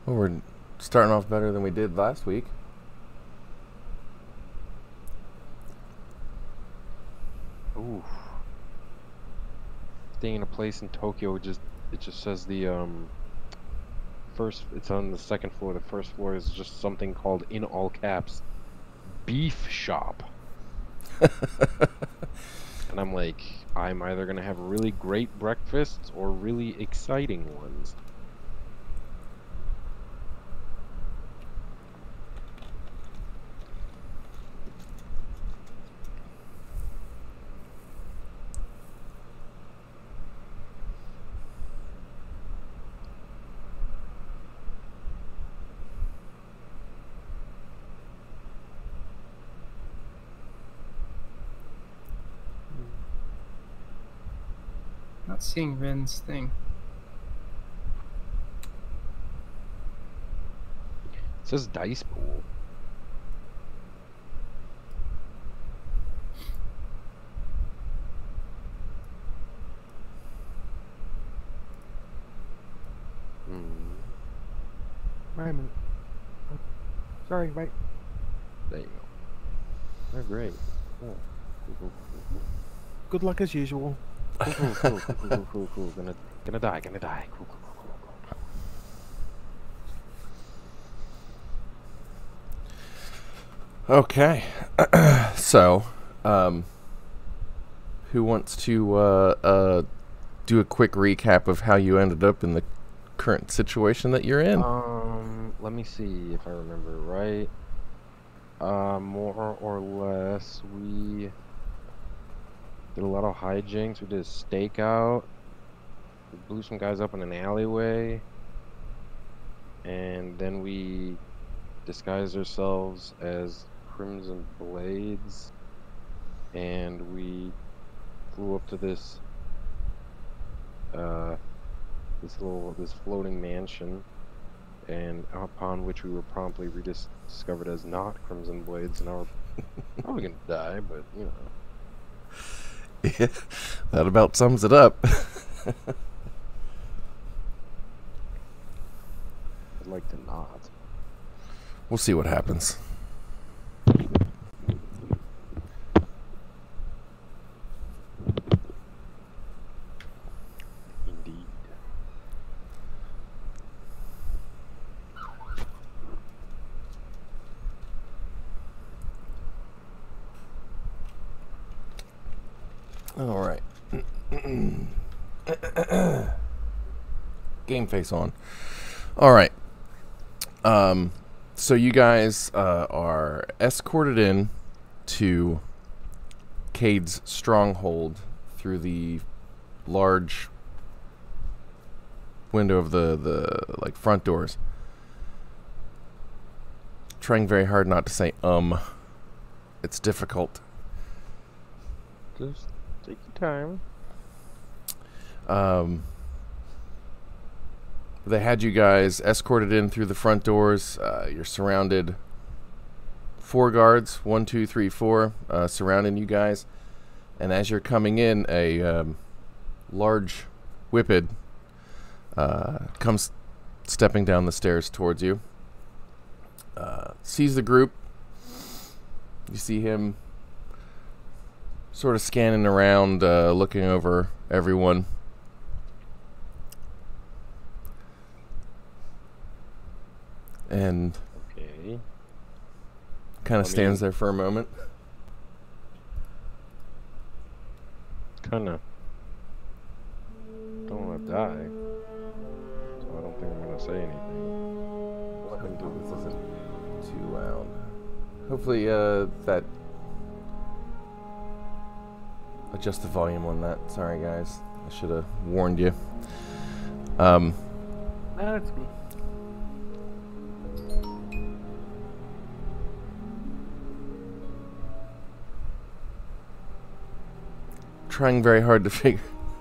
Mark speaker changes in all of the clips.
Speaker 1: Well, we're starting off better than we did last week.
Speaker 2: Ooh. Staying in a place in Tokyo, it just says the first, it's on the second floor. The first floor is just something called, in all caps, beef shop. And I'm like, I'm either gonna have really great breakfasts or really exciting ones.
Speaker 3: Not seeing Rin's thing.
Speaker 2: It says dice pool. Wait a minute. Sorry, right. There you go. They're great. Oh, cool.
Speaker 4: Good luck as usual.
Speaker 2: Cool. Gonna die. Cool.
Speaker 1: Okay. So, who wants to do a quick recap of how you ended up in the current situation that you're in?
Speaker 2: Let me see if I remember right. More or less, we did a lot of hijinks. We did a stakeout. We blew some guys up in an alleyway. And then we disguised ourselves as Crimson Blades. And we flew up to this this floating mansion, and upon which we were promptly rediscovered as not Crimson Blades, and now we're probably gonna die, but you know.
Speaker 1: Yeah, that about sums it up.
Speaker 2: I'd like to not.
Speaker 1: We'll see what happens.
Speaker 2: Indeed.
Speaker 1: All right. Game face on. All right. So you guys are escorted in to Kade's stronghold through the large window of the like front doors. Trying very hard not to say It's difficult.
Speaker 2: Just take your
Speaker 1: time. They had you guys escorted in through the front doors. You're surrounded. 4 guards, 1, 2, 3, 4, surrounding you guys. And as you're coming in, a large whippet comes stepping down the stairs towards you. Sees the group. You see him sort of scanning around, looking over everyone. And
Speaker 2: okay.
Speaker 1: Kind of stands there for a moment.
Speaker 2: Kind of don't want to die, so I don't think I'm gonna say anything.
Speaker 1: Let me do this isn't too loud. Hopefully, that adjust the volume on that. Sorry, guys. I should have warned you.
Speaker 4: No, it's good.
Speaker 1: Trying very hard to figure.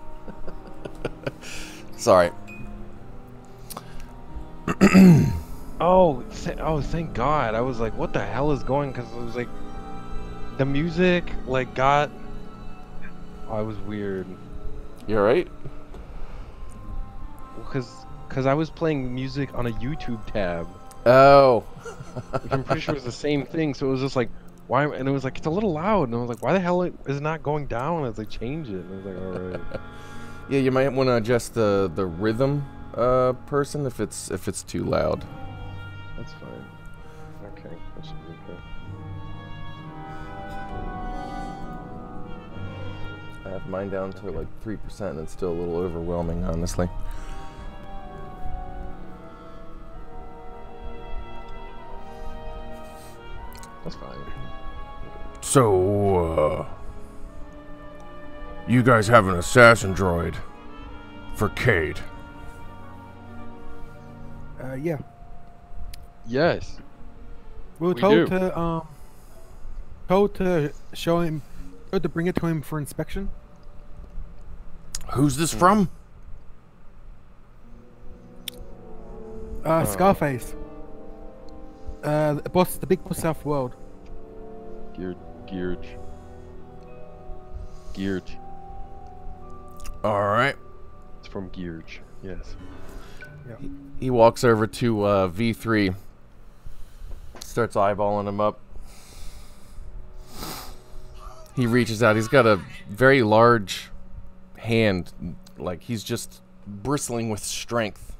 Speaker 1: Sorry.
Speaker 2: Thank God. I was like, what the hell is going? Because it was like, the music, like, got... Oh, it was weird.
Speaker 1: You alright?
Speaker 2: because I was playing music on a YouTube tab,
Speaker 1: Oh.
Speaker 2: which I'm pretty sure was the same thing. So it was just like, why? And it was like, it's a little loud, and I was like, why the hell is it not going down? I was like, change it. And I was like, all right.
Speaker 1: Yeah, you might want to adjust the rhythm, person, if it's too loud.
Speaker 2: That's fine. Okay, that should be okay.
Speaker 1: I have mine down to like 3%, and it's still a little overwhelming, honestly.
Speaker 2: That's fine.
Speaker 1: So, you guys have an assassin droid for Kade.
Speaker 4: Yeah.
Speaker 2: Yes.
Speaker 4: We were
Speaker 2: We
Speaker 4: told
Speaker 2: do.
Speaker 4: to show him, to bring it to him for inspection.
Speaker 1: Who's this from?
Speaker 4: Scarface. The boss, the big boss South World.
Speaker 2: Gearge.
Speaker 1: Alright.
Speaker 2: It's from Gearge. Yes.
Speaker 1: He walks over to V3. Starts eyeballing him up. He reaches out. He's got a very large hand. Like, he's just bristling with strength.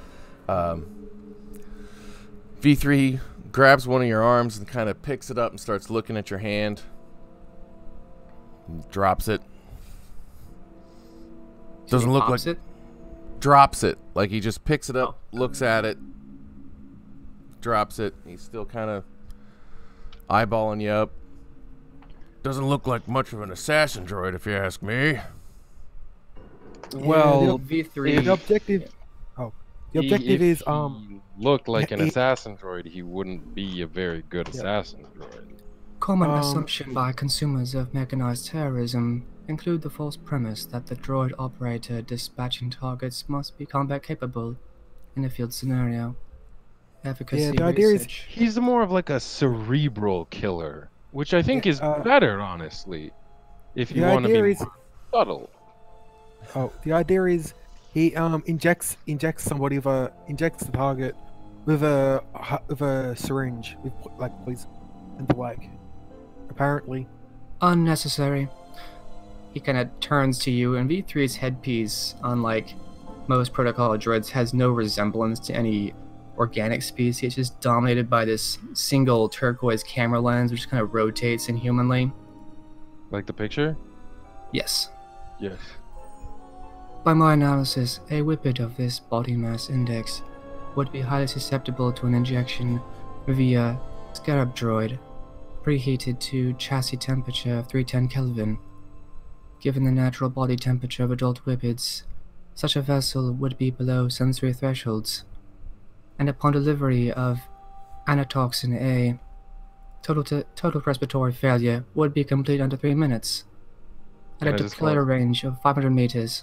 Speaker 1: V3 grabs one of your arms and kind of picks it up and starts looking at your hand. And drops it. Doesn't look like...
Speaker 3: it.
Speaker 1: Drops it. Like, he just picks it up, looks at it, drops it. He's still kind of eyeballing you up. Doesn't look like much of an assassin droid, if you ask me.
Speaker 2: Well,
Speaker 3: V3.
Speaker 4: The objective. Oh, the objective
Speaker 2: if
Speaker 4: is
Speaker 2: he looked like an
Speaker 4: he-
Speaker 2: assassin droid, he wouldn't be a very good assassin droid.
Speaker 3: Common assumption by consumers of mechanized terrorism include the false premise that the droid operator dispatching targets must be combat capable in a field scenario. Efficacy
Speaker 4: the idea is-
Speaker 3: research.
Speaker 2: He's more of like a cerebral killer, which I think is
Speaker 4: Yeah,
Speaker 2: better, honestly. If you
Speaker 4: the
Speaker 2: want to
Speaker 4: idea
Speaker 2: be
Speaker 4: is-
Speaker 2: more subtle.
Speaker 4: the idea is he injects somebody injects the target with a syringe with like poison and the like. Apparently.
Speaker 3: Unnecessary. He kind of turns to you, and V3's headpiece, unlike most protocol droids, has no resemblance to any organic species. It's just dominated by this single turquoise camera lens, which kind of rotates inhumanly.
Speaker 2: Like the picture?
Speaker 3: Yes.
Speaker 2: Yes.
Speaker 3: By my analysis, a whippet of this body mass index would be highly susceptible to an injection via scarab droid, preheated to chassis temperature of 310 Kelvin. Given the natural body temperature of adult whippets, such a vessel would be below sensory thresholds, and upon delivery of anatoxin A, total respiratory failure would be complete under 3 minutes, at
Speaker 2: Can
Speaker 3: a
Speaker 2: I just
Speaker 3: deployer
Speaker 2: go-
Speaker 3: range of 500 meters.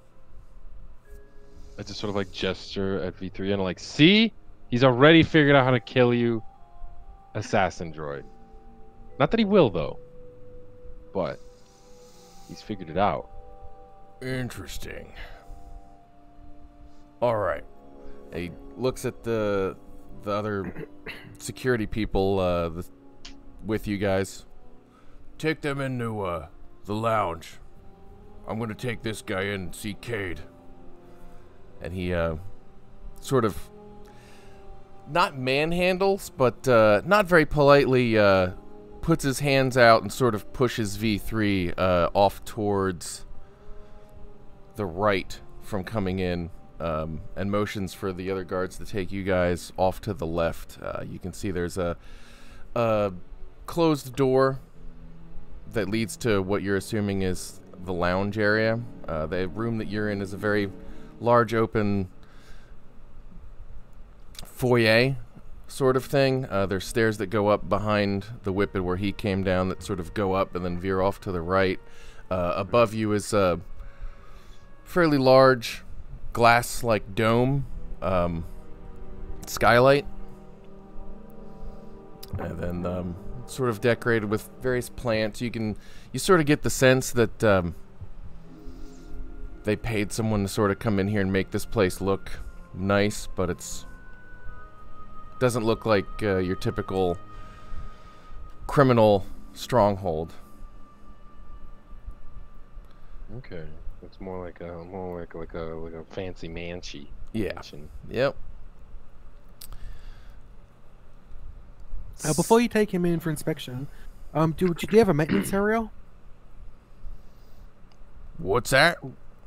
Speaker 2: I just sort of like gesture at V3 and like, see? He's already figured out how to kill you. Assassin droid. Not that he will, though. But he's figured it out.
Speaker 1: Interesting. Alright. He looks at the other security people with you guys. Take them into the lounge. I'm gonna take this guy in and see Kade. And he sort of not manhandles, but not very politely puts his hands out and sort of pushes V3 off towards the right from coming in, and motions for the other guards to take you guys off to the left. You can see there's a closed door that leads to what you're assuming is the lounge area. The room that you're in is a very large open foyer sort of thing. There's stairs that go up behind the whippet where he came down that sort of go up and then veer off to the right. Above you is a fairly large glass-like dome skylight, and then sort of decorated with various plants. You sort of get the sense that they paid someone to sort of come in here and make this place look nice, but doesn't look like your typical criminal stronghold.
Speaker 2: Okay, it's more like a fancy mansion.
Speaker 1: Yeah. Yep.
Speaker 4: Before you take him in for inspection, do you have a maintenance area?
Speaker 1: What's that?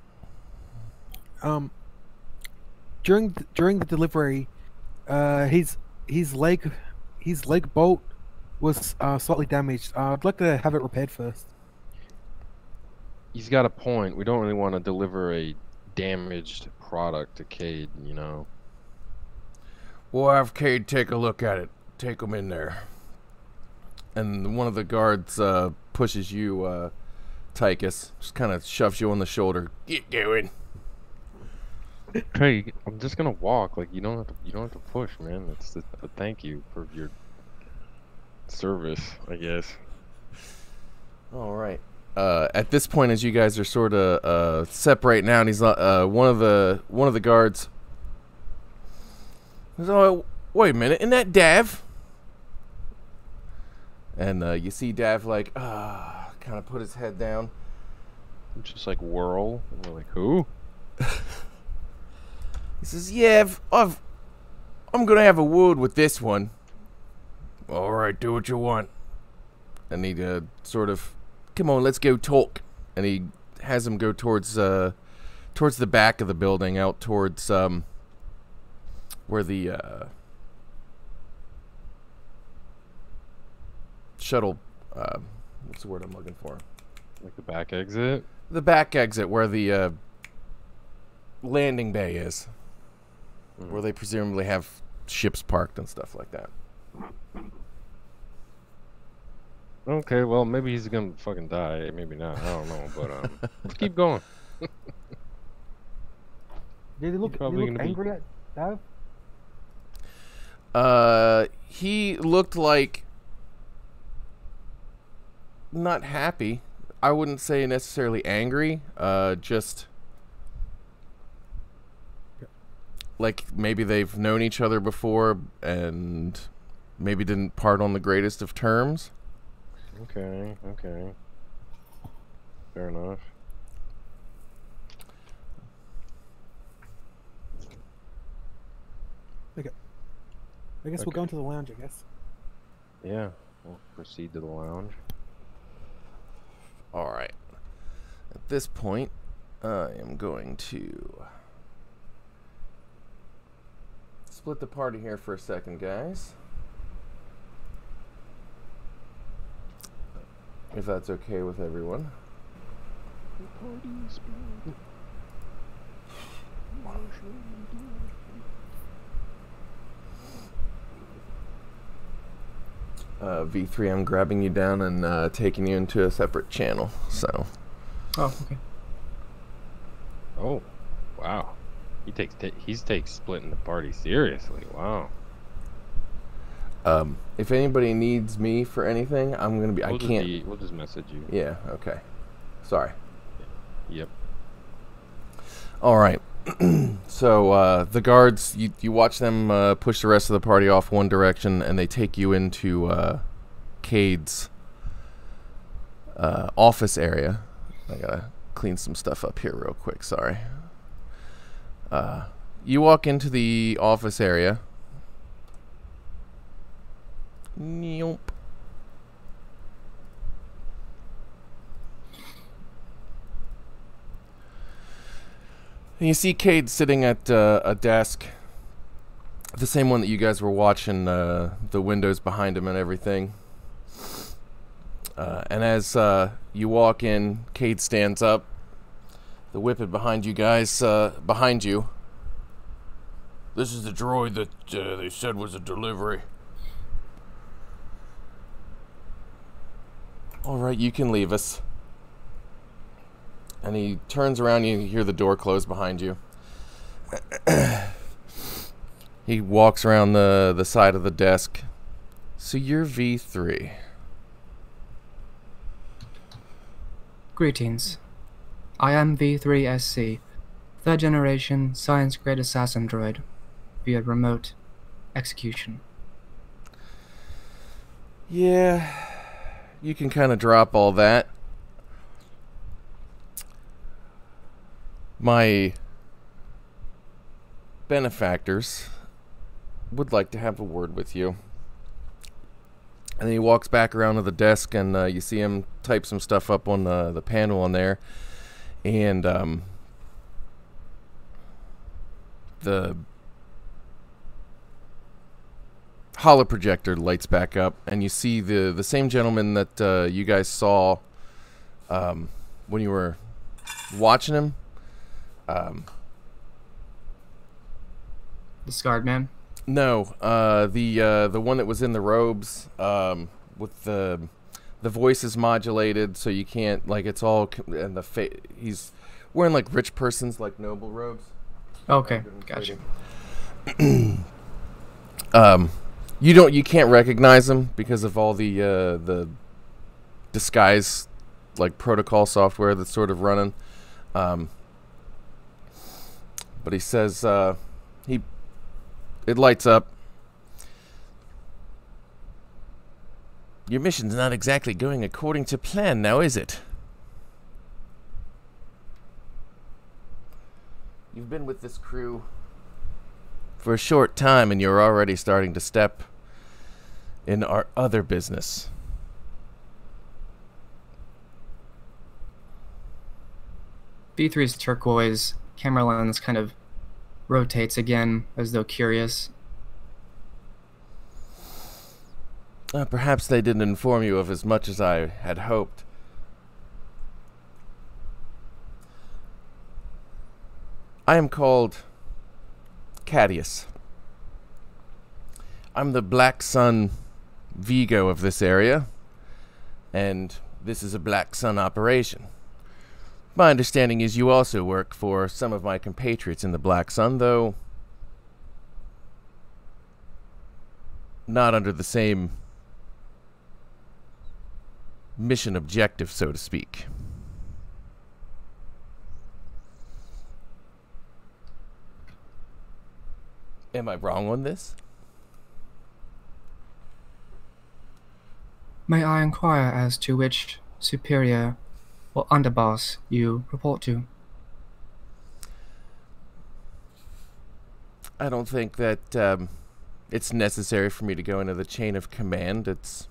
Speaker 4: During the delivery, his leg bolt was slightly damaged. I'd like to have it repaired first.
Speaker 2: He's got a point. We don't really want to deliver a damaged product to Kade, you know.
Speaker 1: We'll have Kade take a look at it. Take him in there. And one of the guards pushes you, Tychus. Just kind of shoves you on the shoulder. Get going.
Speaker 2: Hey, I'm just gonna walk. Like you don't have to push, man. It's just a thank you for your service, I guess.
Speaker 1: All right. At this point, as you guys are sort of separating out, he's one of the guards. He's oh, wait a minute, isn't that Dav? And you see Dav like kind of put his head down.
Speaker 2: Just like whirl, and we're like, who?
Speaker 1: He says, "Yeah, I'm gonna have a word with this one." All right, do what you want. And he sort of, come on, let's go talk. And he has him go towards the back of the building, out towards where the shuttle. What's the word I'm looking for?
Speaker 2: Like the back exit?
Speaker 1: The back exit, where the landing bay is. Where they presumably have ships parked and stuff like that.
Speaker 2: Okay, well, maybe he's gonna fucking die. Maybe not. I don't know, but let's keep going.
Speaker 4: Did he look angry at Dav?
Speaker 1: He looked like not happy. I wouldn't say necessarily angry. Just like maybe they've known each other before and maybe didn't part on the greatest of terms.
Speaker 2: Okay. Fair enough.
Speaker 4: Okay. I guess we'll go into the lounge, I guess.
Speaker 2: Yeah, we'll proceed to the lounge.
Speaker 1: All right. At this point, I am going to split the party here for a second, guys. If that's okay with everyone. V3, I'm grabbing you down and taking you into a separate channel. So.
Speaker 3: Oh, okay.
Speaker 2: Oh, wow. He takes splitting the party seriously. Wow.
Speaker 1: If anybody needs me for anything, I'm gonna be.
Speaker 2: We'll just message you.
Speaker 1: Yeah. Okay. Sorry.
Speaker 2: Yep.
Speaker 1: All right. So the guards, you watch them push the rest of the party off one direction, and they take you into Kade's office area. I gotta clean some stuff up here real quick. Sorry. You walk into the office area. Nope. And you see Kade sitting at a desk, the same one that you guys were watching, the windows behind him and everything. And as you walk in, Kade stands up, the whippet behind you guys, behind you. This is the droid that they said was a delivery. All right, you can leave us. And he turns around, you hear the door close behind you. He walks around the side of the desk. So you're V3.
Speaker 3: Greetings. I am V3SC, third generation science-grade assassin droid, via remote execution.
Speaker 1: Yeah, you can kind of drop all that. My benefactors would like to have a word with you. And then he walks back around to the desk, and you see him type some stuff up on the panel on there. And the holoprojector lights back up, and you see the same gentleman that you guys saw when you were watching him.
Speaker 3: The scarred man?
Speaker 1: No, the one that was in the robes, with the voice is modulated, so you can't, like, it's all and he's wearing like rich person's like noble robes.
Speaker 3: Okay, gotcha.
Speaker 1: You can't recognize him because of all the disguise like protocol software that's sort of running. But he says it lights up. Your mission's not exactly going according to plan now, is it? You've been with this crew for a short time, and you're already starting to step in our other business.
Speaker 3: V3's turquoise camera lens kind of rotates again, as though curious.
Speaker 1: Perhaps they didn't inform you of as much as I had hoped. I am called Kade. I'm the Black Sun Vigo of this area, and this is a Black Sun operation. My understanding is you also work for some of my compatriots in the Black Sun, though not under the same mission objective, so to speak. Am I wrong on this?
Speaker 3: May I inquire as to which superior or underboss you report to?
Speaker 1: I don't think that it's necessary for me to go into the chain of command. It's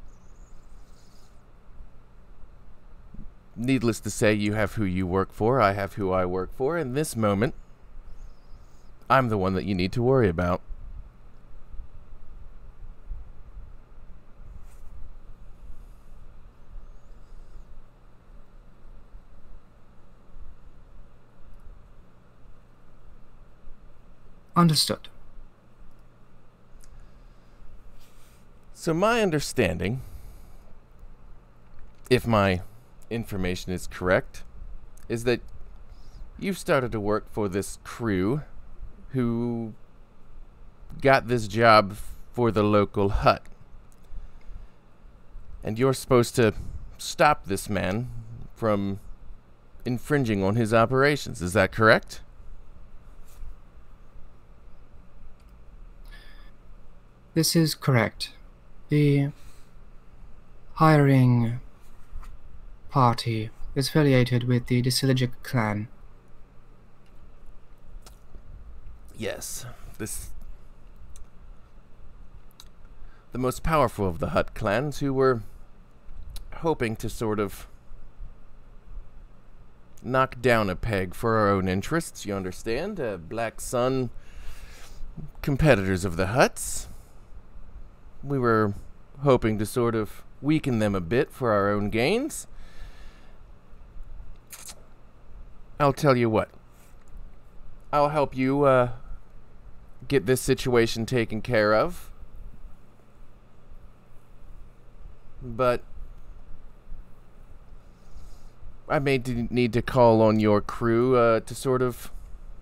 Speaker 1: needless to say, you have who you work for, I have who I work for. In this moment, I'm the one that you need to worry about.
Speaker 3: Understood.
Speaker 1: So my understanding, if my information is correct, is that you've started to work for this crew who got this job for the local hut. And you're supposed to stop this man from infringing on his operations. Is that correct?
Speaker 3: This is correct. The hiring party is affiliated with the Disiligic clan.
Speaker 1: Yes, the most powerful of the Hutt clans, who were hoping to sort of knock down a peg for our own interests, you understand? Black Sun competitors of the Hutts. We were hoping to sort of weaken them a bit for our own gains. I'll tell you what. I'll help you get this situation taken care of. But I may need to call on your crew to sort of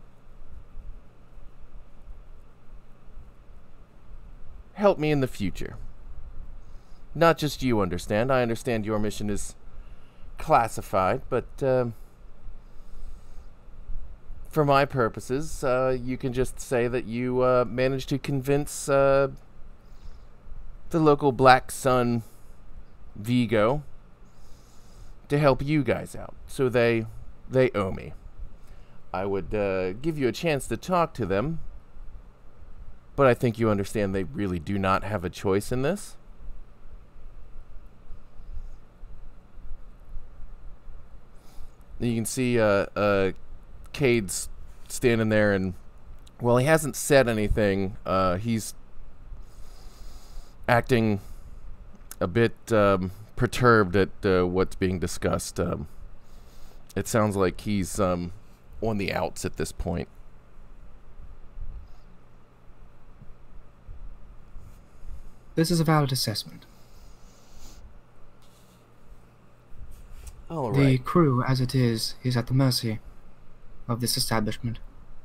Speaker 1: help me in the future. Not just you understand. I understand your mission is classified, but for my purposes, you can just say that you managed to convince the local Black Sun Vigo to help you guys out. So they owe me. I would give you a chance to talk to them, but I think you understand they really do not have a choice in this. You can see Kade's standing there, and while he hasn't said anything, he's acting a bit perturbed at what's being discussed. It sounds like he's on the outs at this point.
Speaker 3: This is a valid assessment.
Speaker 1: All
Speaker 3: The
Speaker 1: right.
Speaker 3: crew, as it is at the mercy of this establishment.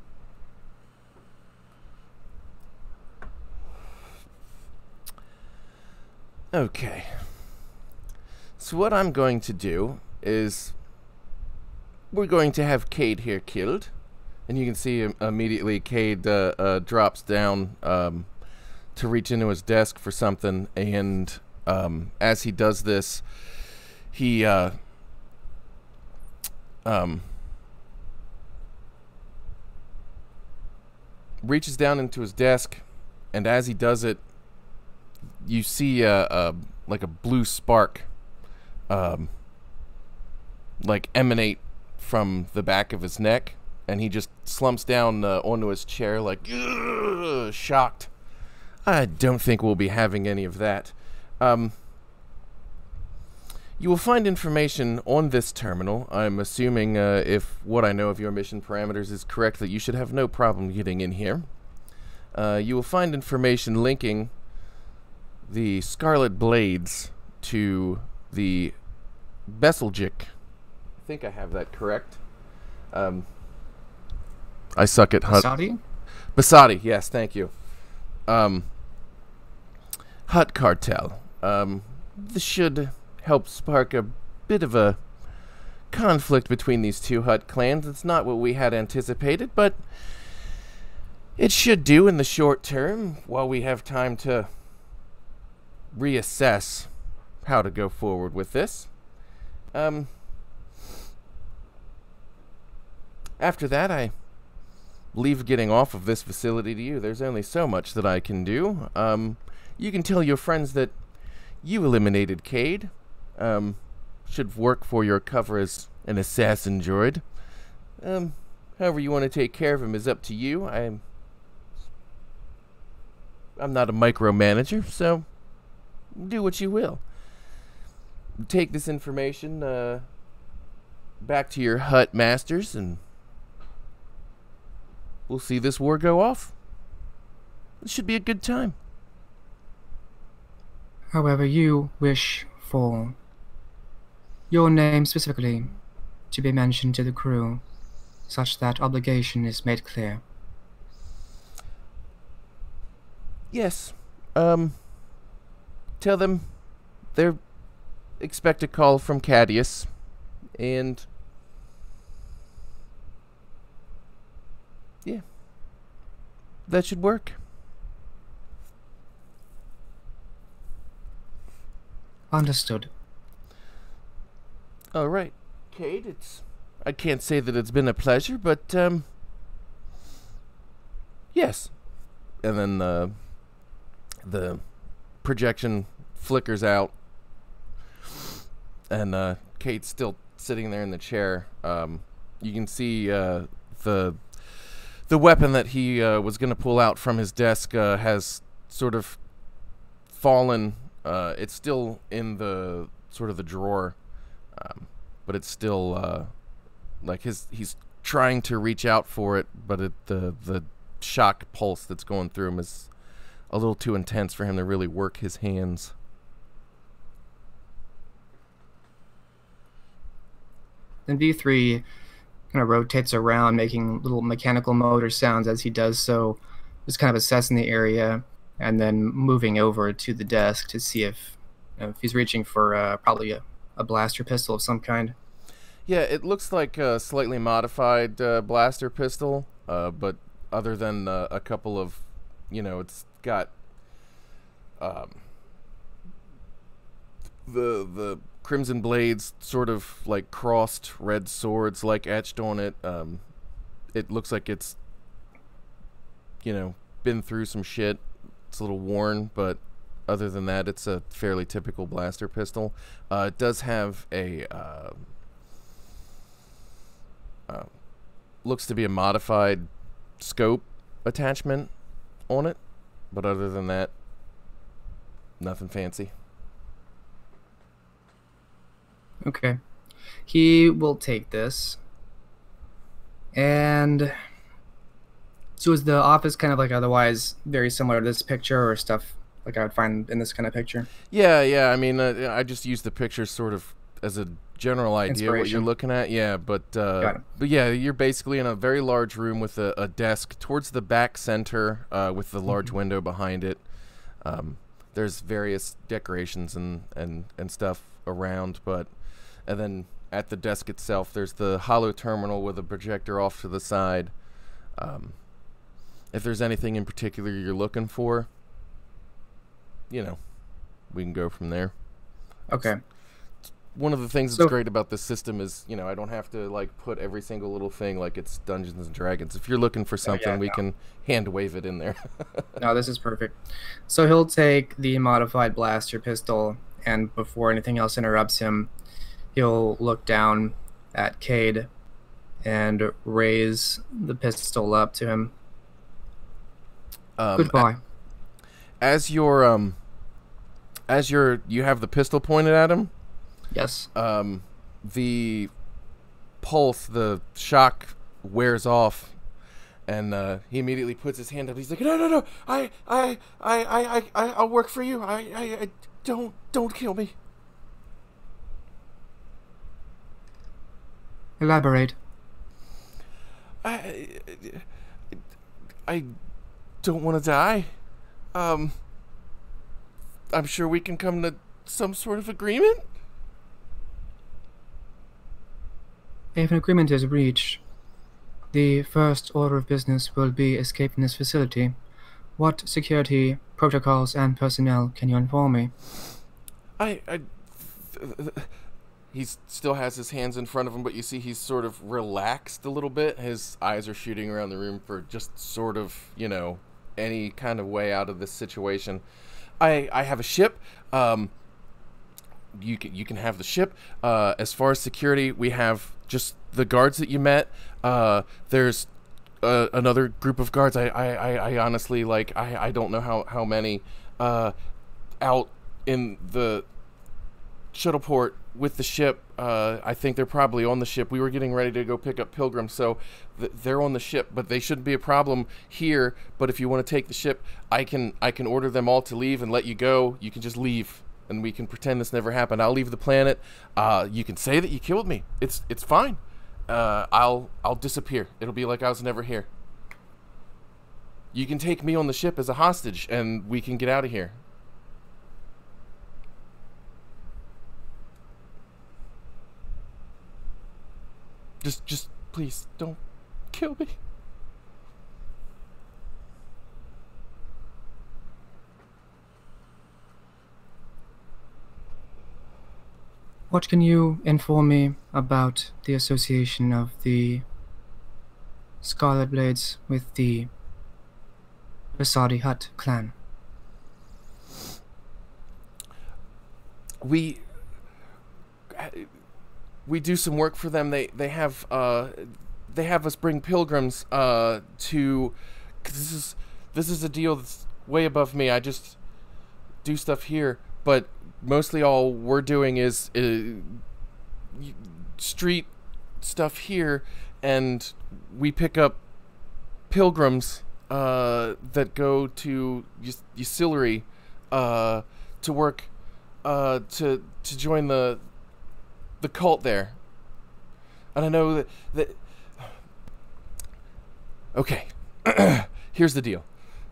Speaker 1: Okay. So what I'm going to do is we're going to have Kade here killed. And you can see immediately Kade drops down to reach into his desk for something. And as he does this, he reaches down into his desk. And as he does it, you see like a blue spark like emanate from the back of his neck, and he just slumps down onto his chair like shocked. I don't think we'll be having any of that. You will find information on this terminal. I'm assuming if what I know of your mission parameters is correct, that you should have no problem getting in here. You will find information linking the Scarlet Blades to the Besseljik. I think I have that correct. I suck at
Speaker 3: Saudi?
Speaker 1: Basadi, yes, thank you. Hut Cartel. This should help spark a bit of a conflict between these two Hut clans. It's not what we had anticipated, but it should do in the short term while we have time to reassess how to go forward with this. After that, I leave getting off of this facility to you. There's only so much that I can do. You can tell your friends that you eliminated Kade. Should work for your cover as an assassin droid. However you want to take care of him is up to you. I'm not a micromanager, so do what you will. Take this information back to your Hut masters, and we'll see this war go off. It should be a good time.
Speaker 3: However, you wish for your name specifically to be mentioned to the crew, such that obligation is made clear.
Speaker 1: Yes. Tell them they're expect a call from Cadius, and yeah, that should work.
Speaker 3: Understood.
Speaker 1: All right, Kade. I can't say that it's been a pleasure, but yes. And then the projection flickers out, and Kate's still sitting there in the chair. You can see the weapon that he was going to pull out from his desk has sort of fallen. It's still in the sort of the drawer, but it's still like he's trying to reach out for it, but the shock pulse that's going through him is a little too intense for him to really work his hands.
Speaker 3: Then V3 kind of rotates around, making little mechanical motor sounds as he does so, just kind of assessing the area, and then moving over to the desk to see if he's reaching for probably a blaster pistol of some kind.
Speaker 1: Yeah, it looks like a slightly modified blaster pistol, but other than a couple of, it's got um, the crimson blades sort of like crossed red swords like etched on it. It looks like it's, been through some shit. It's a little worn, but other than that, it's a fairly typical blaster pistol. It does have a looks to be a modified scope attachment on it, but other than that, nothing fancy.
Speaker 3: Okay. He will take this. And so is the office kind of like otherwise very similar to this picture or stuff like I would find in this kind of picture?
Speaker 1: Yeah. I mean, I just used the picture sort of as a general idea what you're looking at. Yeah, but yeah, you're basically in a very large room with a desk towards the back center with the large window behind it. There's various decorations and stuff around, and then at the desk itself, there's the hollow terminal with a projector off to the side. If there's anything in particular you're looking for, we can go from there.
Speaker 3: Okay.
Speaker 1: One of the things that's great about this system is, I don't have to like put every single little thing like it's Dungeons and Dragons. If you're looking for something, we can hand wave it in there.
Speaker 3: No, this is perfect. So he'll take the modified blaster pistol, and before anything else interrupts him, he'll look down at Kade and raise the pistol up to him. Goodbye.
Speaker 1: As you have the pistol pointed at him.
Speaker 3: Yes.
Speaker 1: The pulse, the shock wears off, and he immediately puts his hand up. He's like, "No! I'll work for you. I don't kill me."
Speaker 3: Elaborate.
Speaker 1: I don't want to die. I'm sure we can come to some sort of agreement.
Speaker 3: If an agreement is reached, the first order of business will be escape from this facility. What security protocols and personnel can you inform me?
Speaker 1: He still has his hands in front of him, but you see he's sort of relaxed a little bit. His eyes are shooting around the room for just sort of, any kind of way out of this situation. I have a ship. You can have the ship. As far as security, we have just the guards that you met. There's another group of guards. I honestly I don't know how many out in the shuttle port with the ship. I think they're probably on the ship. We were getting ready to go pick up pilgrims, so they're on the ship, but they shouldn't be a problem here. But if you want to take the ship, I can order them all to leave and let you go. You can just leave, and we can pretend this never happened. I'll leave the planet. You can say that you killed me. It's fine. I'll disappear. It'll be like I was never here. You can take me on the ship as a hostage, and we can get out of here. Just please don't kill me.
Speaker 3: What can you inform me about the association of the Scarlet Blades with the Basadi Hut clan?
Speaker 1: We do some work for them. They have us bring pilgrims to. 'Cause this is a deal that's way above me. I just do stuff here, but mostly all we're doing is street stuff here, and we pick up pilgrims that go to Ysilary to work to join the cult there. And I know that okay. Here's the deal.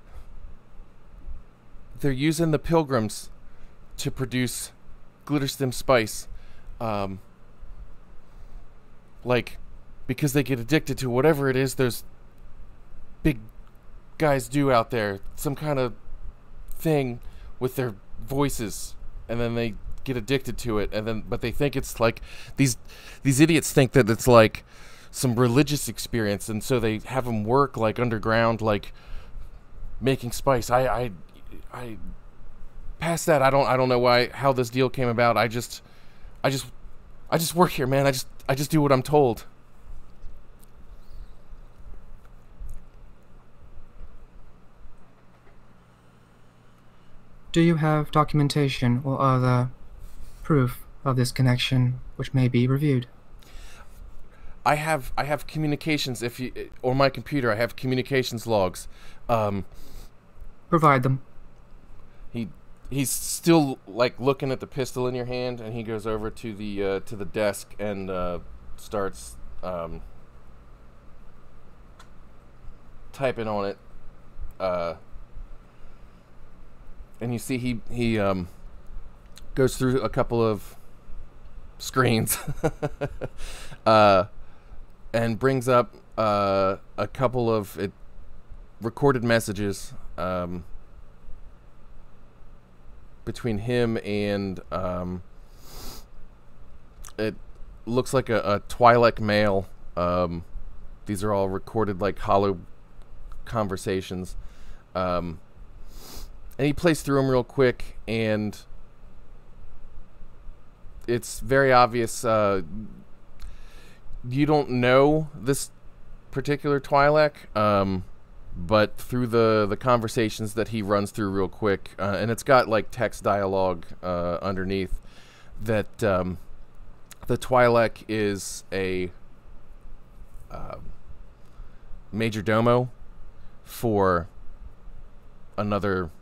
Speaker 1: They're using the pilgrims to produce glitterstim spice. like, because they get addicted to whatever it is those big guys do out there, some kind of thing with their voices, and then they get addicted to it, and then but they think it's like these idiots think that it's like some religious experience, and so they have them work like underground, like making spice. I past that, I don't know how this deal came about. I just work here, man. I just do what I'm told.
Speaker 3: Do you have documentation or other proof of this connection which may be reviewed?
Speaker 1: I have communications. If you or my computer, I have communications logs.
Speaker 3: Provide them.
Speaker 1: He's still like looking at the pistol in your hand, and he goes over to the desk and starts typing on it. And you see he goes through a couple of screens and brings up a couple of recorded messages between him and it looks like a Twi'lek male. These are all recorded like hollow conversations. And he plays through them real quick, and it's very obvious. You don't know this particular Twi'lek, but through the conversations that he runs through real quick, and it's got like text dialogue underneath, that the Twi'lek is a major domo for another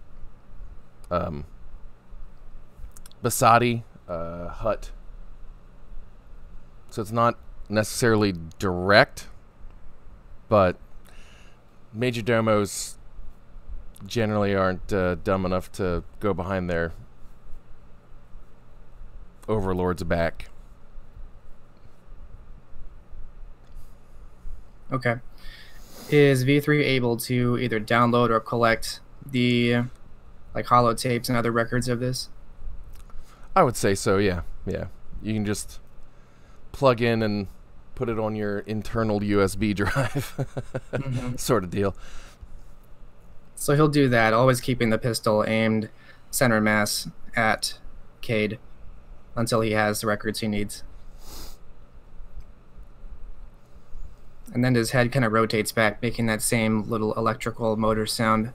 Speaker 1: Basadi hut. So it's not necessarily direct, but major domos generally aren't dumb enough to go behind their overlord's back.
Speaker 3: Okay. Is V3 able to either download or collect the like holotapes and other records of this?
Speaker 1: I would say so, yeah. Yeah. You can just plug in and put it on your internal USB drive. Sort of deal.
Speaker 3: So he'll do that, always keeping the pistol aimed center mass at Kade until he has the records he needs. And then his head kind of rotates back, making that same little electrical motor sound.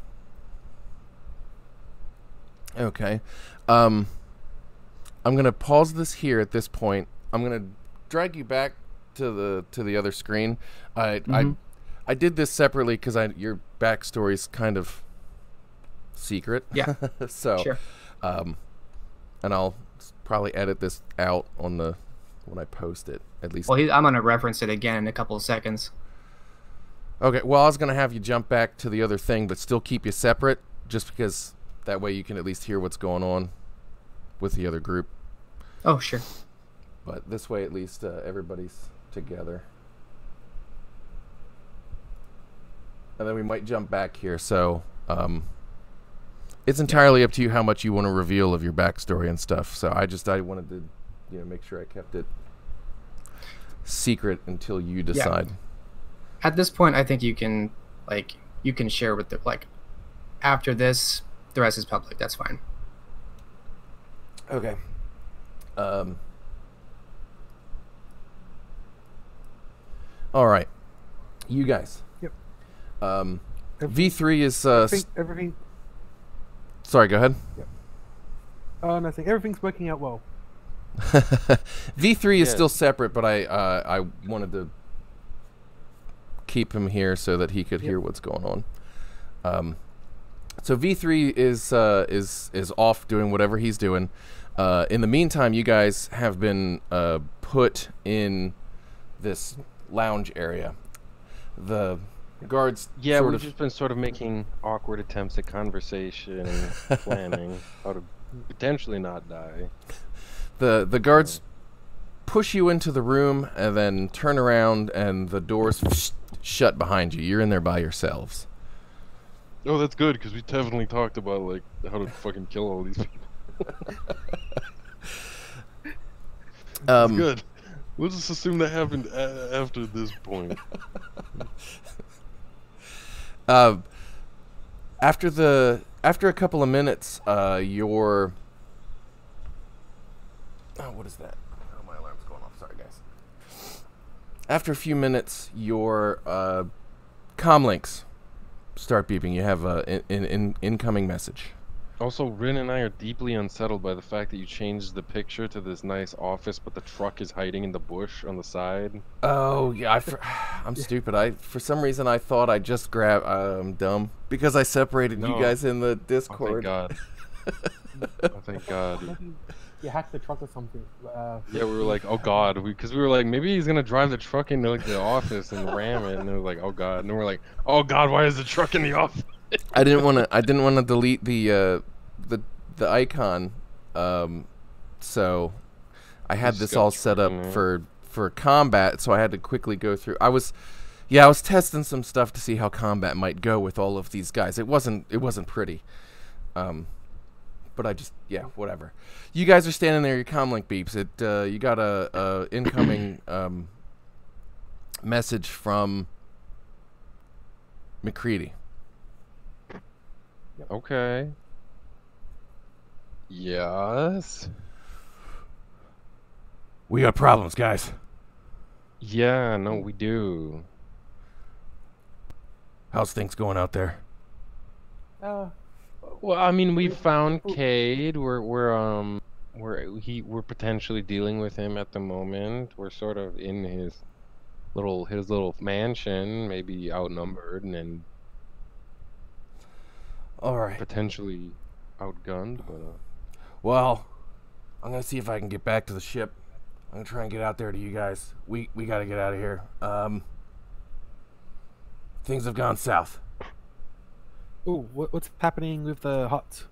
Speaker 1: Okay. I'm going to pause this here at this point. I'm going to drag you back to the other screen. I did this separately because your backstory's kind of secret.
Speaker 3: Yeah.
Speaker 1: So,
Speaker 3: sure.
Speaker 1: And I'll probably edit this out on when I post it, at least.
Speaker 3: Well, I'm going to reference it again in a couple of seconds.
Speaker 1: Okay, well, I was going to have you jump back to the other thing, but still keep you separate, just because that way you can at least hear what's going on with the other group.
Speaker 3: Oh, sure.
Speaker 1: But this way, at least, everybody's together. And then we might jump back here, so it's entirely up to you how much you want to reveal of your backstory and stuff. So I wanted to make sure I kept it secret until you decide.
Speaker 3: Yeah. At this point, I think you can share with after this, the rest is public. That's fine.
Speaker 1: Okay. All right. You guys.
Speaker 4: Yep.
Speaker 1: V3 is
Speaker 4: everything.
Speaker 1: Sorry, go ahead.
Speaker 4: Yep. Nothing. Everything's working out well.
Speaker 1: V3 is still separate, but I wanted to keep him here so that he could hear what's going on. So V3 is off doing whatever he's doing. In the meantime, you guys have been put in this lounge area. The guards.
Speaker 2: Yeah, we've just been sort of making awkward attempts at conversation and planning how to potentially not die.
Speaker 1: The guards push you into the room and then turn around and the doors shut behind you. You're in there by yourselves.
Speaker 2: Oh, that's good, because we definitely talked about, like, how to fucking kill all these people. That's good. We'll just assume that happened after this point.
Speaker 1: After a couple of minutes, your what is that? Oh, my alarm's going off. Sorry, guys. After a few minutes, your comm links start beeping. You have an incoming message.
Speaker 2: Also, Rin and I are deeply unsettled by the fact that you changed the picture to this nice office, but the truck is hiding in the bush on the side.
Speaker 1: Oh yeah, I'm stupid. For some reason I thought I just grabbed. I'm dumb because I separated you guys in the Discord.
Speaker 2: Oh, thank God. Oh, thank God.
Speaker 4: You hacked the truck or something.
Speaker 2: Yeah, we were like, oh God, because we were like, maybe he's gonna drive the truck into like the office and ram it, and it was like, oh God, and then we're like, oh God, why is the truck in the office?
Speaker 1: I didn't want to delete the icon, so I had this all set up for combat. So I had to quickly go through. I was testing some stuff to see how combat might go with all of these guys. It wasn't pretty, but whatever. You guys are standing there. Your comlink beeps. You got a incoming message from MacLeod.
Speaker 2: Okay. Yes.
Speaker 1: We got problems, guys.
Speaker 2: Yeah, no, we do.
Speaker 1: How's things going out there?
Speaker 2: Well, I mean, we found Kade. We're potentially dealing with him at the moment. We're sort of in his little mansion, maybe outnumbered and
Speaker 1: all right,
Speaker 2: potentially outgunned, but
Speaker 1: well, I'm gonna see if I can get back to the ship. I'm gonna try and get out there to you guys. We gotta get out of here. Things have gone south.
Speaker 4: Oh, what's happening with the huts?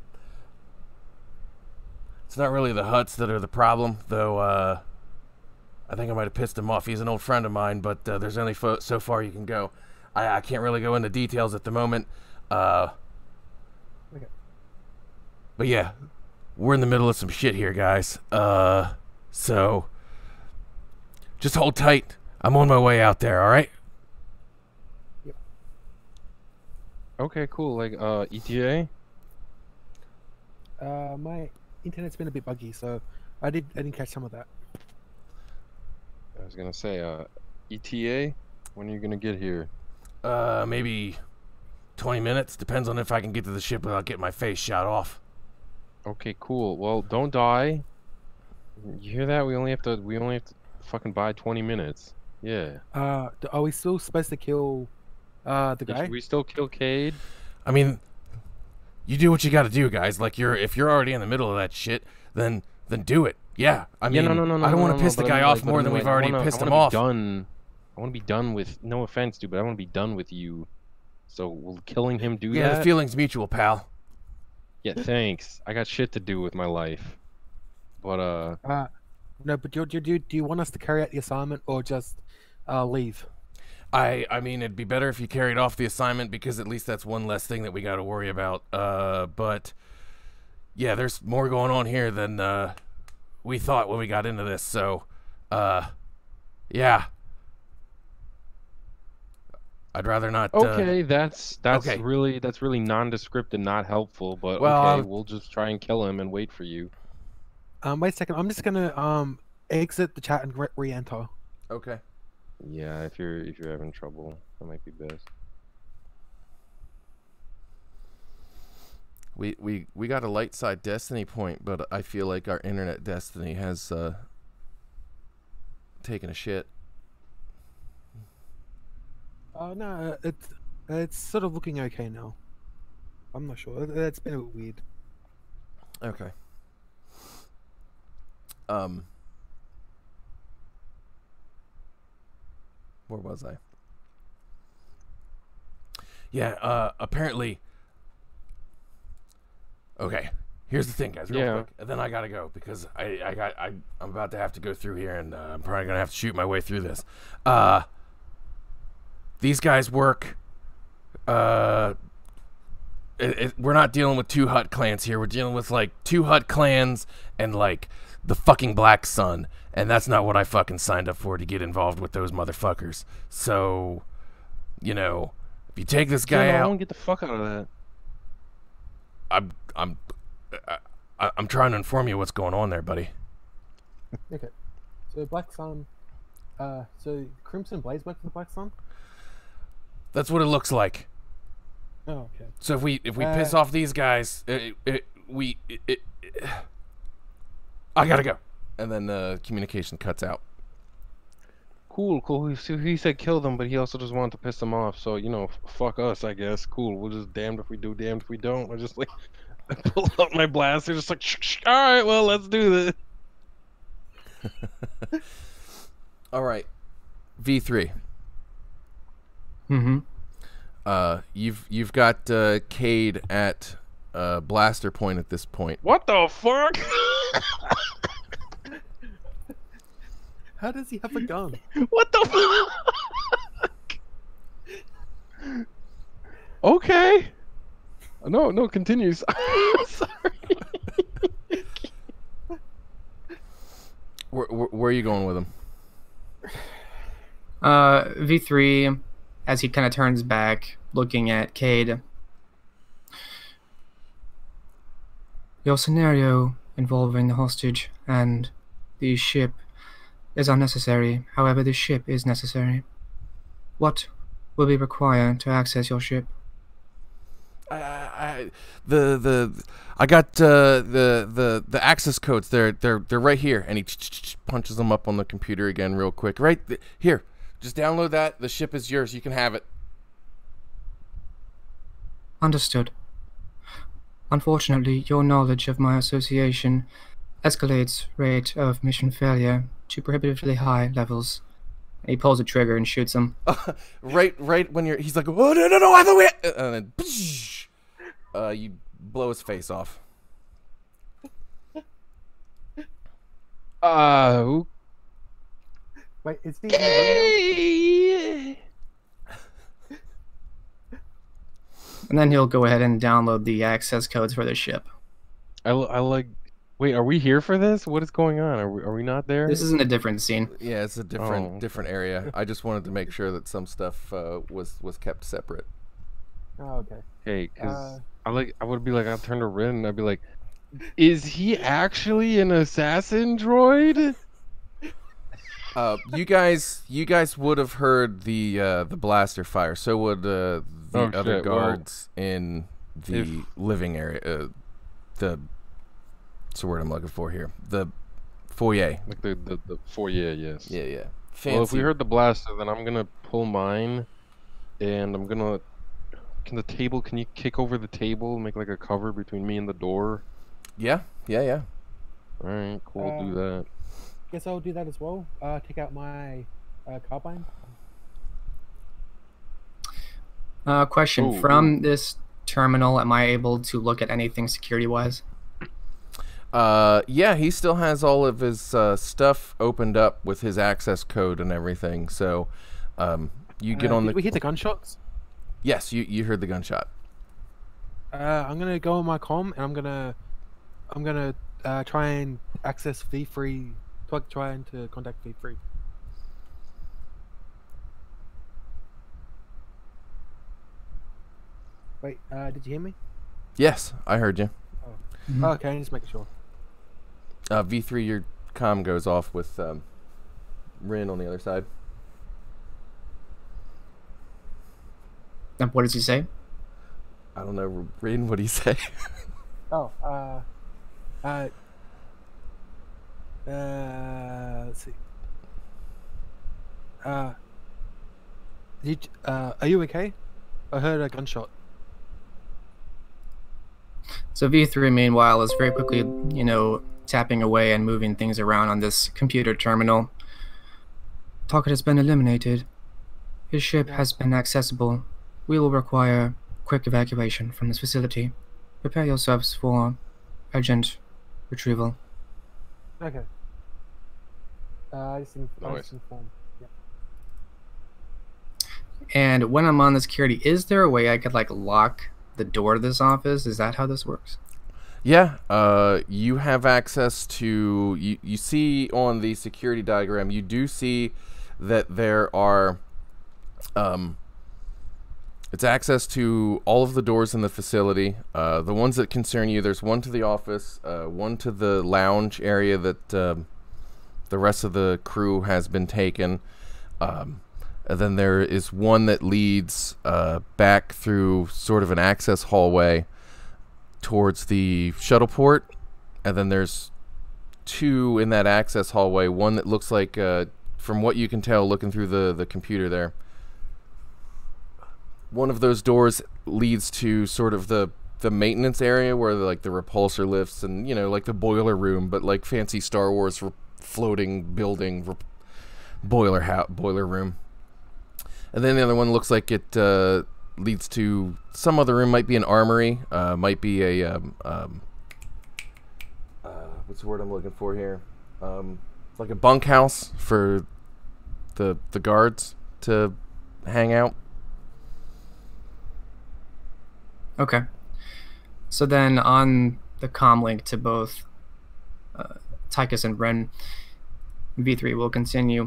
Speaker 1: It's not really the huts that are the problem, though. I think I might have pissed him off. He's an old friend of mine, but there's only so far you can go. I can't really go into details at the moment.
Speaker 4: Okay.
Speaker 1: But yeah, we're in the middle of some shit here, guys. So just hold tight. I'm on my way out there, all right?
Speaker 4: Yep.
Speaker 2: okay, cool. Like ETA?
Speaker 4: My internet's been a bit buggy, so I didn't catch some of that.
Speaker 2: I was gonna say ETA. When are you gonna get here?
Speaker 1: Maybe 20 minutes. Depends on if I can get to the ship without getting my face shot off.
Speaker 2: Okay, cool. Well, don't die. You hear that? We only have to fucking buy 20 minutes. Yeah.
Speaker 4: Are we still supposed to kill the guy?
Speaker 2: Should we still kill Kade?
Speaker 1: I mean, you do what you got to do, guys. Like if you're already in the middle of that shit, then do it. Yeah. I mean,
Speaker 2: no,
Speaker 1: I don't want to piss the guy off more than we've already pissed him off.
Speaker 2: I want to be done with. No offense, dude, but I want to be done with you. So will killing him do that?
Speaker 1: Yeah, the feeling's mutual, pal.
Speaker 2: Yeah, thanks. I got shit to do with my life. But
Speaker 4: no, but do you want us to carry out the assignment or just leave?
Speaker 1: I mean, it'd be better if you carried off the assignment because at least that's one less thing that we got to worry about. But yeah, there's more going on here than we thought when we got into this. So, yeah. I'd rather not.
Speaker 2: Okay, that's
Speaker 1: okay.
Speaker 2: really nondescript and not helpful. But
Speaker 1: well,
Speaker 2: okay, we'll just try and kill him and wait for you.
Speaker 4: Wait a second. I'm just gonna exit the chat and re-enter.
Speaker 1: Okay.
Speaker 2: Yeah, if you're having trouble, that might be best.
Speaker 1: We got a light side destiny point, but I feel like our internet destiny has taken a shit.
Speaker 4: No, it's sort of looking okay now. I'm not sure. It's been a bit weird.
Speaker 1: Okay. Where was I? Yeah, apparently. Okay, here's the thing, guys, real
Speaker 2: Yeah.
Speaker 1: quick, and then I gotta go because I'm about to have to go through here, and I'm probably gonna have to shoot my way through this. These guys work. We're not dealing with 2 Hut clans here. We're dealing with like 2 Hut clans and like the fucking Black Sun, and that's not what I fucking signed up for to get involved with those motherfuckers. So, you know, if you take this guy
Speaker 2: I
Speaker 1: out,
Speaker 2: won't get the fuck out of that.
Speaker 1: I'm trying to inform you what's going on there, buddy.
Speaker 4: Okay. So Black Sun. So Crimson Blaze work for the Black Sun.
Speaker 1: That's what it looks like.
Speaker 4: Oh, okay.
Speaker 1: So if we piss off these guys, I gotta go. And then communication cuts out.
Speaker 2: Cool. He said kill them, but he also just wanted to piss them off. So, you know, fuck us, I guess. Cool. We'll just damned if we do, damned if we don't. I just like I pull out my blaster, just like, all right, well, let's do this.
Speaker 1: All right, V3.
Speaker 3: Mm-hmm.
Speaker 1: You've got Kade at blaster point at this point.
Speaker 2: What the fuck?
Speaker 4: How does he have a gun?
Speaker 2: What the fuck? Okay. No, continues. Sorry.
Speaker 1: Where are you going with him?
Speaker 3: V3, as he kind of turns back, looking at Kade. Your scenario involving the hostage and the ship is unnecessary. However, the ship is necessary. What will be required to access your ship?
Speaker 1: I got the access codes. They're right here, and he punches them up on the computer again real quick. Right here, just download that. The ship is yours. You can have it.
Speaker 3: Understood. Unfortunately, your knowledge of my association escalates rate of mission failure to prohibitively high levels. And he pulls a trigger and shoots him.
Speaker 1: Right when he's like, oh no, I thought we had... and then you blow his face off.
Speaker 4: Wait, is he?
Speaker 3: And then he'll go ahead and download the access codes for the ship.
Speaker 2: I like. Wait, are we here for this? What is going on? Are we not there?
Speaker 3: This isn't a different scene.
Speaker 1: Yeah, it's a different area. I just wanted to make sure that some stuff was kept separate.
Speaker 4: Oh, okay.
Speaker 2: Hey, because I would be like, I'd turn to Rin and I'd be like, is he actually an assassin droid?
Speaker 1: You guys would have heard the blaster fire. So would the other guards in the living area. What's the word I'm looking for here? The foyer.
Speaker 2: Like the foyer, yes.
Speaker 1: Yeah. Fancy.
Speaker 2: Well, if we heard the blaster, then I'm gonna pull mine, and I'm gonna. Can you kick over the table, make like a cover between me and the door?
Speaker 1: Yeah.
Speaker 2: All right, cool. Do that.
Speaker 4: Guess I'll do that as well. Take out my carbine.
Speaker 3: Question.
Speaker 2: Ooh,
Speaker 3: From this terminal, am I able to look at anything security-wise?
Speaker 1: Yeah, he still has all of his stuff opened up with his access code and everything. So, you get on the.
Speaker 4: Did we hear the gunshots?
Speaker 1: Yes, you heard the gunshot.
Speaker 4: I'm gonna go on my comm and I'm gonna try and access V3. Trying to contact V3. Wait, did you hear me?
Speaker 1: Yes, I heard you.
Speaker 4: Oh.
Speaker 3: Mm-hmm.
Speaker 4: Oh, okay, just making sure.
Speaker 1: V3, your comm goes off with Rin on the other side.
Speaker 3: And what does he say?
Speaker 1: I don't know, Rin. What do you say?
Speaker 4: Oh, let's see. Are you okay? I heard a gunshot.
Speaker 3: So V3, meanwhile, is very quickly, tapping away and moving things around on this computer terminal. Target has been eliminated. His ship has been accessible. We will require quick evacuation from this facility. Prepare yourselves for urgent retrieval.
Speaker 4: Okay. Just
Speaker 2: Nice.
Speaker 4: inform. Yeah.
Speaker 3: And when I'm on the security, is there a way I could like lock the door to this office? Is that how this works?
Speaker 1: Yeah, you have access to, you see on the security diagram, you do see that there are, it's access to all of the doors in the facility. The ones that concern you, there's one to the office, one to the lounge area that the rest of the crew has been taken. And then there is one that leads back through sort of an access hallway towards the shuttle port, and then there's two in that access hallway. One that looks like, from what you can tell looking through the computer there, one of those doors leads to sort of the maintenance area where like the repulsor lifts and, you know, like the boiler room, but like fancy Star Wars floating building boiler room. And then the other one looks like it leads to some other room. Might be an armory, might be a what's the word I'm looking for here? Like a bunkhouse for the guards to hang out.
Speaker 3: Okay. So then on the comm link to both Tychus and Ren, V3 will continue.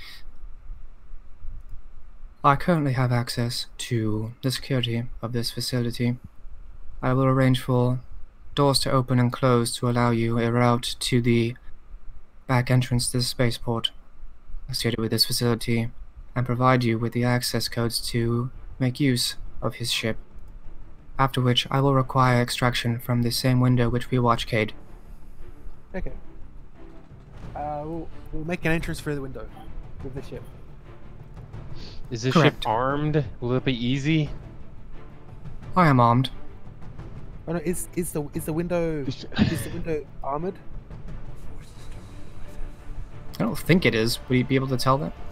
Speaker 3: I currently have access to the security of this facility. I will arrange for doors to open and close to allow you a route to the back entrance to the spaceport associated with this facility and provide you with the access codes to make use of his ship. After which I will require extraction from the same window which we watch Kade.
Speaker 4: Okay. We'll make an entrance through the window with the ship.
Speaker 2: Is this
Speaker 3: Correct.
Speaker 2: ship armed? Will it be easy?
Speaker 3: I am armed.
Speaker 4: Oh no, is the window armored?
Speaker 3: I don't think it is. Would you be able to tell that?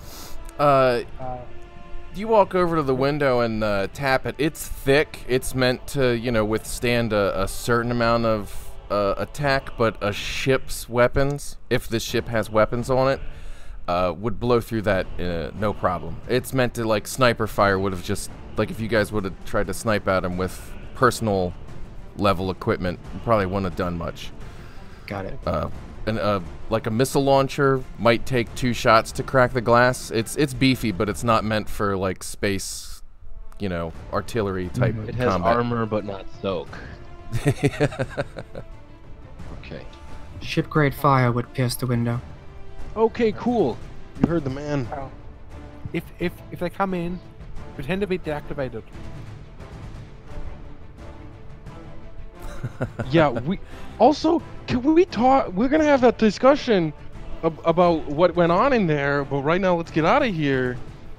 Speaker 1: You walk over to the window and tap it. It's thick. It's meant to, you know, withstand a certain amount of attack, but a ship's weapons, if the ship has weapons on it, would blow through that no problem. It's meant to, like, sniper fire would have just, like, if you guys would have tried to snipe at him with personal level equipment, probably wouldn't have done much.
Speaker 3: Got it.
Speaker 1: And like a missile launcher might take 2 shots to crack the glass. It's beefy, but it's not meant for like space, you know, artillery type
Speaker 2: It has
Speaker 1: combat.
Speaker 2: armor, but not soak. Okay.
Speaker 3: Ship-grade fire would pierce the window.
Speaker 2: Okay, cool. You heard the man.
Speaker 4: If they come in, pretend to be deactivated.
Speaker 2: Yeah, we also can we talk? We're gonna have that discussion about what went on in there, but right now let's get out of here.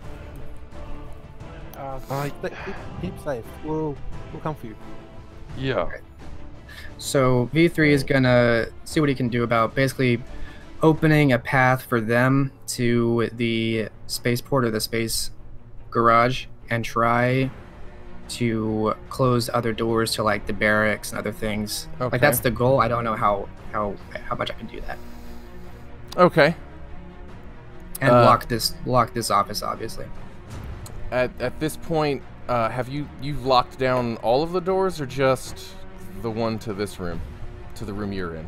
Speaker 4: Keep safe. We'll come for you.
Speaker 2: Yeah.
Speaker 3: So V3 is gonna see what he can do about basically opening a path for them to the spaceport or the space garage and try to close other doors to like the barracks and other things.
Speaker 1: Okay.
Speaker 3: Like that's the goal. I don't know how much I can do that.
Speaker 1: Okay.
Speaker 3: And lock this office, obviously.
Speaker 1: At this point, you've locked down all of the doors, or just the one to this room, to the room you're in?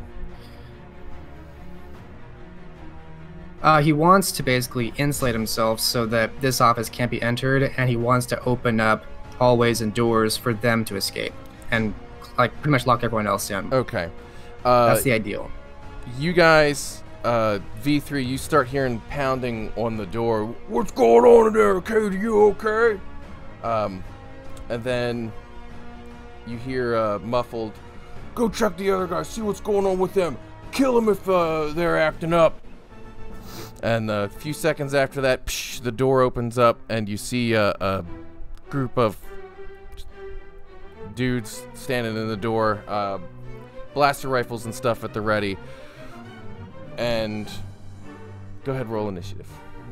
Speaker 3: He wants to basically insulate himself so that this office can't be entered, and he wants to open up hallways and doors for them to escape, and like pretty much lock everyone else in.
Speaker 1: Okay.
Speaker 3: That's the ideal.
Speaker 1: You guys, V3, you start hearing pounding on the door. What's going on in there, Kade? You okay? And then you hear muffled, go check the other guys, see what's going on with them. Kill them if they're acting up. And a few seconds after that, the door opens up, and you see a group of dudes standing in the door, blaster rifles and stuff at the ready. And go ahead, roll initiative.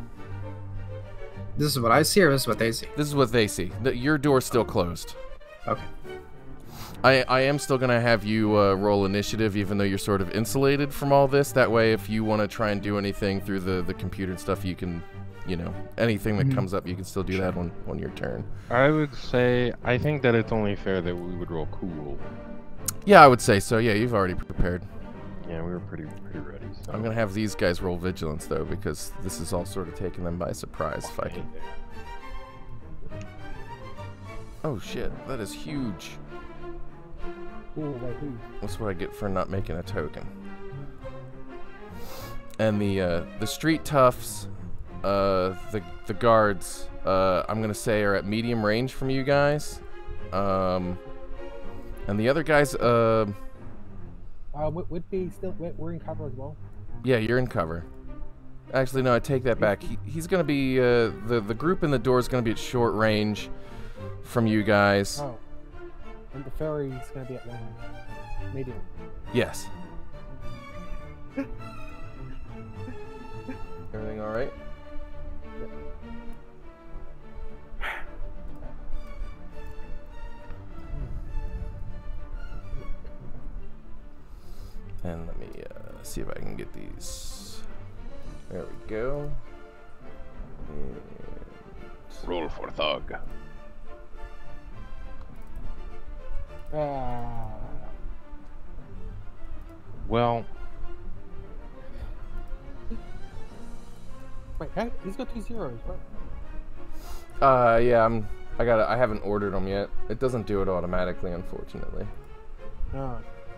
Speaker 3: This is what I see, or this is what they see?
Speaker 1: This is what they see. Your door's still closed.
Speaker 3: Okay.
Speaker 1: I am still going to have you roll initiative, even though you're sort of insulated from all this. That way, if you want to try and do anything through the computer and stuff, you can, you know, anything that comes up, you can still do that on your turn.
Speaker 2: I would say, I think that it's only fair that we would roll cool.
Speaker 1: Yeah, I would say so. Yeah, you've already prepared.
Speaker 2: Yeah, we were pretty ready. So.
Speaker 1: I'm going to have these guys roll vigilance, though, because this is all sort of taking them by surprise. If I can... Oh, shit. That is huge. That's what I get for not making a token. And the street toughs, the guards, I'm gonna say are at medium range from you guys. And the other guys,
Speaker 4: would be still we're in cover as well.
Speaker 1: Yeah, you're in cover. Actually, no, I take that back. He's gonna be the group in the door is gonna be at short range from you guys.
Speaker 4: Oh. And the ferry is going to be at medium.
Speaker 1: Yes. Everything all right? And let me see if I can get these. There we go. And
Speaker 2: roll for thug. Well,
Speaker 4: wait, he's got 2 zeros, right?
Speaker 1: Yeah, I haven't ordered them yet. It doesn't do it automatically, unfortunately.
Speaker 4: Oh.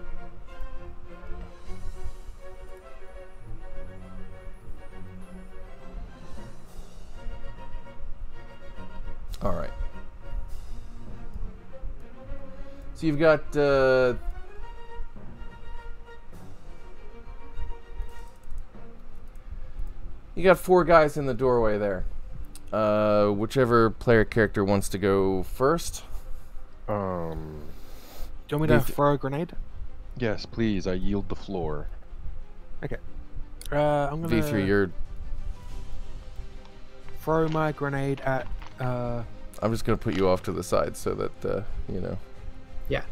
Speaker 1: All right. So you've got you got 4 guys in the doorway there. Whichever player character wants to go first.
Speaker 4: Do you want me to throw a grenade?
Speaker 2: Yes, please. I yield the floor.
Speaker 4: Okay. I'm gonna
Speaker 1: V3, you're...
Speaker 4: throw my grenade at.
Speaker 1: I'm just gonna put you off to the side so that you know.
Speaker 3: Yeah.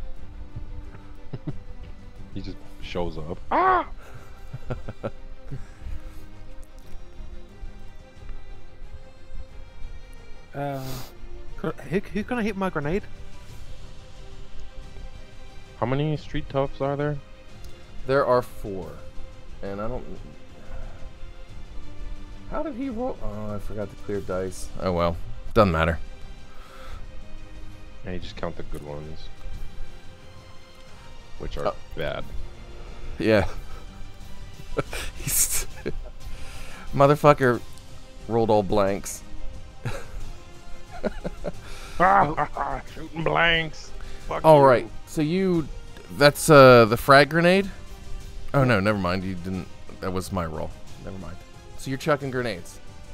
Speaker 2: He just shows up. Ah!
Speaker 4: Who can I hit my grenade?
Speaker 2: How many street toughs are there?
Speaker 1: There are 4, and I don't. How did he roll? Oh, I forgot to clear dice. Oh well, doesn't matter.
Speaker 2: Yeah, you just count the good ones, which are bad.
Speaker 1: Yeah. He's motherfucker rolled all blanks.
Speaker 2: Shooting blanks. Fuck
Speaker 1: All
Speaker 2: you.
Speaker 1: right, so that's the frag grenade. Oh no, never mind. You didn't. That was my roll. Never mind. So you're chucking grenades.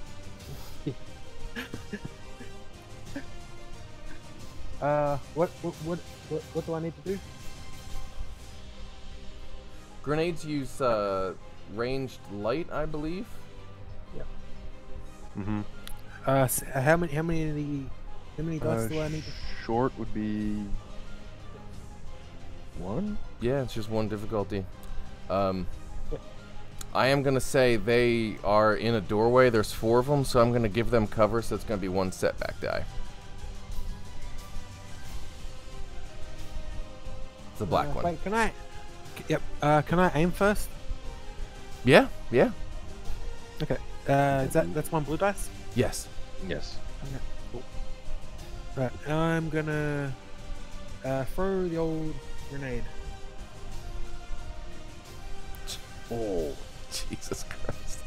Speaker 4: What do I need to do?
Speaker 1: Grenades use ranged light, I believe.
Speaker 4: Yep.
Speaker 2: Mm-hmm.
Speaker 4: How many dice do I need?
Speaker 2: Short would be 1.
Speaker 1: Yeah, it's just 1 difficulty. I am gonna say they are in a doorway. There's 4 of them, so I'm gonna give them cover. So it's gonna be 1 setback die. The black one.
Speaker 4: Wait, can I? Yep. Can I aim first?
Speaker 1: Yeah, yeah.
Speaker 4: Okay. That's 1 blue dice.
Speaker 1: Yes.
Speaker 2: Yes.
Speaker 4: Okay. Cool. Right. I'm gonna throw the old grenade.
Speaker 1: Oh, Jesus Christ.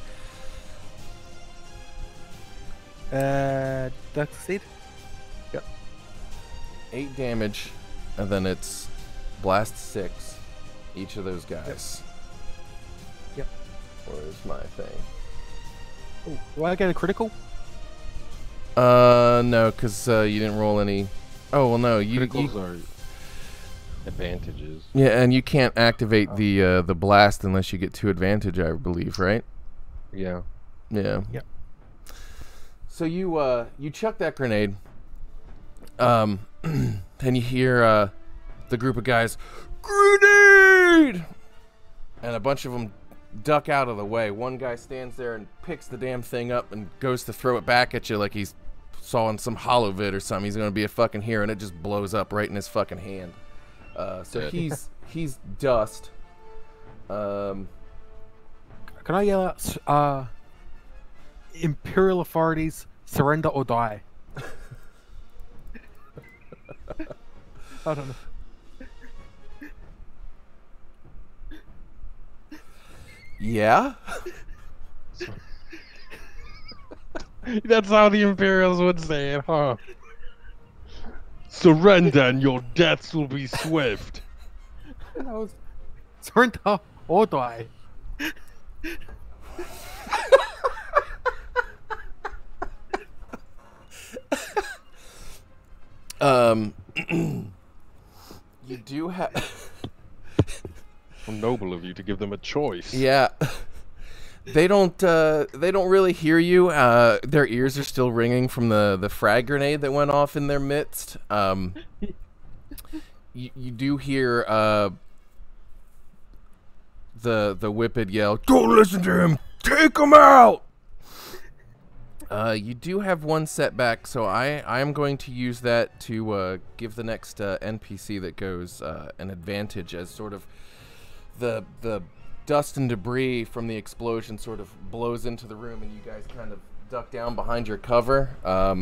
Speaker 4: Does that succeed?
Speaker 1: Yep. 8 damage, and then it's blast 6. Each of those guys.
Speaker 4: Yep.
Speaker 1: Where's my thing?
Speaker 4: Oh, do I get a critical?
Speaker 1: No, because you didn't roll any. Oh well, no.
Speaker 2: Criticals are advantages.
Speaker 1: Yeah, and you can't activate the blast unless you get 2 advantage, I believe, right?
Speaker 2: Yeah.
Speaker 1: Yeah.
Speaker 4: Yep.
Speaker 1: So you chuck that grenade, and you hear the group of guys, grenade! And a bunch of them duck out of the way. One guy stands there and picks the damn thing up and goes to throw it back at you like he's saw in some hollow vid or something. He's gonna be a fucking hero, and it just blows up right in his fucking hand. So he's dust.
Speaker 4: Can I yell out, Imperial authorities, surrender or die? I don't know.
Speaker 1: Yeah?
Speaker 2: That's how the Imperials would say it, huh? Surrender and your deaths will be swift.
Speaker 4: Surrender or die.
Speaker 1: You do have...
Speaker 2: How noble of you to give them a choice.
Speaker 1: Yeah. They don't really hear you. Their ears are still ringing from the frag grenade that went off in their midst. You do hear the whippet yell, "Don't listen to him! Take him out!" You do have one setback, so I am going to use that to give the next NPC that goes an advantage, as sort of the dust and debris from the explosion sort of blows into the room, and you guys kind of duck down behind your cover,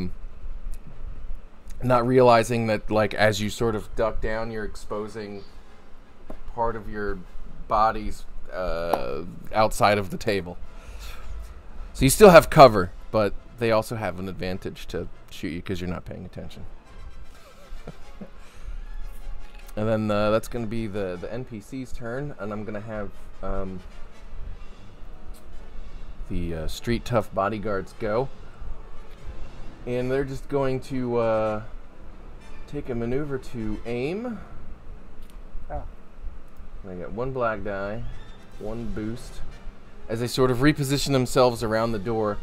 Speaker 1: not realizing that, like, as you sort of duck down, you're exposing part of your bodies outside of the table. So you still have cover, but they also have an advantage to shoot you because you're not paying attention. And then that's going to be the NPC's turn, and I'm going to have the street tough bodyguards go. And they're just going to take a maneuver to aim.
Speaker 4: Oh.
Speaker 1: They got one black die, one boost. As they sort of reposition themselves around the door.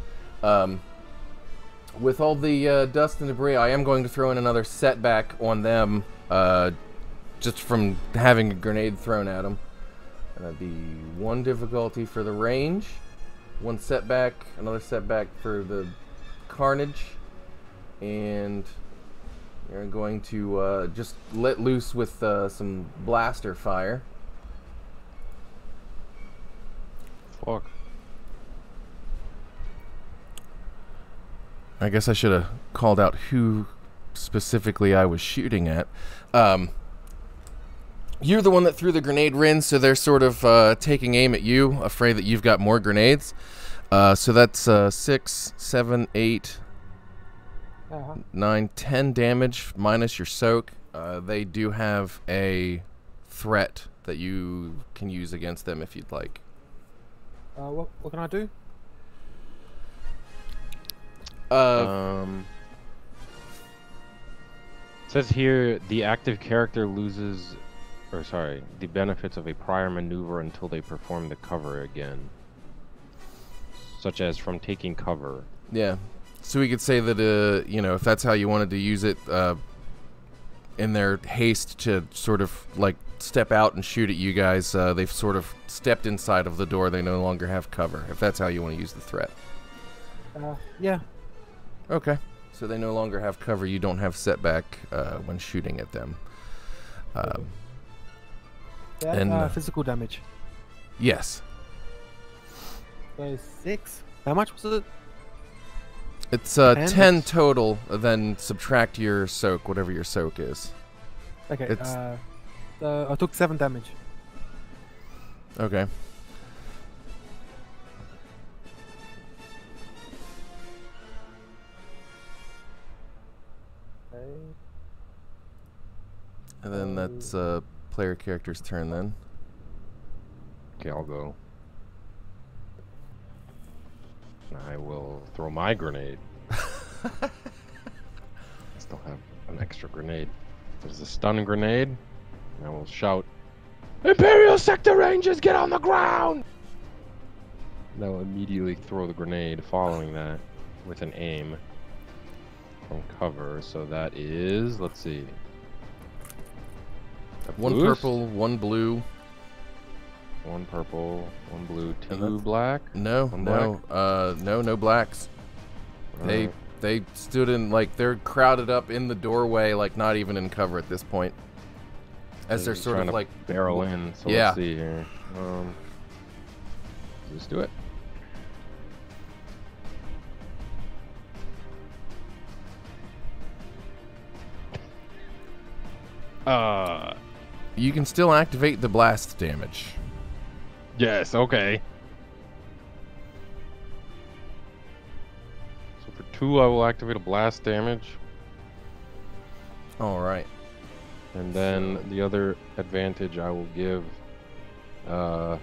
Speaker 1: With all the dust and debris, I am going to throw in another setback on them, just from having a grenade thrown at them. And that'd be one difficulty for the range, one setback, another setback for the carnage, and you're going to just let loose with some blaster fire.
Speaker 2: Fuck.
Speaker 1: I guess I should have called out who specifically I was shooting at. You're the one that threw the grenade, Rin, so they're sort of taking aim at you, afraid that you've got more grenades. So that's 6, 7, 8, 9, 10 damage minus your soak. They do have a threat that you can use against them if you'd like.
Speaker 4: What can I do?
Speaker 2: Says here the active character loses, or sorry, the benefits of a prior maneuver until they perform the cover again, such as from taking cover.
Speaker 1: Yeah, so we could say that you know, if that's how you wanted to use it, in their haste to sort of like step out and shoot at you guys, they've sort of stepped inside of the door. They no longer have cover. If that's how you want to use the threat.
Speaker 4: Yeah.
Speaker 1: Okay. So they no longer have cover. You don't have setback when shooting at them. And
Speaker 4: physical damage.
Speaker 1: Yes.
Speaker 4: 6. How much was it?
Speaker 1: It's 10 total. Then subtract your soak, whatever your soak is.
Speaker 4: Okay. I took 7 damage.
Speaker 1: Okay. And then that's player character's turn then.
Speaker 2: Okay, I'll go. I will throw my grenade. I still have an extra grenade. There's a stun grenade. And I will shout, "Imperial Sector Rangers, get on the ground!" And I will immediately throw the grenade following that with an aim from cover. So that is, let's see.
Speaker 1: One
Speaker 2: Blues?
Speaker 1: purple, one blue.
Speaker 2: One purple, one blue,
Speaker 1: And
Speaker 2: two black.
Speaker 1: No,
Speaker 2: One
Speaker 1: no, no blacks. They stood in, like, they're crowded up in the doorway, like not even in cover at this point. As they're sort
Speaker 2: trying
Speaker 1: of
Speaker 2: to
Speaker 1: like
Speaker 2: barrel in. So
Speaker 1: Yeah.
Speaker 2: let's see here. Let's do it.
Speaker 1: You can still activate the blast damage.
Speaker 2: Yes. Okay. So for 2, I will activate a blast damage,
Speaker 1: All right.
Speaker 2: and then the other advantage I will give. What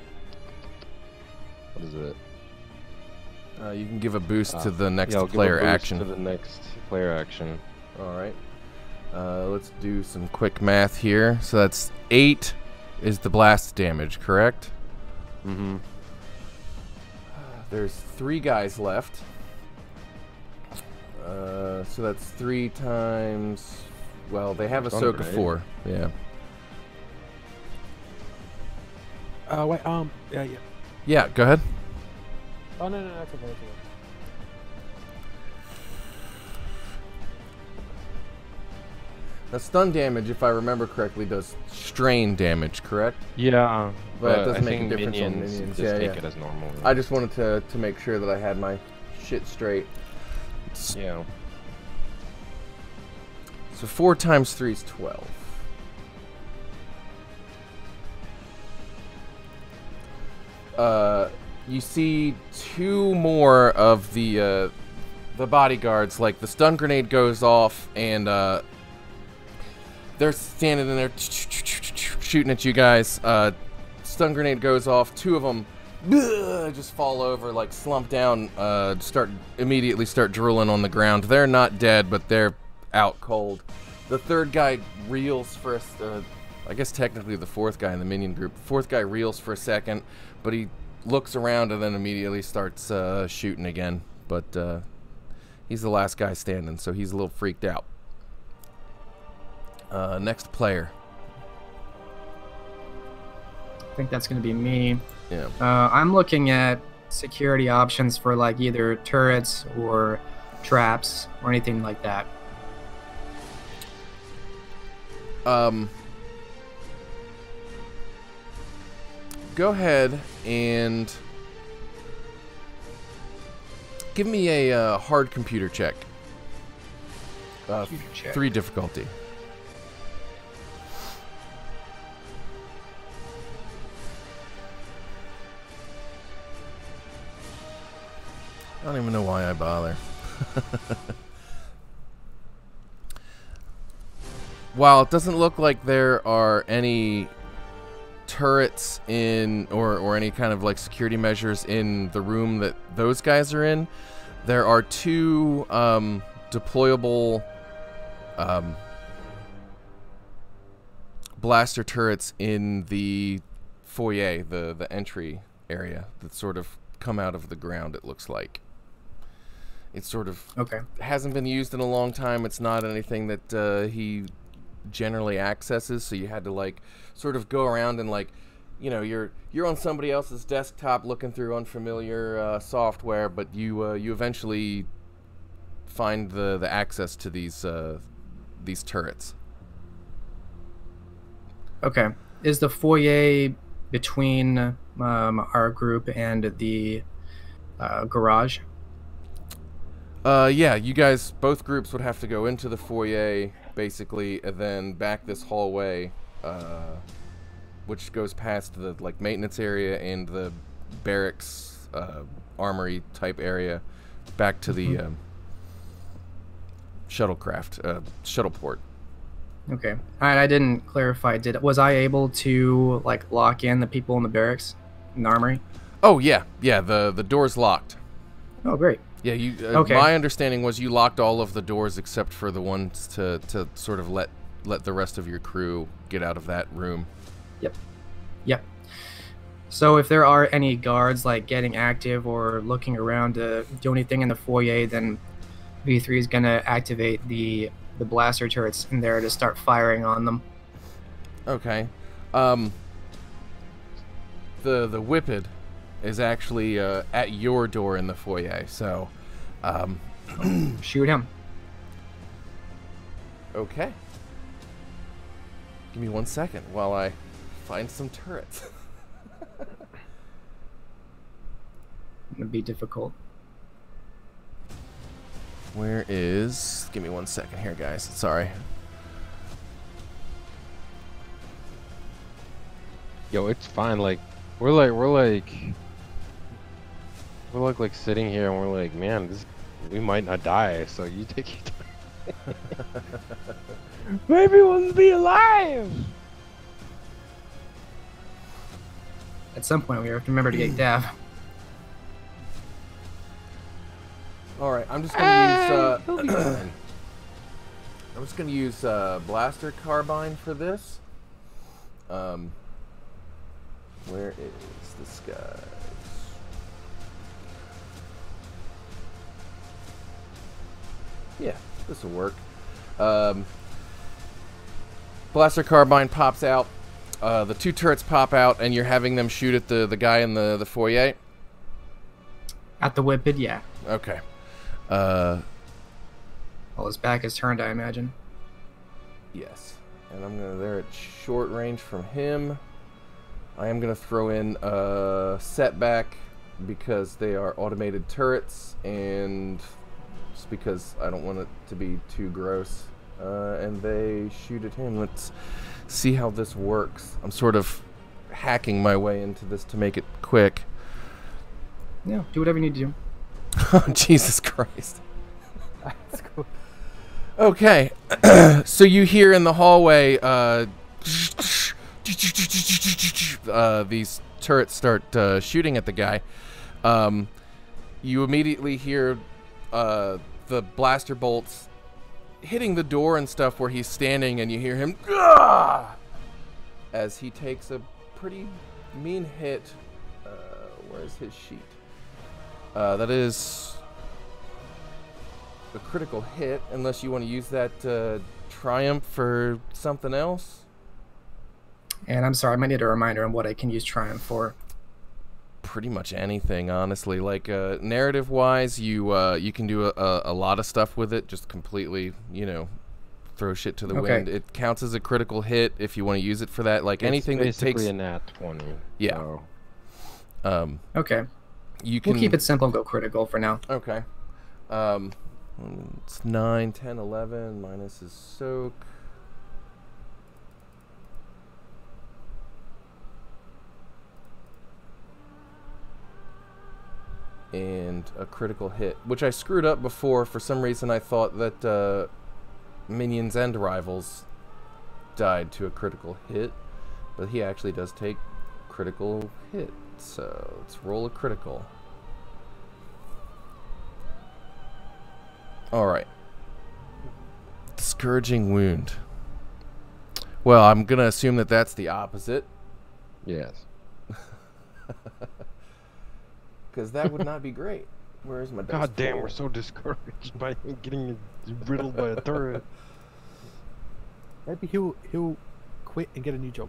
Speaker 2: is it?
Speaker 1: You can give a boost to the next
Speaker 2: Yeah, I'll give a
Speaker 1: player
Speaker 2: boost
Speaker 1: action.
Speaker 2: to the next player action.
Speaker 1: All right. Let's do some quick math here. So that's 8 is the blast damage, correct?
Speaker 2: Mm-hmm.
Speaker 1: There's 3 guys left. So that's 3 times. Well, they have a soak of 4. Yeah.
Speaker 4: Wait, yeah.
Speaker 1: Yeah. Go ahead.
Speaker 4: Oh, no, that's okay.
Speaker 1: Now, stun damage, if I remember correctly, does strain damage, correct?
Speaker 2: Yeah,
Speaker 1: But it
Speaker 2: but
Speaker 1: doesn't
Speaker 2: I
Speaker 1: make a
Speaker 2: think
Speaker 1: difference on
Speaker 2: minions
Speaker 1: minions.
Speaker 2: just
Speaker 1: Yeah,
Speaker 2: take
Speaker 1: yeah.
Speaker 2: it as normal.
Speaker 1: I just wanted to make sure that I had my shit straight.
Speaker 2: Yeah.
Speaker 1: So 4 times 3 is 12. You see 2 more of the bodyguards. Like, the stun grenade goes off, and they're standing in there shooting at you guys. Stun grenade goes off. 2 of them just fall over, like slump down, immediately start drooling on the ground. They're not dead, but they're out cold. The 3rd guy reels for I guess technically the 4th guy in the minion group. The 4th guy reels for a second, but he looks around and then immediately starts shooting again. But he's the last guy standing, so he's a little freaked out. Next player.
Speaker 3: I think that's going to be me.
Speaker 1: Yeah.
Speaker 3: I'm looking at security options for like either turrets or traps or anything like that.
Speaker 1: Go ahead and give me a hard computer check.
Speaker 3: Computer check.
Speaker 1: 3 difficulty. I don't even know why I bother. While it doesn't look like there are any turrets in or any kind of like security measures in the room that those guys are in, there are 2 deployable blaster turrets in the foyer, the entry area that sort of come out of the ground, it looks like. It sort of hasn't been used in a long time. It's not anything that he generally accesses, so you had to like sort of go around and like, you know, you're on somebody else's desktop looking through unfamiliar software, but you eventually find the access to these turrets.
Speaker 3: Okay. Is the foyer between our group and the garage?
Speaker 1: Yeah, you guys, both groups would have to go into the foyer, basically, and then back this hallway, which goes past the like maintenance area and the barracks, armory type area, back to the shuttleport.
Speaker 3: Okay. All right. I didn't clarify. Was I able to like lock in the people in the barracks, in the armory?
Speaker 1: Oh yeah. The door's locked.
Speaker 3: Oh, great.
Speaker 1: Yeah, you.
Speaker 3: Okay.
Speaker 1: My understanding was you locked all of the doors except for the ones to sort of let the rest of your crew get out of that room.
Speaker 3: Yep. So if there are any guards like getting active or looking around to do anything in the foyer, then V3 is gonna activate the blaster turrets in there to start firing on them.
Speaker 1: Okay. The whippet is actually at your door in the foyer, so
Speaker 3: Shoot him.
Speaker 1: okay. Give me 1 second while I find some turrets.
Speaker 3: It'd be difficult.
Speaker 1: Where is... Give me 1 second here, guys. Sorry.
Speaker 2: Yo, it's fine. Like, we're like sitting here and we're like, man, we might not die. So you take your time. Maybe we'll be alive.
Speaker 3: At some point, we have to remember to get Dav.
Speaker 1: All right, I'm just gonna use. I'm just gonna use blaster carbine for this. Where is this guy? Yeah, this will work. Blaster carbine pops out. The 2 turrets pop out, and you're having them shoot at the guy in the foyer.
Speaker 3: At the whippet, yeah.
Speaker 1: Okay.
Speaker 3: Well, his back is turned, I imagine.
Speaker 1: Yes. And I'm gonna. They're at short range from him. I am gonna throw in a setback because they are automated turrets, and just because I don't want it to be too gross. And they shoot at him. Let's see how this works. I'm sort of hacking my way into this to make it quick.
Speaker 3: Yeah, do whatever you need to do.
Speaker 1: Oh, Jesus Christ.
Speaker 4: That's cool.
Speaker 1: Okay. So you hear in the hallway, these turrets start shooting at the guy. You immediately hear the blaster bolts hitting the door and stuff where he's standing, and you hear him as he takes a pretty mean hit. Where's his sheet? That is a critical hit, unless you want to use that triumph for something else.
Speaker 3: And I'm sorry, I might need a reminder on what I can use Triumph for.
Speaker 1: Pretty much anything, honestly. Like narrative-wise, you can do a lot of stuff with it. Just completely, throw shit to the wind. It counts as a critical hit if you want to use it for that. Like anything that takes.
Speaker 2: Basically a nat 20.
Speaker 1: Yeah.
Speaker 2: So.
Speaker 3: Okay.
Speaker 1: You can
Speaker 3: We'll keep it simple and go critical for now.
Speaker 1: Okay. It's 9, 10, 11 minus his soak. And a critical hit, which I screwed up before. For some reason, I thought that minions and rivals died to a critical hit, but he actually does take critical hit. So let's roll a critical. All right. Discouraging wound. Well, I'm gonna assume that that's the opposite.
Speaker 2: Yes.
Speaker 1: Because that would not be great. Where's my dice?
Speaker 2: God damn,
Speaker 1: pool?
Speaker 2: we're so discouraged by getting riddled by a turret.
Speaker 4: Maybe he'll quit and get a new job.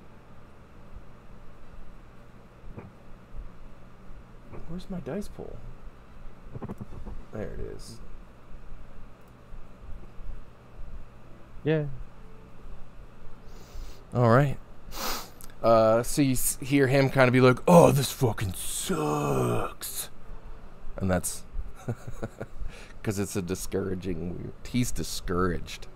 Speaker 1: Where's my dice pool? There it is.
Speaker 2: Yeah.
Speaker 1: All right. So you hear him kind of be like, "Oh, this fucking sucks," and that's because it's a discouraging. He's discouraged.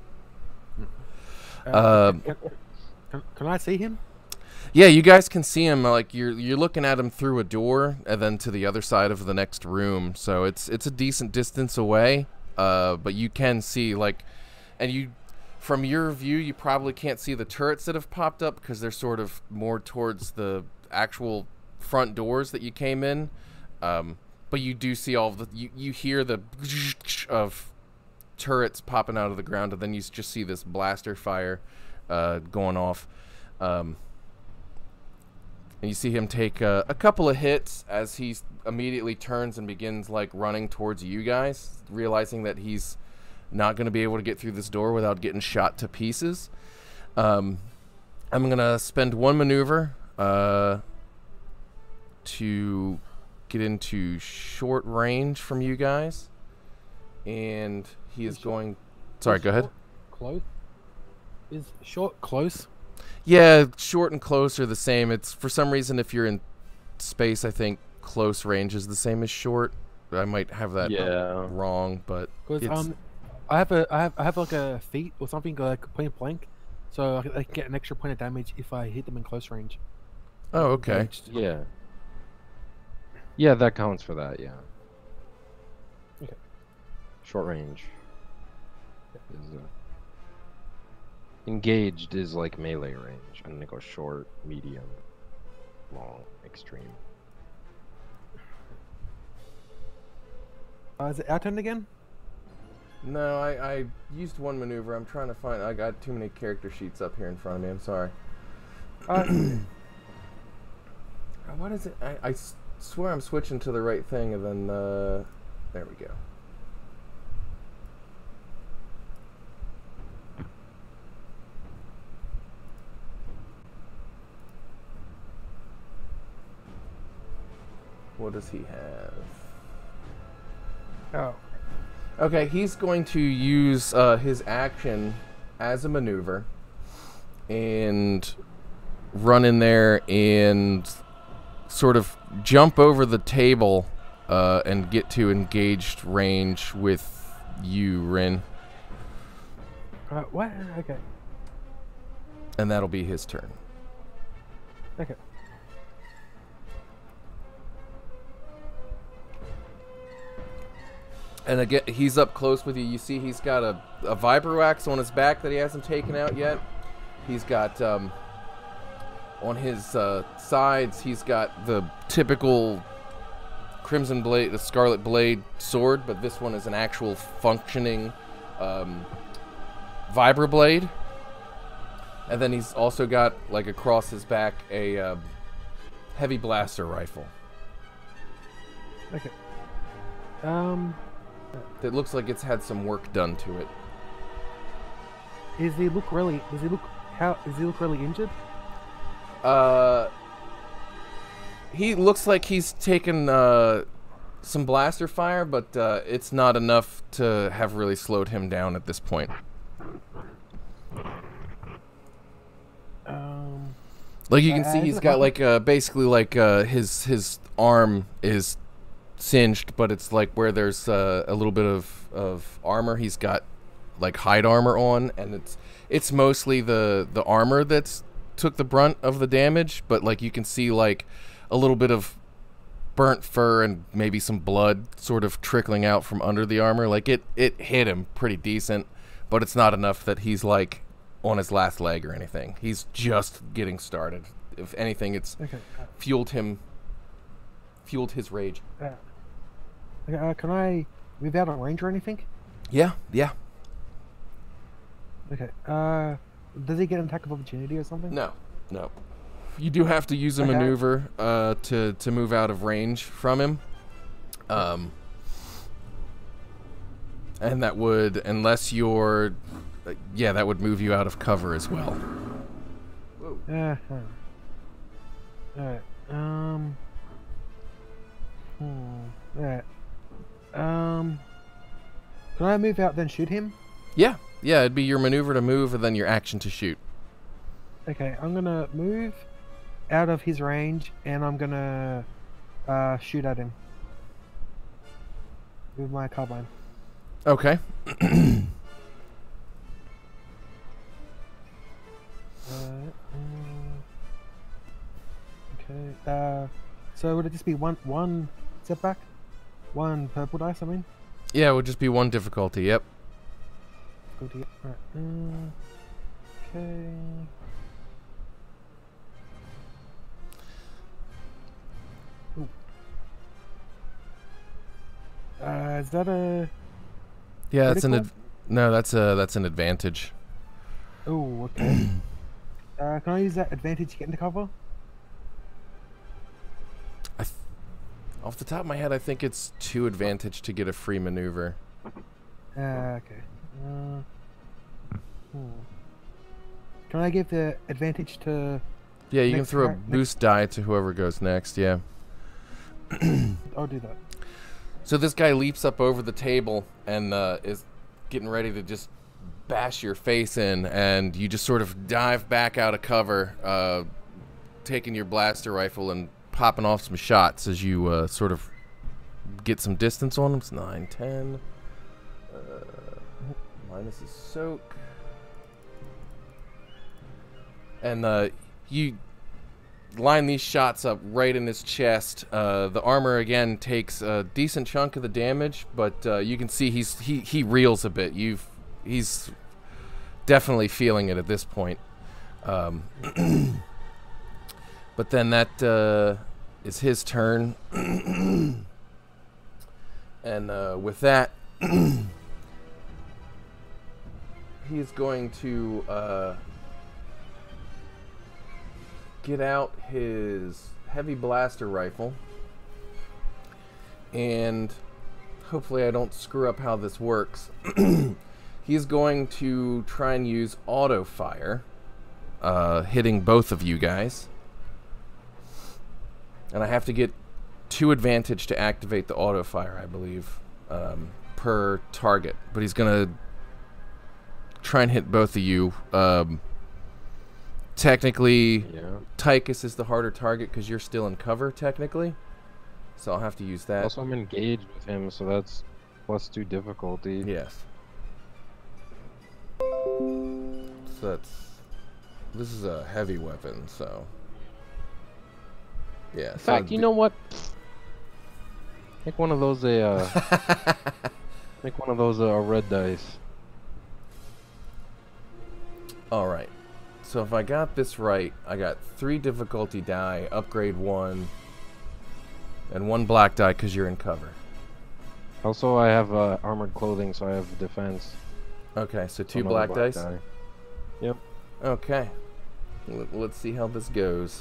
Speaker 4: Can I see him?
Speaker 1: Yeah, you guys can see him. Like you're looking at him through a door, and then to the other side of the next room. So it's a decent distance away. But you can see from your view, you probably can't see the turrets that have popped up because they're sort of more towards the actual front doors that you came in. But you do see all of the you hear the of turrets popping out of the ground, and then you just see this blaster fire going off. And you see him take a couple of hits as he immediately turns and begins running towards you guys, realizing that he's not going to be able to get through this door without getting shot to pieces. I'm going to spend one maneuver to get into short range from you guys. And he is going... Sorry, go ahead.
Speaker 4: Close? Is short close?
Speaker 1: Yeah, short and close are the same. It's for some reason if you're in space, I think close range is the same as short. I might have that wrong, but
Speaker 4: Because I have like a feat or something like point blank, so I can get an extra point of damage if I hit them in close range.
Speaker 1: Oh, okay.
Speaker 4: Engaged.
Speaker 2: Yeah. Yeah, that counts for that, yeah.
Speaker 4: Okay.
Speaker 2: Short range. Is, engaged is like melee range, and then it goes short, medium, long, extreme.
Speaker 4: Is it our turn again?
Speaker 1: No, I used one maneuver. I'm trying to find... I got too many character sheets up here in front of me. I'm sorry. What is it? I swear I'm switching to the right thing, and then... there we go. What does he have?
Speaker 4: Oh.
Speaker 1: Okay, he's going to use his action as a maneuver and run in there and sort of jump over the table and get to engaged range with you, Rin.
Speaker 4: What? Okay.
Speaker 1: And that'll be his turn.
Speaker 4: Okay.
Speaker 1: And again, he's up close with you. You see he's got a vibroax on his back that he hasn't taken out yet. He's got, on his sides, he's got the typical Crimson Blade, the Scarlet Blade sword, but this one is an actual functioning vibroblade. And then he's also got, like, across his back, a heavy blaster rifle.
Speaker 4: Okay.
Speaker 1: That looks like it's had some work done to it.
Speaker 4: Does he look really injured?
Speaker 1: He looks like he's taken some blaster fire, but it's not enough to have really slowed him down at this point. Like you can see, he's got like basically like his arm is singed, but it's like where there's a little bit of armor. He's got like hide armor on, and it's mostly the armor that's took the brunt of the damage, but like you can see like a little bit of burnt fur and maybe some blood sort of trickling out from under the armor. Like it hit him pretty decent, but it's not enough that he's like on his last leg or anything. He's just getting started. If anything, it's fueled his rage.
Speaker 4: Can I move out on range or anything?
Speaker 1: Yeah.
Speaker 4: Okay. Does he get an attack of opportunity or something?
Speaker 1: No. You do have to use a maneuver to move out of range from him. And that would, unless you're, that would move you out of cover as well. Whoa.
Speaker 4: Alright. Alright. Can I move out then shoot him?
Speaker 1: Yeah, it'd be your maneuver to move and then your action to shoot.
Speaker 4: Okay, I'm gonna move out of his range and I'm gonna shoot at him with my carbine.
Speaker 1: Okay.
Speaker 4: Okay. So would it just be one setback? One purple dice, I mean?
Speaker 1: Yeah, it would just be one difficulty, yep.
Speaker 4: Alright. Okay. Ooh. Is that a...
Speaker 1: Yeah, that's that's an advantage.
Speaker 4: Oh, okay. Can I use that advantage to get into cover?
Speaker 1: Off the top of my head, I think it's 2 advantage to get a free maneuver.
Speaker 4: Okay. Can I give the advantage to?
Speaker 1: Yeah, you can
Speaker 4: Next
Speaker 1: throw a
Speaker 4: guy- next-
Speaker 1: boost die to whoever goes next. Yeah.
Speaker 4: I'll do that.
Speaker 1: So this guy leaps up over the table and is getting ready to just bash your face in, and you just sort of dive back out of cover, taking your blaster rifle and popping off some shots as you sort of get some distance on him. It's 9, 10. Minus his soak. And you line these shots up right in his chest. The armor again takes a decent chunk of the damage, but you can see he reels a bit. He's definitely feeling it at this point. But then that is his turn, and with that, he's going to get out his heavy blaster rifle, and hopefully I don't screw up how this works. He's going to try and use auto fire, hitting both of you guys, and I have to get 2 advantage to activate the auto fire, I believe, per target, but he's gonna try and hit both of you. Technically,
Speaker 2: Yeah.
Speaker 1: Tychus is the harder target because you're still in cover, technically. So I'll have to use that.
Speaker 2: Also, I'm engaged with him, so that's +2 difficulty.
Speaker 1: Yes. So this is a heavy weapon, so. Yeah.
Speaker 2: In fact, you know what? Make one of those make one of those red dice.
Speaker 1: Alright. So if I got this right, I got 3 difficulty die, upgrade 1, and 1 black die because you're in cover.
Speaker 2: Also, I have armored clothing, so I have defense.
Speaker 1: Okay, so 2
Speaker 2: Another
Speaker 1: black dice?
Speaker 2: die. Yep.
Speaker 1: Okay. Let's see how this goes.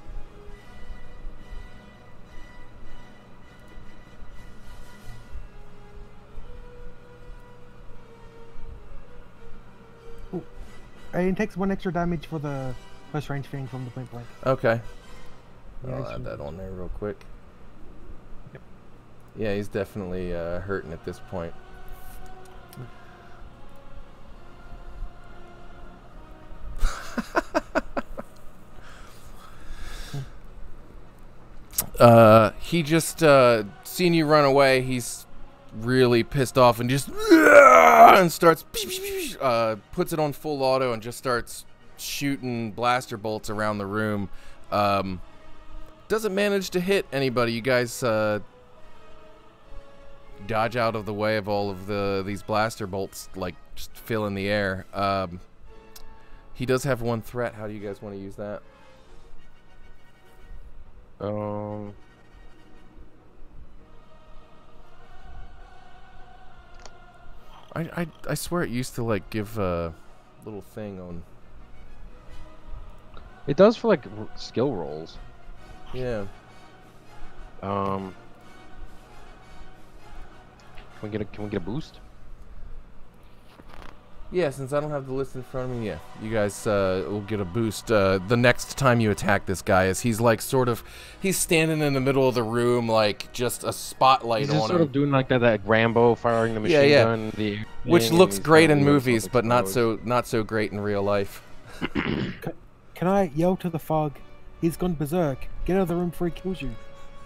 Speaker 4: And it takes 1 extra damage for the close range thing from the point blank.
Speaker 1: Okay.
Speaker 4: Yeah,
Speaker 1: I'll
Speaker 4: it's-
Speaker 1: add that on there real quick.
Speaker 4: Yep.
Speaker 1: Yeah, he's definitely hurting at this point. He just seen you run away. He's really pissed off and just and starts puts it on full auto and just starts shooting blaster bolts around the room. Doesn't manage to hit anybody. You guys dodge out of the way of all of these blaster bolts, like just fill in the air. He does have 1 threat. How do you guys want to use that? I swear it used to like give a little thing on.
Speaker 2: It does for like skill rolls.
Speaker 1: Yeah.
Speaker 2: Can we get a boost?
Speaker 1: Yeah, since I don't have the list in front of me, yeah, you guys will get a boost the next time you attack this guy. As he's like he's standing in the middle of the room, like just a spotlight
Speaker 2: He's
Speaker 1: on
Speaker 2: just
Speaker 1: him.
Speaker 2: sort of doing like that Rambo firing the machine
Speaker 1: yeah.
Speaker 2: gun,
Speaker 1: Which
Speaker 2: thing,
Speaker 1: looks
Speaker 2: and he's
Speaker 1: great
Speaker 2: kinda
Speaker 1: in
Speaker 2: leaving himself
Speaker 1: movies, but
Speaker 2: exposed.
Speaker 1: not so great in real life.
Speaker 4: Can I yell to the fog? He's gone berserk. Get out of the room before he kills you.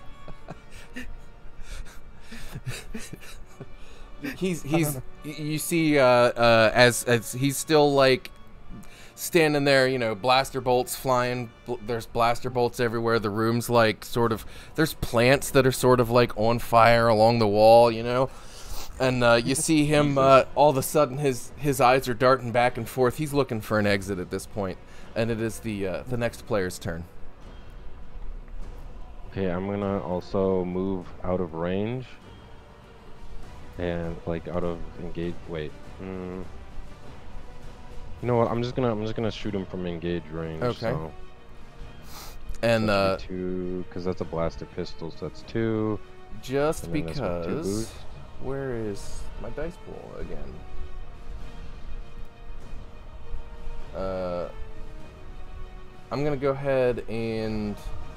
Speaker 1: You see as he's still like standing there, you know, blaster bolts flying. There's blaster bolts everywhere. The room's like there's plants that are sort of like on fire along the wall, you know. And you see him all of a sudden his eyes are darting back and forth. He's looking for an exit at this point, and it is the next player's turn.
Speaker 2: Okay, I'm gonna also move out of range and like out of engage. Wait. You know what? I'm just gonna shoot him from engage range.
Speaker 1: Okay.
Speaker 2: So
Speaker 1: And
Speaker 2: that should be 2, because that's a blaster pistol, so that's 2.
Speaker 1: just
Speaker 2: And then that's what, 2
Speaker 1: because,
Speaker 2: boost?
Speaker 1: where is my dice pool again? I'm gonna go ahead and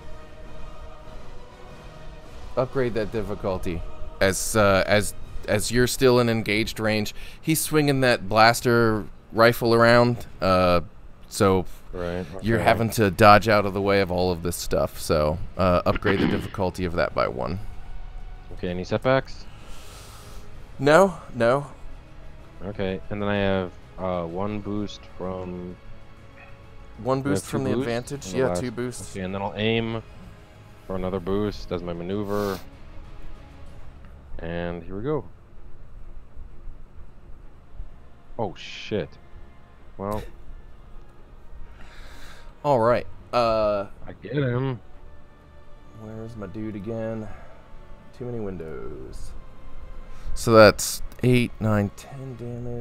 Speaker 1: upgrade that difficulty. As you're still in engaged range, he's swinging that blaster rifle around. So
Speaker 2: Right.
Speaker 1: you're
Speaker 2: okay.
Speaker 1: having to dodge out of the way of all of this stuff. So upgrade the difficulty of that by 1.
Speaker 2: Okay, any setbacks?
Speaker 1: No.
Speaker 2: Okay, and then I have 1 boost from...
Speaker 1: 1 boost
Speaker 2: two
Speaker 1: from the
Speaker 2: boosts
Speaker 1: advantage.
Speaker 2: from the
Speaker 1: Yeah,
Speaker 2: last-
Speaker 1: 2 boosts.
Speaker 2: Okay, and then I'll aim for another boost as my maneuver. And here we go. Oh, shit. Well,
Speaker 1: All right.
Speaker 2: I get him.
Speaker 1: Where's my dude again? Too many windows. So that's 8, 9, 10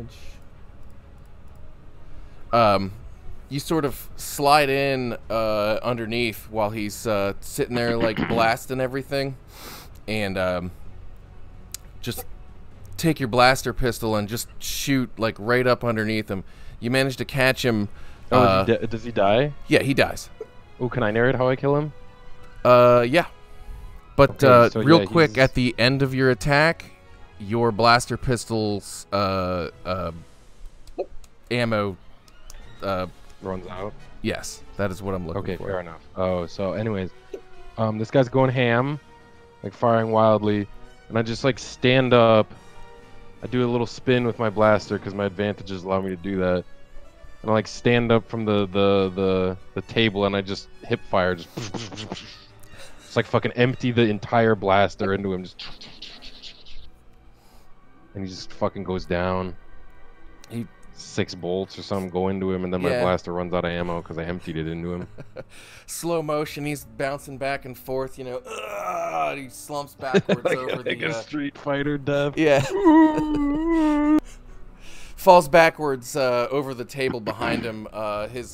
Speaker 1: damage. You sort of slide in underneath while he's sitting there like blasting everything, and just take your blaster pistol and just shoot like right up underneath him. You manage to catch him.
Speaker 2: Oh, does he die?
Speaker 1: Yeah, he dies.
Speaker 2: Oh, can I narrate how I kill him?
Speaker 1: Yeah. But
Speaker 2: Okay, so
Speaker 1: real
Speaker 2: yeah,
Speaker 1: quick,
Speaker 2: he's-
Speaker 1: at the end of your attack, your blaster pistol's ammo.
Speaker 2: Runs out.
Speaker 1: Yes, that is what I'm looking
Speaker 2: Okay,
Speaker 1: for.
Speaker 2: fair enough. Oh, so anyways, this guy's going ham, like firing wildly, and I just like stand up. I do a little spin with my blaster because my advantages allow me to do that. And I like stand up from the table and I just hip fire, just it's like fucking empty the entire blaster into him, just and he just fucking goes down.
Speaker 1: He
Speaker 2: 6 bolts or something go into him, and then my
Speaker 1: Yeah.
Speaker 2: blaster runs out of ammo because I emptied it into him.
Speaker 1: Slow motion. He's bouncing back and forth. You know, and he slumps backwards over the.
Speaker 2: Street Fighter death.
Speaker 1: Yeah. Falls backwards over the table behind him. His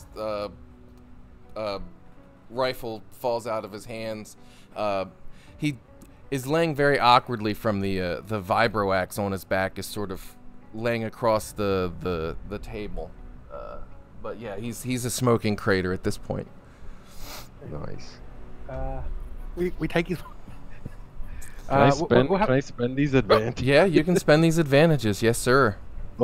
Speaker 1: rifle falls out of his hands. He is laying very awkwardly from the vibro axe on his back, is sort of laying across the table. But yeah, he's a smoking crater at this point.
Speaker 2: Nice.
Speaker 4: We take his.
Speaker 2: Can I
Speaker 4: what
Speaker 2: spend?
Speaker 4: hap-
Speaker 2: Can I spend these advantages?
Speaker 1: Yeah, you can spend these advantages. Yes, sir.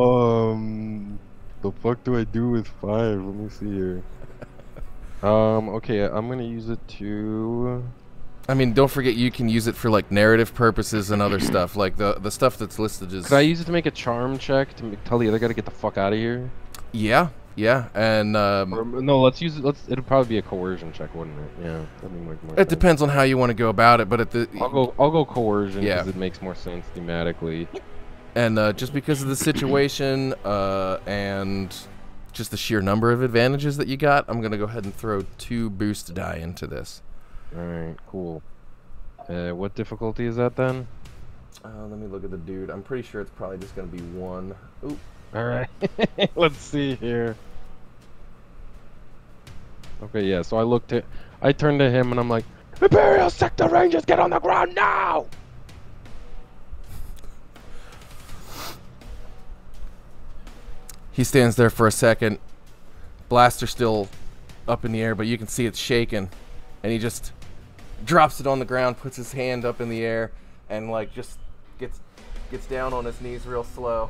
Speaker 2: The fuck do I do with 5? Let me see here. Okay, I'm gonna use it to.
Speaker 1: I mean, don't forget you can use it for like narrative purposes and other stuff. Like the stuff that's listed is.
Speaker 2: Could I use it to make a charm check to tell the other guy to get the fuck out of here?
Speaker 1: Yeah, and
Speaker 2: Or, no, let's use it. It'll probably be a coercion check, wouldn't it? Yeah, that'd make more
Speaker 1: it
Speaker 2: sense.
Speaker 1: depends on how you want to go about it. But at the
Speaker 2: I'll go coercion
Speaker 1: Yeah.
Speaker 2: because it makes more sense thematically.
Speaker 1: and just because of the situation and just the sheer number of advantages that you got, I'm gonna go ahead and throw 2 boost die into this.
Speaker 2: All right, cool. What difficulty is that then?
Speaker 1: Let me look at the dude. I'm pretty sure it's probably just gonna be 1. Oop.
Speaker 2: All right, let's see here. Okay, yeah. So I turned to him and I'm like, Imperial Sector Rangers, get on the ground now!
Speaker 1: He stands there for a second. Blaster still up in the air, but you can see it's shaking. And he just drops it on the ground, puts his hand up in the air, and like just gets down on his knees real slow.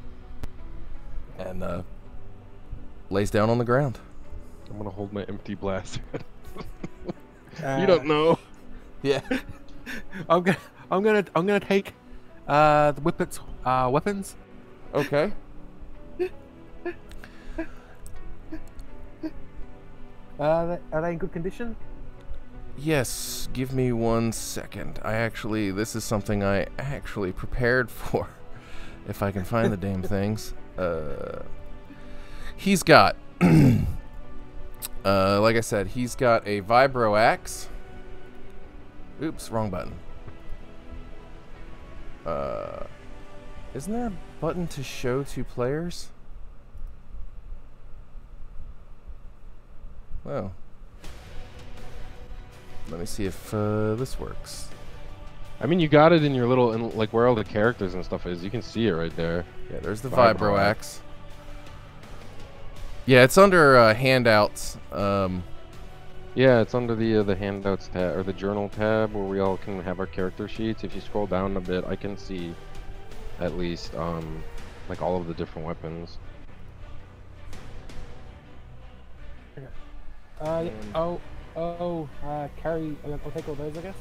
Speaker 1: And lays down on the ground.
Speaker 2: I'm gonna hold my empty blaster.
Speaker 4: Uh,
Speaker 2: You don't know.
Speaker 1: Yeah.
Speaker 4: I'm gonna take the whippet's weapons.
Speaker 1: Okay.
Speaker 4: Are they in good condition?
Speaker 1: Yes, give me 1 second. This is something I actually prepared for. If I can find the damn things. He's got, like I said, he's got a vibro axe. Oops, wrong button. Isn't there a button to show 2 players? Well, let me see if this works.
Speaker 2: I mean, you got it in your little, like where all the characters and stuff is. You can see it right there.
Speaker 1: Yeah, there's the
Speaker 2: Vibro
Speaker 1: vibro axe. Yeah, it's under handouts.
Speaker 2: Yeah, it's under the handouts tab or the journal tab where we all can have our character sheets. If you scroll down a bit, I can see at least like all of the different weapons.
Speaker 4: Yeah. Carry. I'll take all those, I guess.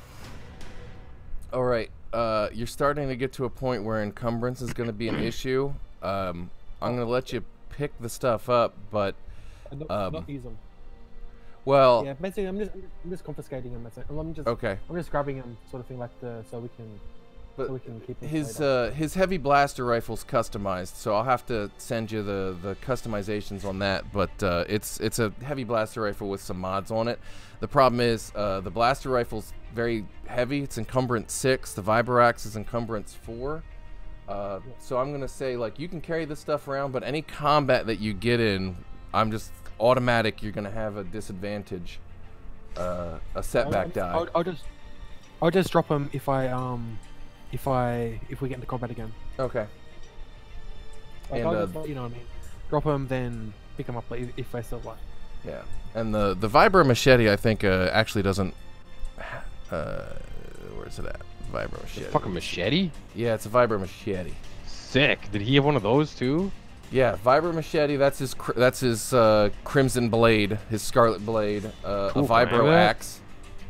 Speaker 1: All right. You're starting to get to a point where encumbrance is going to be an issue. I'm going to let you pick the stuff up, but
Speaker 4: Not use them.
Speaker 1: well,
Speaker 4: Yeah, basically, I'm just confiscating them. I'm just
Speaker 1: okay.
Speaker 4: I'm just grabbing them, sort of thing, like so we can keep them
Speaker 1: His heavy blaster rifle's customized, so I'll have to send you the customizations on that. But it's a heavy blaster rifle with some mods on it. The problem is the blaster rifle's very heavy. It's encumbrance 6. The Vibroax is encumbrance 4. So I'm gonna say, like, you can carry this stuff around, but any combat that you get in, I'm just automatic. You're gonna have a disadvantage, a setback die.
Speaker 4: I'll just drop them if we get into combat again.
Speaker 1: Okay.
Speaker 4: Like,
Speaker 1: And
Speaker 4: I'll just, you know what I mean. Drop them, then pick them up if I still like.
Speaker 1: yeah, and the Vibro machete, I think, actually doesn't. Where's it at? Vibro machete.
Speaker 2: Fucking machete?
Speaker 1: Yeah, it's a Vibro machete.
Speaker 2: Sick. Did he have one of those too?
Speaker 1: Yeah, Vibro machete. That's his Crimson Blade, his Scarlet Blade, a
Speaker 2: Cool, can I have
Speaker 1: Vibro
Speaker 2: that?
Speaker 1: axe.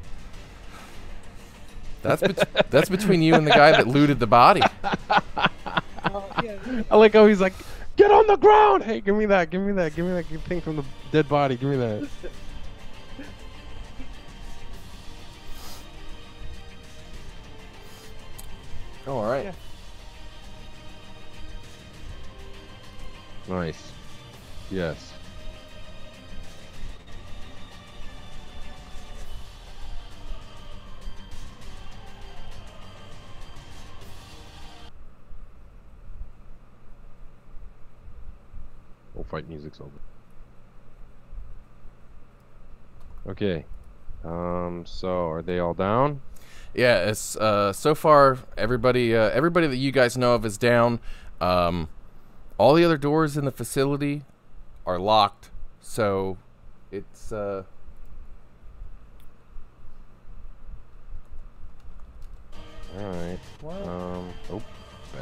Speaker 1: That's between you and the guy that looted the body.
Speaker 2: I like how he's like, get on the ground! Hey, give me that, give me that, give me that thing from the dead body, give me that.
Speaker 1: Oh, all right.
Speaker 4: Yeah.
Speaker 2: Nice. Yes. Oh, fight music's over. Okay. So are they all down?
Speaker 1: Yeah, it's so far everybody that you guys know of is down. All the other doors in the facility are locked, so it's
Speaker 2: All right. Oh, back.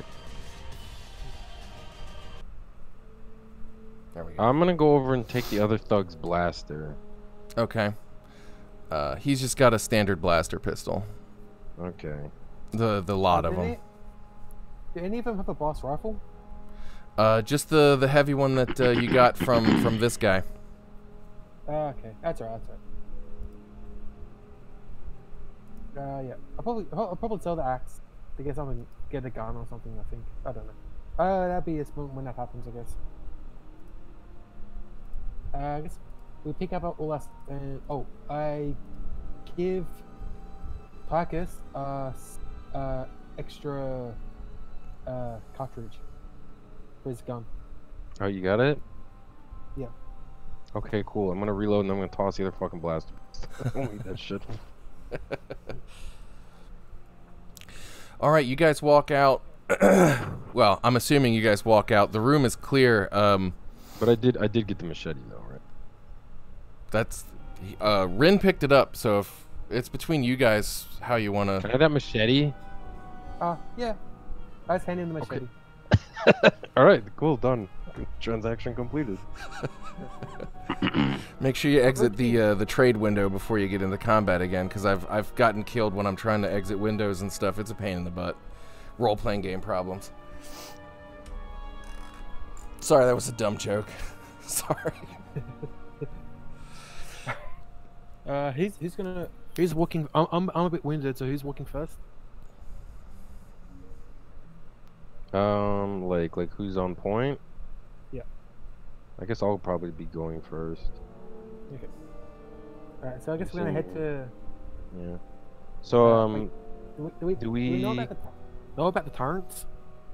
Speaker 1: there we go.
Speaker 2: I'm gonna go over and take the other thug's blaster.
Speaker 1: Okay. He's just got a standard blaster pistol.
Speaker 2: Okay.
Speaker 1: The lot of them.
Speaker 4: Do any of them have a boss rifle?
Speaker 1: Just the heavy one that you got from this guy.
Speaker 4: Okay, that's alright. Yeah. I'll probably sell the axe to get something, get a gun or something. I think. I don't know. That'd be a smooth when that happens, I guess. I guess we pick up all that. I give Tarkus extra cartridge for his gun.
Speaker 2: Oh, you got it?
Speaker 4: Yeah.
Speaker 2: Okay, cool. I'm gonna reload and I'm gonna toss the other fucking blaster. I don't need that shit.
Speaker 1: All right, you guys walk out. Well, I'm assuming you guys walk out. The room is clear.
Speaker 2: But I did get the machete though, right?
Speaker 1: That's Rin picked it up, so if it's between you guys how you want
Speaker 2: Can I
Speaker 1: to.
Speaker 2: have that machete?
Speaker 4: Yeah. I was handing the machete.
Speaker 2: All right, cool, done. Transaction completed.
Speaker 1: Make sure you exit the trade window before you get into combat again, because I've gotten killed when I'm trying to exit windows and stuff. It's a pain in the butt. Role-playing game problems. Sorry, that was a dumb joke. Sorry.
Speaker 4: He's walking. I'm a bit winded, so who's walking first?
Speaker 2: Like who's on point?
Speaker 4: Yeah.
Speaker 2: I guess I'll probably be going first.
Speaker 4: Okay. Alright, so I guess we're gonna head to.
Speaker 2: Yeah. So
Speaker 4: Do we know about the turrets?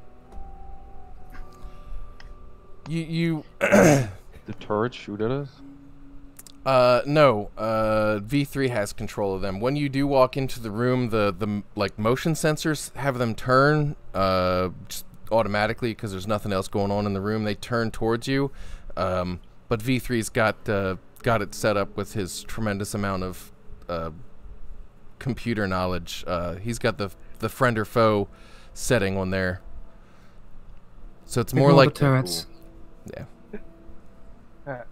Speaker 1: You
Speaker 2: the turrets shoot at us?
Speaker 1: no. V3 has control of them. When you do walk into the room, the like motion sensors have them turn just automatically because there's nothing else going on in the room. They turn towards you. But V3's got got it set up with his tremendous amount of computer knowledge. He's got the friend or foe setting on there. So it's more
Speaker 3: Ignore
Speaker 1: like
Speaker 3: the turrets.
Speaker 1: yeah.
Speaker 4: Alright.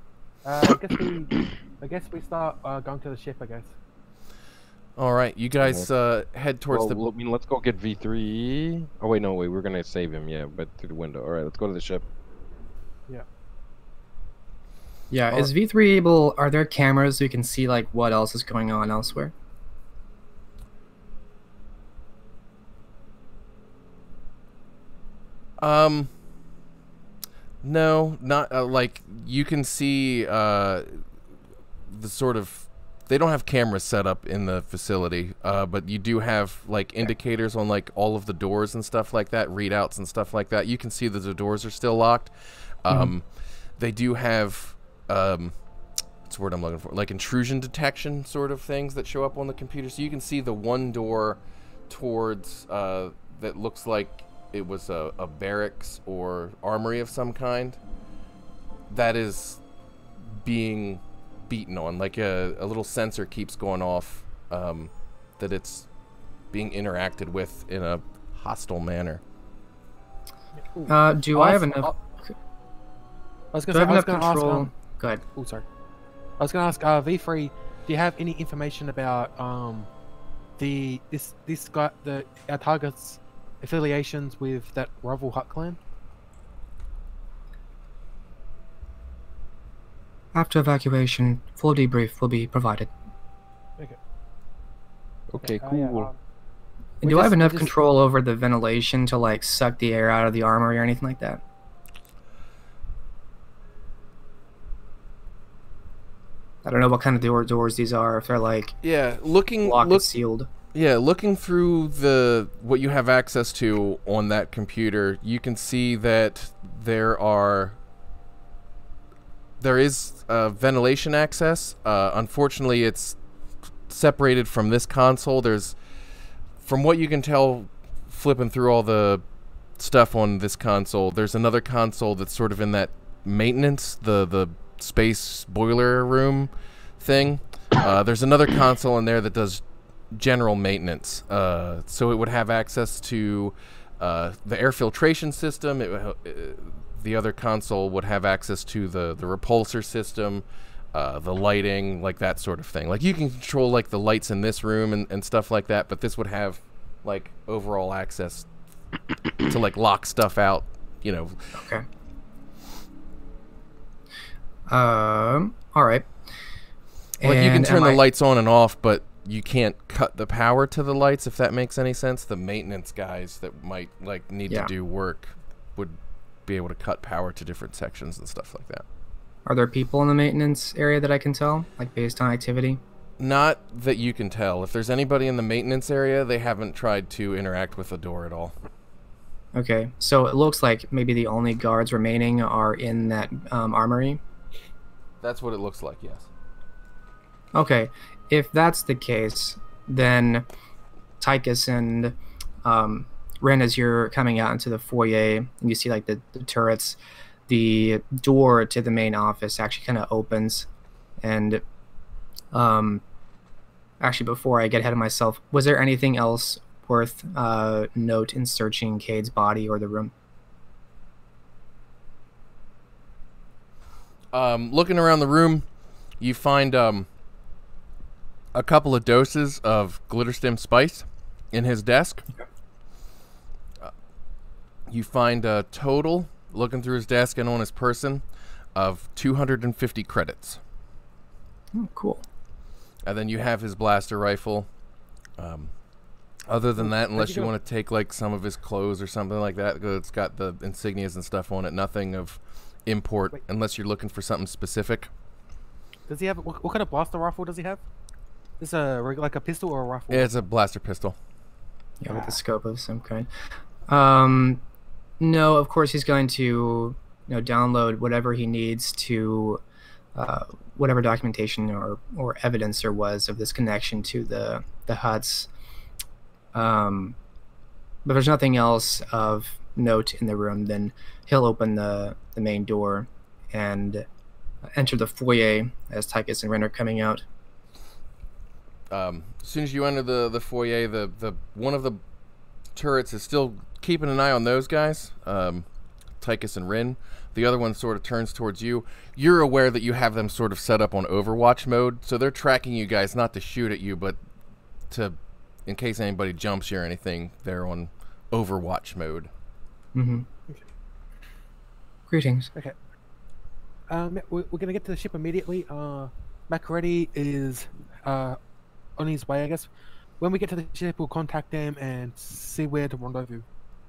Speaker 4: I guess we start going to the ship. I guess.
Speaker 1: All right, you guys head towards the.
Speaker 2: I mean, let's go get V3. Oh wait, no, wait, we're gonna save him. Yeah, but through the window. All right, let's go to the ship.
Speaker 4: Yeah.
Speaker 3: Yeah, is V3 able? Are there cameras so you can see like what else is going on elsewhere?
Speaker 1: No, not like you can see the sort of. They don't have cameras set up in the facility, but you do have like indicators on like all of the doors and stuff like that, readouts and stuff like that. You can see that the doors are still locked. They do have what's the word I'm looking for? Like intrusion detection sort of things that show up on the computer. So you can see the one door towards that looks like it was a barracks or armory of some kind. That is being beaten on, like a little sensor keeps going off that it's being interacted with in a hostile manner.
Speaker 3: Do I have enough?
Speaker 4: I was
Speaker 3: Do
Speaker 4: gonna
Speaker 3: I
Speaker 4: say,
Speaker 3: have
Speaker 4: I was
Speaker 3: enough
Speaker 4: gonna ask.
Speaker 3: control? Go ahead.
Speaker 4: Oh, sorry. I was gonna ask V3. Do you have any information about this guy, our target's affiliations with that rival Hut clan?
Speaker 3: After evacuation, full debrief will be provided.
Speaker 2: Okay,
Speaker 4: Oh,
Speaker 2: cool.
Speaker 4: yeah,
Speaker 3: And do I have enough control over the ventilation to like suck the air out of the armory or anything like that? I don't know what kind of doors these are. If they're like locked and sealed.
Speaker 1: Yeah, looking through what you have access to on that computer, you can see that there is ventilation access. Unfortunately, it's separated from this console. From what you can tell, flipping through all the stuff on this console, there's another console that's sort of in that maintenance, the space boiler room thing. There's another console in there that does general maintenance. So it would have access to the air filtration system. The other console would have access to the repulsor system, the lighting, like that sort of thing. Like you can control like the lights in this room and stuff like that, but this would have like overall access to like lock stuff out, you know.
Speaker 3: Okay. All right.
Speaker 1: Like you can
Speaker 3: And
Speaker 1: turn the lights on and off, but you can't cut the power to the lights, if that makes any sense. The maintenance guys that might like need to do work would be able to cut power to different sections and stuff like that.
Speaker 3: Are there people in the maintenance area that I can tell, like based on activity?
Speaker 1: Not that you can tell. If there's anybody in the maintenance area, they haven't tried to interact with the door at all.
Speaker 3: Okay, so it looks like maybe the only guards remaining are in that armory.
Speaker 1: That's what it looks like, yes.
Speaker 3: Okay, if that's the case, then Tychus and Ren, as you're coming out into the foyer, and you see like the turrets, the door to the main office actually kind of opens. And actually, before I get ahead of myself, was there anything else worth note in searching Cade's body or the room?
Speaker 1: Looking around the room, you find a couple of doses of glitterstim spice in his desk. You find a total, looking through his desk and on his person, of 250 credits.
Speaker 3: Oh, cool.
Speaker 1: And then you have his blaster rifle. Other than that, unless you want to take like some of his clothes or something like that, because it's got the insignias and stuff on it, nothing of import, unless you're looking for something specific.
Speaker 4: Does he have what kind of blaster rifle does he have? Is like a pistol or a rifle?
Speaker 1: Yeah, it's a blaster pistol.
Speaker 3: Yeah, with a scope of some kind. No, of course he's going to download whatever he needs to whatever documentation or evidence there was of this connection to the huts. But there's nothing else of note in the room. Then he'll open the main door and enter the foyer as Tychus and Ren are coming out.
Speaker 1: As soon as you enter the foyer, the one of the turrets is still keeping an eye on those guys, Tychus and Rin. The other one sort of turns towards you. You're aware that you have them sort of set up on Overwatch mode, so they're tracking you guys not to shoot at you, but to, in case anybody jumps you or anything, they're on Overwatch mode.
Speaker 3: Mm-hmm.
Speaker 4: Okay.
Speaker 3: Greetings.
Speaker 4: Okay. We're gonna get to the ship immediately. MacLeod is on his way, I guess. When we get to the ship, we'll contact them and see where to rendezvous.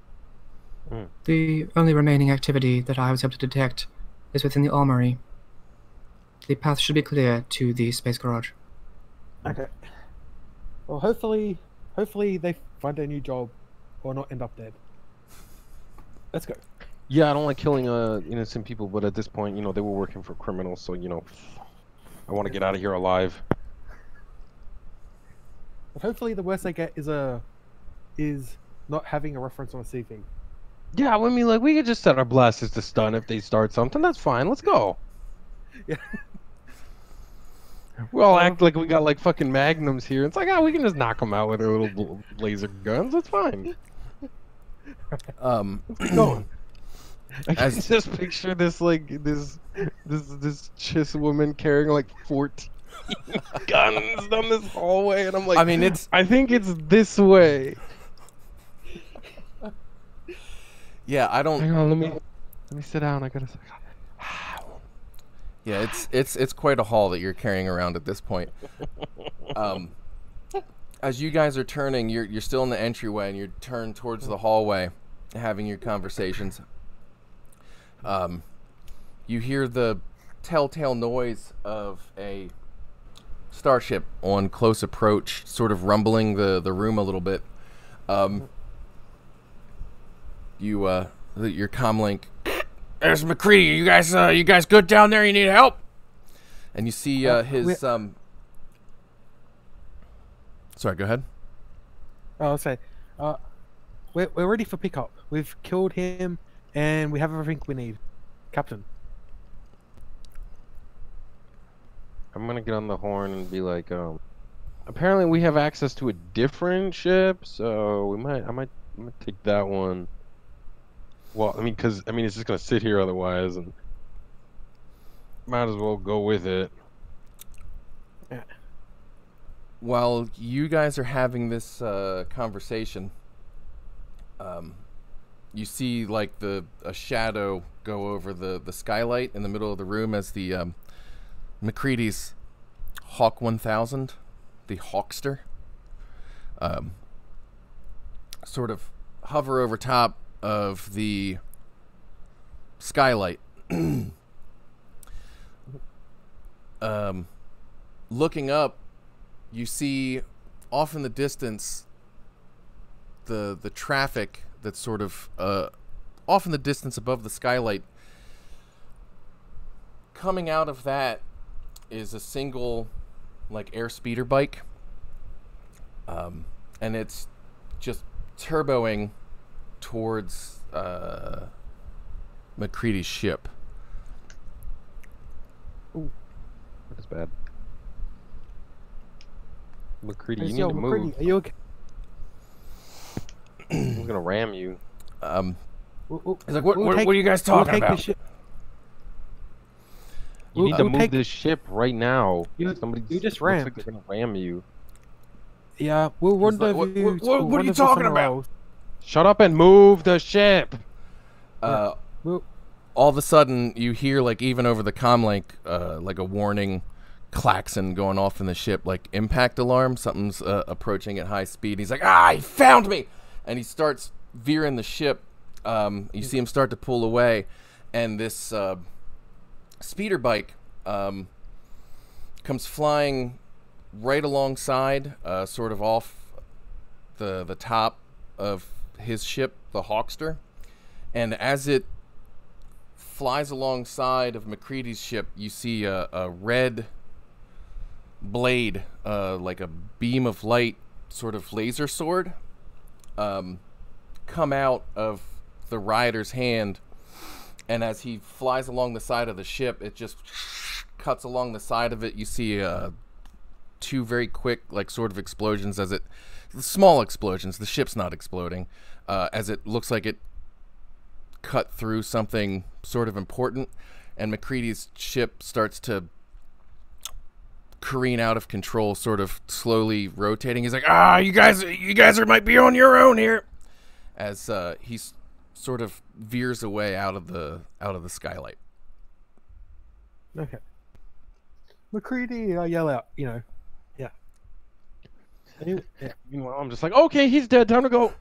Speaker 3: The only remaining activity that I was able to detect is within the armory. The path should be clear to the space garage.
Speaker 4: Okay. Well, hopefully they find a new job, or not end up dead. Let's go.
Speaker 2: Yeah, I don't like killing innocent people, but at this point, you know, they were working for criminals, so you know, I want to get out of here alive.
Speaker 4: But hopefully, the worst they get is not having a reference on a CV.
Speaker 2: Yeah, I mean, like, we could just set our blasters to stun if they start something. That's fine. Let's go.
Speaker 4: Yeah.
Speaker 2: We all act like we got, like, fucking magnums here. It's like, we can just knock them out with our little laser guns. That's fine.
Speaker 4: Keep going.
Speaker 2: I can just picture this, like, this chiss woman carrying, like, 14 guns down this hallway, and I'm like,
Speaker 1: I mean,
Speaker 2: I think it's this way.
Speaker 1: Yeah, I don't.
Speaker 2: Hang on, let me sit down. I gotta.
Speaker 1: Yeah, it's quite a haul that you're carrying around at this point. As you guys are turning, you're still in the entryway, and you turn towards the hallway, having your conversations. You hear the telltale noise of a starship on close approach, sort of rumbling the room a little bit. Your comlink, there's MacLeod. You guys good down there? You need help? And you see his Sorry, go ahead.
Speaker 4: I'll say, we're ready for pickup. We've killed him, and we have everything we need, Captain.
Speaker 2: I'm gonna get on the horn and be like, apparently we have access to a different ship, so I might take that one. Well, I mean, it's just gonna sit here otherwise, and might as well go with it.
Speaker 4: Yeah.
Speaker 1: While you guys are having this conversation, you see like a shadow go over the skylight in the middle of the room as the MacLeod's Hawk 1000, the Hawkster, sort of hover over top of the skylight. Looking up, you see off in the distance the traffic that's sort of off in the distance above the skylight. Coming out of that is a single like air speeder bike, and it's just turboing towards MacLeod's ship.
Speaker 2: Ooh, that's bad. MacLeod, you need
Speaker 4: Yo,
Speaker 2: to
Speaker 4: MacLeod,
Speaker 2: move.
Speaker 4: are you okay?
Speaker 2: I'm gonna ram you.
Speaker 1: He's like, what are you guys talking about?
Speaker 2: You need to move this ship right now.
Speaker 4: You just
Speaker 2: looks
Speaker 4: rammed.
Speaker 2: like they're gonna ram you.
Speaker 4: Yeah, we'll rendezvous.
Speaker 1: what are you talking about?
Speaker 2: Shut up and move the ship.
Speaker 4: Well,
Speaker 1: All of a sudden, you hear, like, even over the comlink, like a warning klaxon going off in the ship, like impact alarm. Something's approaching at high speed. He's like, he found me! And he starts veering the ship. You see him start to pull away, and this speeder bike comes flying right alongside, sort of off the top of his ship, the Hawkster. And as it flies alongside of MacLeod's ship, you see a red blade, like a beam of light, sort of laser sword, come out of the rider's hand. And as he flies along the side of the ship, it just cuts along the side of it. You see two very quick, like, sort of explosions as it... Small explosions. The ship's not exploding. As it looks like it cut through something sort of important. And MacCready's ship starts to careen out of control, sort of slowly rotating. He's like, you guys might be on your own here. As he's sort of veers away out of the skylight.
Speaker 4: Okay. MacCready, I yell out, yeah.
Speaker 2: Meanwhile, I'm just like, okay, he's dead. Time to go.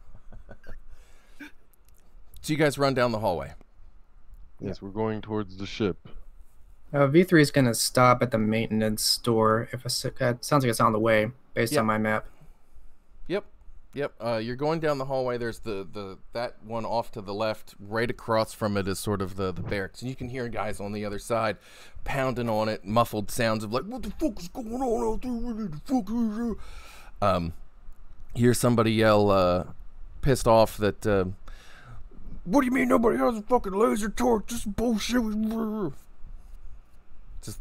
Speaker 1: So you guys run down the hallway.
Speaker 2: Yes, we're going towards the ship.
Speaker 3: V3 is going to stop at the maintenance store. If it sounds like it's on the way, based on my map.
Speaker 1: Yep. You're going down the hallway. There's that one off to the left. Right across from it is sort of the barracks, and you can hear guys on the other side pounding on it. Muffled sounds of like, "What the fuck is going on out there? What the fuck is it?" Hear somebody yell, pissed off that. What do you mean nobody has a fucking laser torch? This is bullshit. Just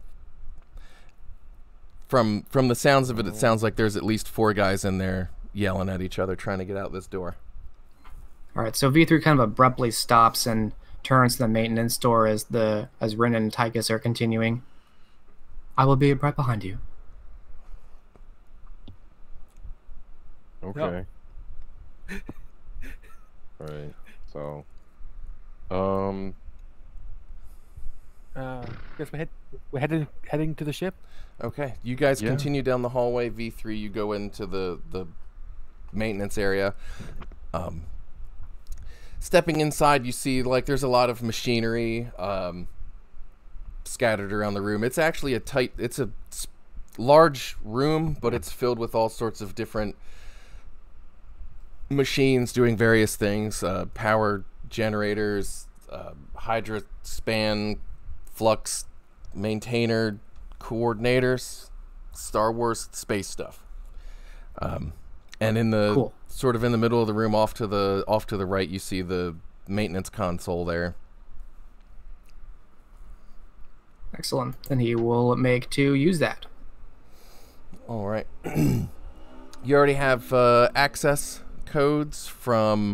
Speaker 1: from the sounds of it, it sounds like there's at least 4 guys in there yelling at each other, trying to get out this door.
Speaker 3: All right, so V3 kind of abruptly stops and turns to the maintenance door as Rin and Tychus are continuing. I will be right behind you.
Speaker 2: Okay. Alright, so...
Speaker 4: Guess we're heading to the ship.
Speaker 1: Okay, you guys continue down the hallway. V3, you go into the maintenance area. Stepping inside, you see like there's a lot of machinery scattered around the room. It's actually it's a large room, but it's filled with all sorts of different machines doing various things. Power generators, hydra span, flux maintainer, coordinators, Star Wars space stuff. And in the sort of in the middle of the room, off to the right, you see the maintenance console there.
Speaker 3: Excellent. Then he will make to use that.
Speaker 1: All right. You already have access codes from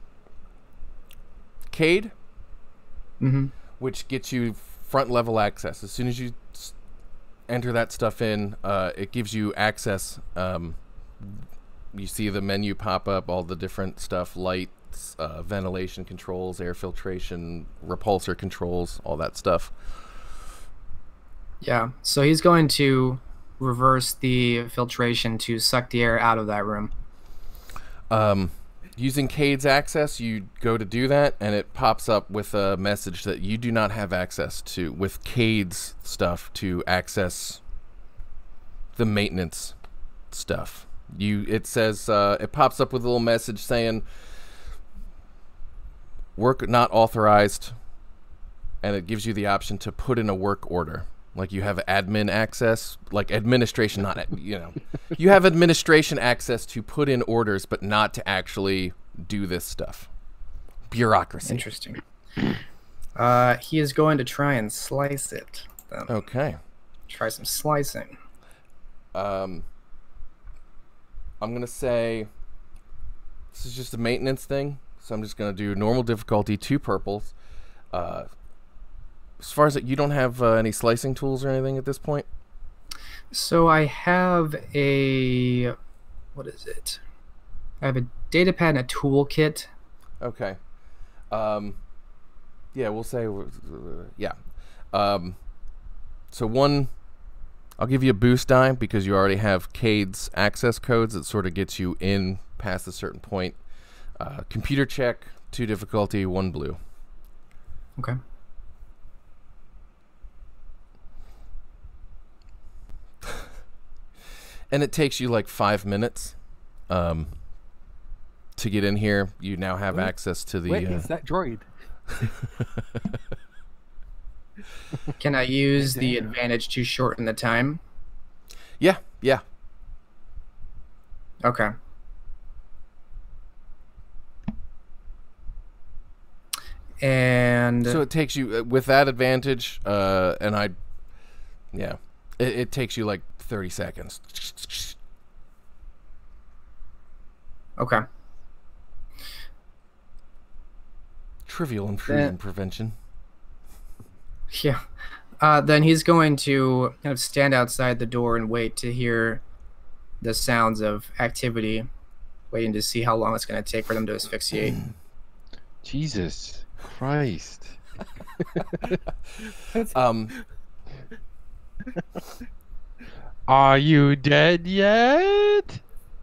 Speaker 1: Kade, which gets you front level access. As soon as you enter that stuff in, it gives you access. You see the menu pop up, all the different stuff, lights, ventilation controls, air filtration, repulsor controls, all that stuff.
Speaker 3: Yeah, so he's going to reverse the filtration to suck the air out of that room.
Speaker 1: Using Kade's access, you go to do that, and it pops up with a message that you do not have access to, with Kade's stuff, to access the maintenance stuff. It says, it pops up with a little message saying, work not authorized, and it gives you the option to put in a work order. Like you have admin access, like administration, you have administration access to put in orders, but not to actually do this stuff. Bureaucracy.
Speaker 3: Interesting. He is going to try and slice it, then.
Speaker 1: Okay.
Speaker 3: Try some slicing.
Speaker 1: I'm going to say this is just a maintenance thing, so I'm just going to do normal difficulty, 2 purples. As far as you don't have any slicing tools or anything at this point?
Speaker 3: So I have a... what is it? I have a data pad and a toolkit.
Speaker 1: Okay. Yeah, we'll say... yeah. So 1... I'll give you a boost die because you already have Kade's access codes that sort of gets you in past a certain point. Computer check, 2 difficulty, 1 blue.
Speaker 3: Okay.
Speaker 1: And it takes you like 5 minutes to get in here. You now have access to the...
Speaker 4: Where is that droid?
Speaker 3: Can I use the advantage to shorten the time?
Speaker 1: Yeah.
Speaker 3: Okay. And...
Speaker 1: so it takes you, with that advantage, and I Yeah. It takes you like 30 seconds.
Speaker 3: Okay.
Speaker 1: Trivial intrusion prevention.
Speaker 3: Yeah. Then he's going to kind of stand outside the door and wait to hear the sounds of activity, waiting to see how long it's going to take for them to asphyxiate.
Speaker 2: Jesus Christ. Are you dead yet?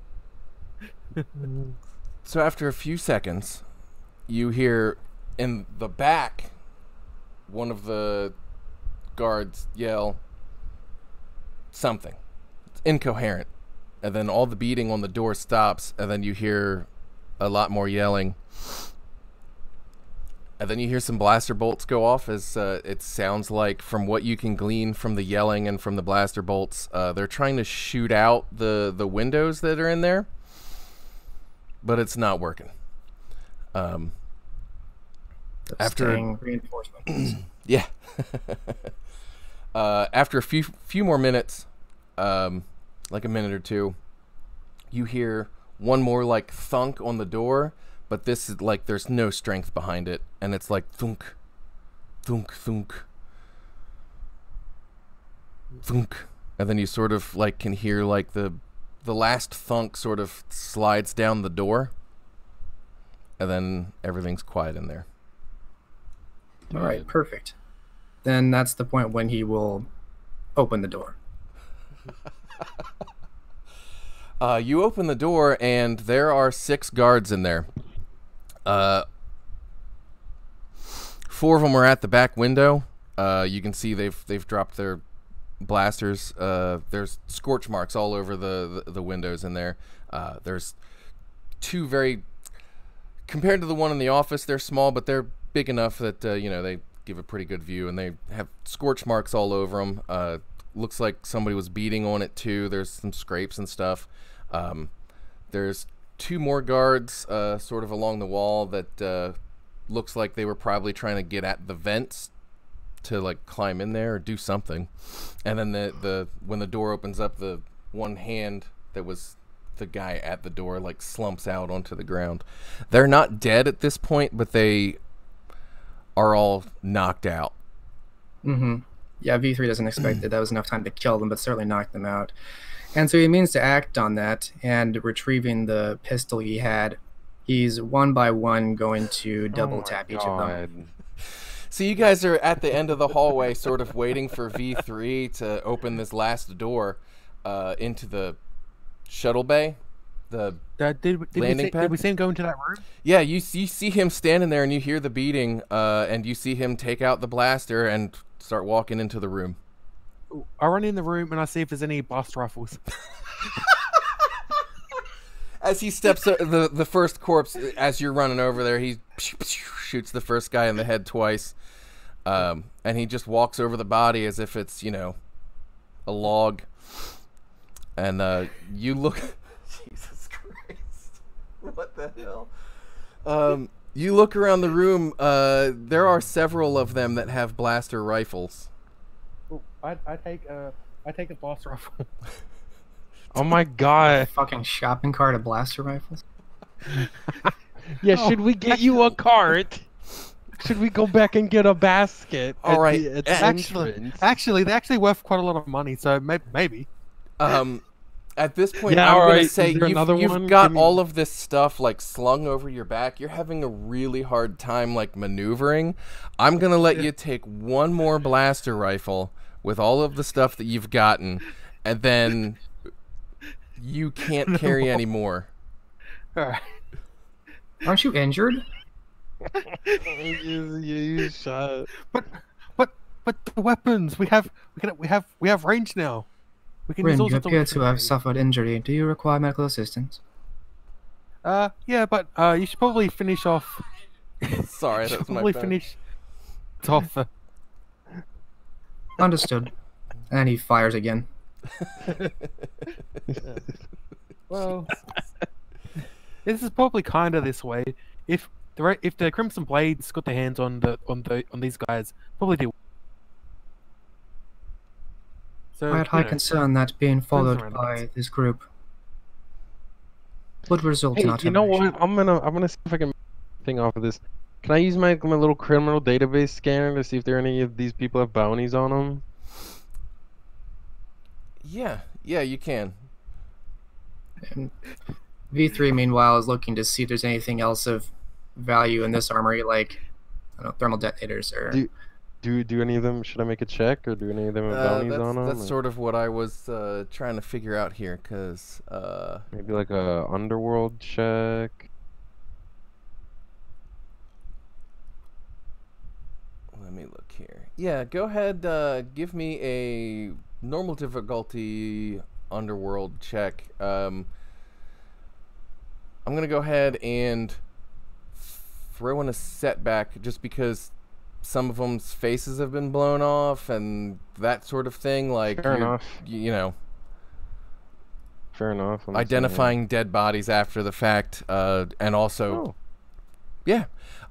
Speaker 1: So after a few seconds, you hear in the back one of the guards yell something. It's incoherent. And then all the beating on the door stops, and then you hear a lot more yelling. And then you hear some blaster bolts go off, as it sounds like, from what you can glean from the yelling and from the blaster bolts, they're trying to shoot out the windows that are in there, but it's not working. After
Speaker 3: reinforcements.
Speaker 1: yeah. After a few more minutes, like a minute or two, you hear one more like thunk on the door, but this is like there's no strength behind it, and it's like thunk, thunk, thunk, thunk, and then you sort of like can hear like the last thunk sort of slides down the door, and then everything's quiet in there.
Speaker 3: All right, perfect. Then that's the point when he will open the door.
Speaker 1: You open the door, and there are 6 guards in there. 4 of them are at the back window. You can see they've dropped their blasters. There's scorch marks all over the windows in there. There's 2 very, compared to the one in the office, they're small, but they're big enough that they give a pretty good view, and they have scorch marks all over them. Looks like somebody was beating on it too. There's some scrapes and stuff. There's 2 more guards sort of along the wall that looks like they were probably trying to get at the vents to like climb in there or do something. And then the when the door opens up, the one hand that was the guy at the door like slumps out onto the ground. They're not dead at this point, but they are all knocked out.
Speaker 3: Mm-hmm. Yeah, V3 doesn't expect that was enough time to kill them, but certainly knock them out. And so he means to act on that, and retrieving the pistol he had, he's one by one going to double tap each of them.
Speaker 1: So you guys are at the end of the hallway sort of waiting for V3 to open this last door into the shuttle bay, the landing pad.
Speaker 4: Did we see him go into that room?
Speaker 1: Yeah, you see him standing there, and you hear the beating, and you see him take out the blaster and start walking into the room.
Speaker 4: I run in the room and I see if there's any blast rifles.
Speaker 1: As he steps the first corpse, as you're running over there, he shoots the first guy in the head twice, and he just walks over the body as if it's a log. And you look. Jesus Christ! What the hell? You look around the room. There are several of them that have blaster rifles.
Speaker 4: I take a blast rifle.
Speaker 2: Oh my god.
Speaker 3: Fucking shopping cart of blaster rifles?
Speaker 2: Yeah, should we get you a cart? Should we go back and get a basket?
Speaker 1: All right.
Speaker 4: Actually, they're actually worth quite a lot of money, so maybe.
Speaker 1: At this point,
Speaker 2: Yeah,
Speaker 1: I'm
Speaker 2: all
Speaker 1: going
Speaker 2: right.
Speaker 1: to say
Speaker 2: Is there another
Speaker 1: you've
Speaker 2: one?
Speaker 1: got
Speaker 2: Give me-
Speaker 1: all of this stuff like slung over your back. You're having a really hard time like maneuvering. I'm going to let you take one more blaster rifle with all of the stuff that you've gotten, and then you can't carry any more.
Speaker 4: All right.
Speaker 3: Aren't you injured?
Speaker 2: you shot.
Speaker 4: But the weapons we have range now. We can
Speaker 3: Rin,
Speaker 4: use all
Speaker 3: you
Speaker 4: sorts of
Speaker 3: appear to have
Speaker 4: weaponry.
Speaker 3: suffered injury. Do you require medical assistance?
Speaker 4: Yeah, but you should probably finish off.
Speaker 1: Sorry,
Speaker 4: You
Speaker 1: that
Speaker 4: should
Speaker 1: was my
Speaker 4: probably
Speaker 1: bad.
Speaker 4: finish it off.
Speaker 3: Understood. And he fires again.
Speaker 4: Well, this is probably kind of this way. If the Crimson Blades got their hands on these guys, probably do. So
Speaker 3: I had high
Speaker 4: you know,
Speaker 3: concern that being followed
Speaker 4: around
Speaker 3: by this group would result in
Speaker 2: Hey,
Speaker 3: our
Speaker 2: you know
Speaker 3: termination.
Speaker 2: what? I'm gonna see if I can make a thing off of this. Can I use my little criminal database scanner to see if there are any of these people have bounties on them?
Speaker 1: Yeah, yeah, you can.
Speaker 3: And V3, meanwhile, is looking to see if there's anything else of value in this armory, like I don't know, thermal detonators or.
Speaker 2: Do any of them? Should I make a check, or do any of them have bounties on them?
Speaker 1: That's sort of what I was trying to figure out here, cause
Speaker 2: Maybe like a underworld check.
Speaker 1: let me look here. Yeah, go ahead. Give me a normal difficulty underworld check. I'm gonna go ahead and throw in a setback just because some of them's faces have been blown off and that sort of thing. Like,
Speaker 2: Fair enough.
Speaker 1: You know,
Speaker 2: Fair enough. I'm
Speaker 1: identifying dead bodies after the fact, and also,
Speaker 2: Oh.
Speaker 1: yeah,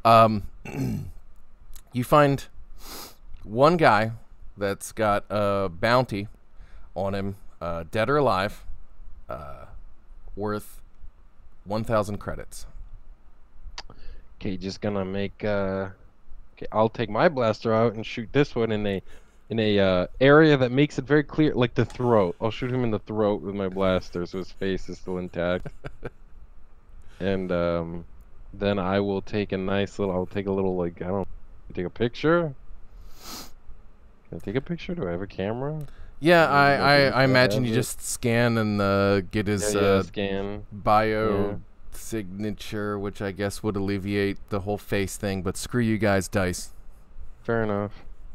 Speaker 1: you find one guy that's got a bounty on him, dead or alive, worth 1,000 credits.
Speaker 2: Okay, just gonna make. Okay, I'll take my blaster out and shoot this one in a area that makes it very clear, like the throat. I'll shoot him in the throat with my blaster, so his face is still intact. And then I will take a nice little. I'll take a little, like, I don't. Take a picture. Can I take a picture? Do I have a camera?
Speaker 1: Yeah,
Speaker 2: Maybe
Speaker 1: I imagine you
Speaker 2: it.
Speaker 1: just scan and get his
Speaker 2: Scan.
Speaker 1: bio
Speaker 2: Yeah.
Speaker 1: signature, which I guess would alleviate the whole face thing, but screw you guys, dice.
Speaker 2: Fair enough.